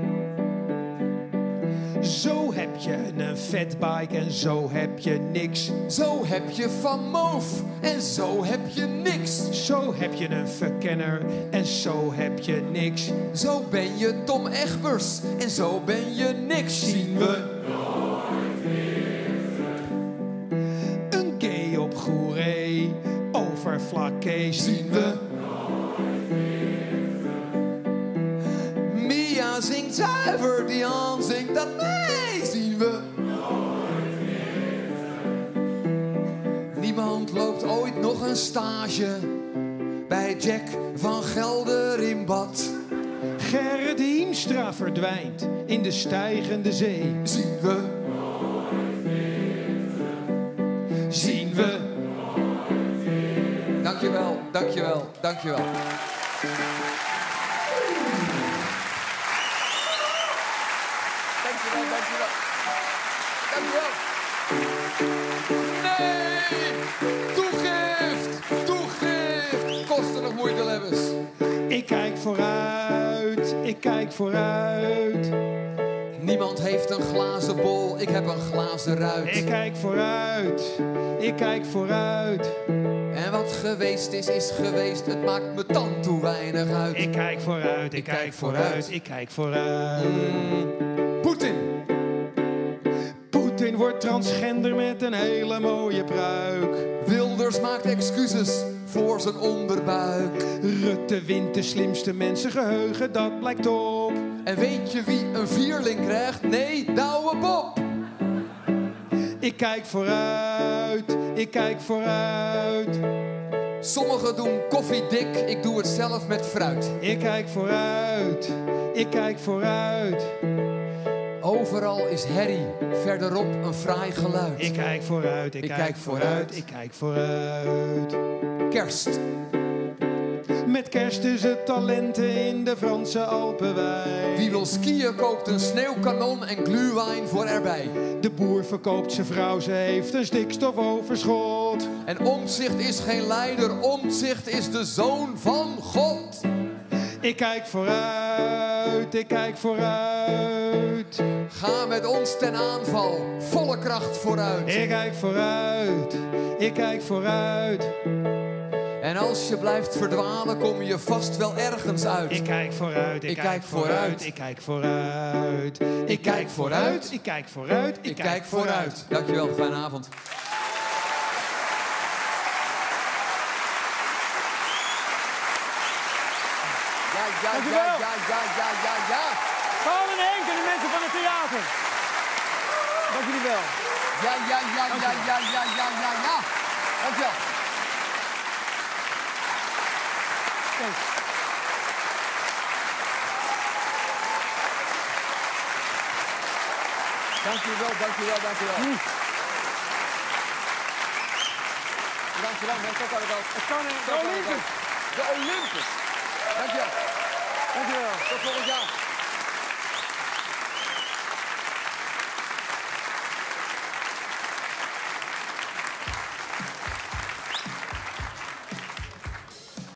Zo heb je een fatbike en zo heb je niks. Zo heb je Van Moof en zo heb je niks. Zo heb je een verkenner en zo heb je niks. Zo ben je Tom Egbers en zo ben je niks, zien we nooit meer. Een gay op Goeree, overflakkees, Zien we nooit meer. Mia zingt zuiver, Dian zingt dat mee, zien we nooit meer. Niemand loopt ooit nog een stage bij Jack van Gelder in bad. Gerrit Hiemstra verdwijnt in de stijgende zee. Zien we nooit meer. Zien we nooit meer. Dankjewel, dankjewel, dankjewel. Dankjewel, dankjewel. Dankjewel. Nee! Toegift! Toegift! Kosten nog moeite, Lebbes. Ik kijk vooruit, ik kijk vooruit. Niemand heeft een glazen bol, ik heb een glazen ruit. Ik kijk vooruit, ik kijk vooruit. En wat geweest is, is geweest. Het maakt me tand toe weinig uit. Ik kijk vooruit, ik kijk vooruit, ik kijk vooruit. Poetin! Poetin wordt transgender met een hele mooie pruik. Wilders maakt excuses voor zijn onderbuik. Rutte wint de slimste mensengeheugen, dat blijkt op. En weet je wie een vierling krijgt? Nee, Douwe Bob! Ik kijk vooruit, ik kijk vooruit. Sommigen doen koffiedik, ik doe het zelf met fruit. Ik kijk vooruit, ik kijk vooruit. Overal is herrie, verderop een fraai geluid. Ik kijk vooruit, ik kijk vooruit, ik kijk vooruit. Kerst. Met kerst is het talenten in de Franse Alpenwei. Wie wil skiën koopt een sneeuwkanon en glühwein voor erbij. De boer verkoopt zijn vrouw, ze heeft een stikstofoverschot. En Omtzigt is geen leider, Omtzigt is de zoon van God. Ik kijk vooruit, ik kijk vooruit. Ga met ons ten aanval, volle kracht vooruit. Ik kijk vooruit, ik kijk vooruit. En als je blijft verdwalen, kom je vast wel ergens uit. Ik kijk vooruit, ik kijk vooruit, ik kijk vooruit. Ik kijk vooruit, ik kijk vooruit, Ik kijk vooruit. Dankjewel, fijne avond. Ja. Paul en Henk en de mensen van het theater. Dank jullie wel. Ja. Dankjewel. Thanks. Dankjewel. Dankjewel, mensen. Ook aan het Het kan in de Olympus. De Olympus. Dankjewel. Dankjewel. Tot volgend jaar.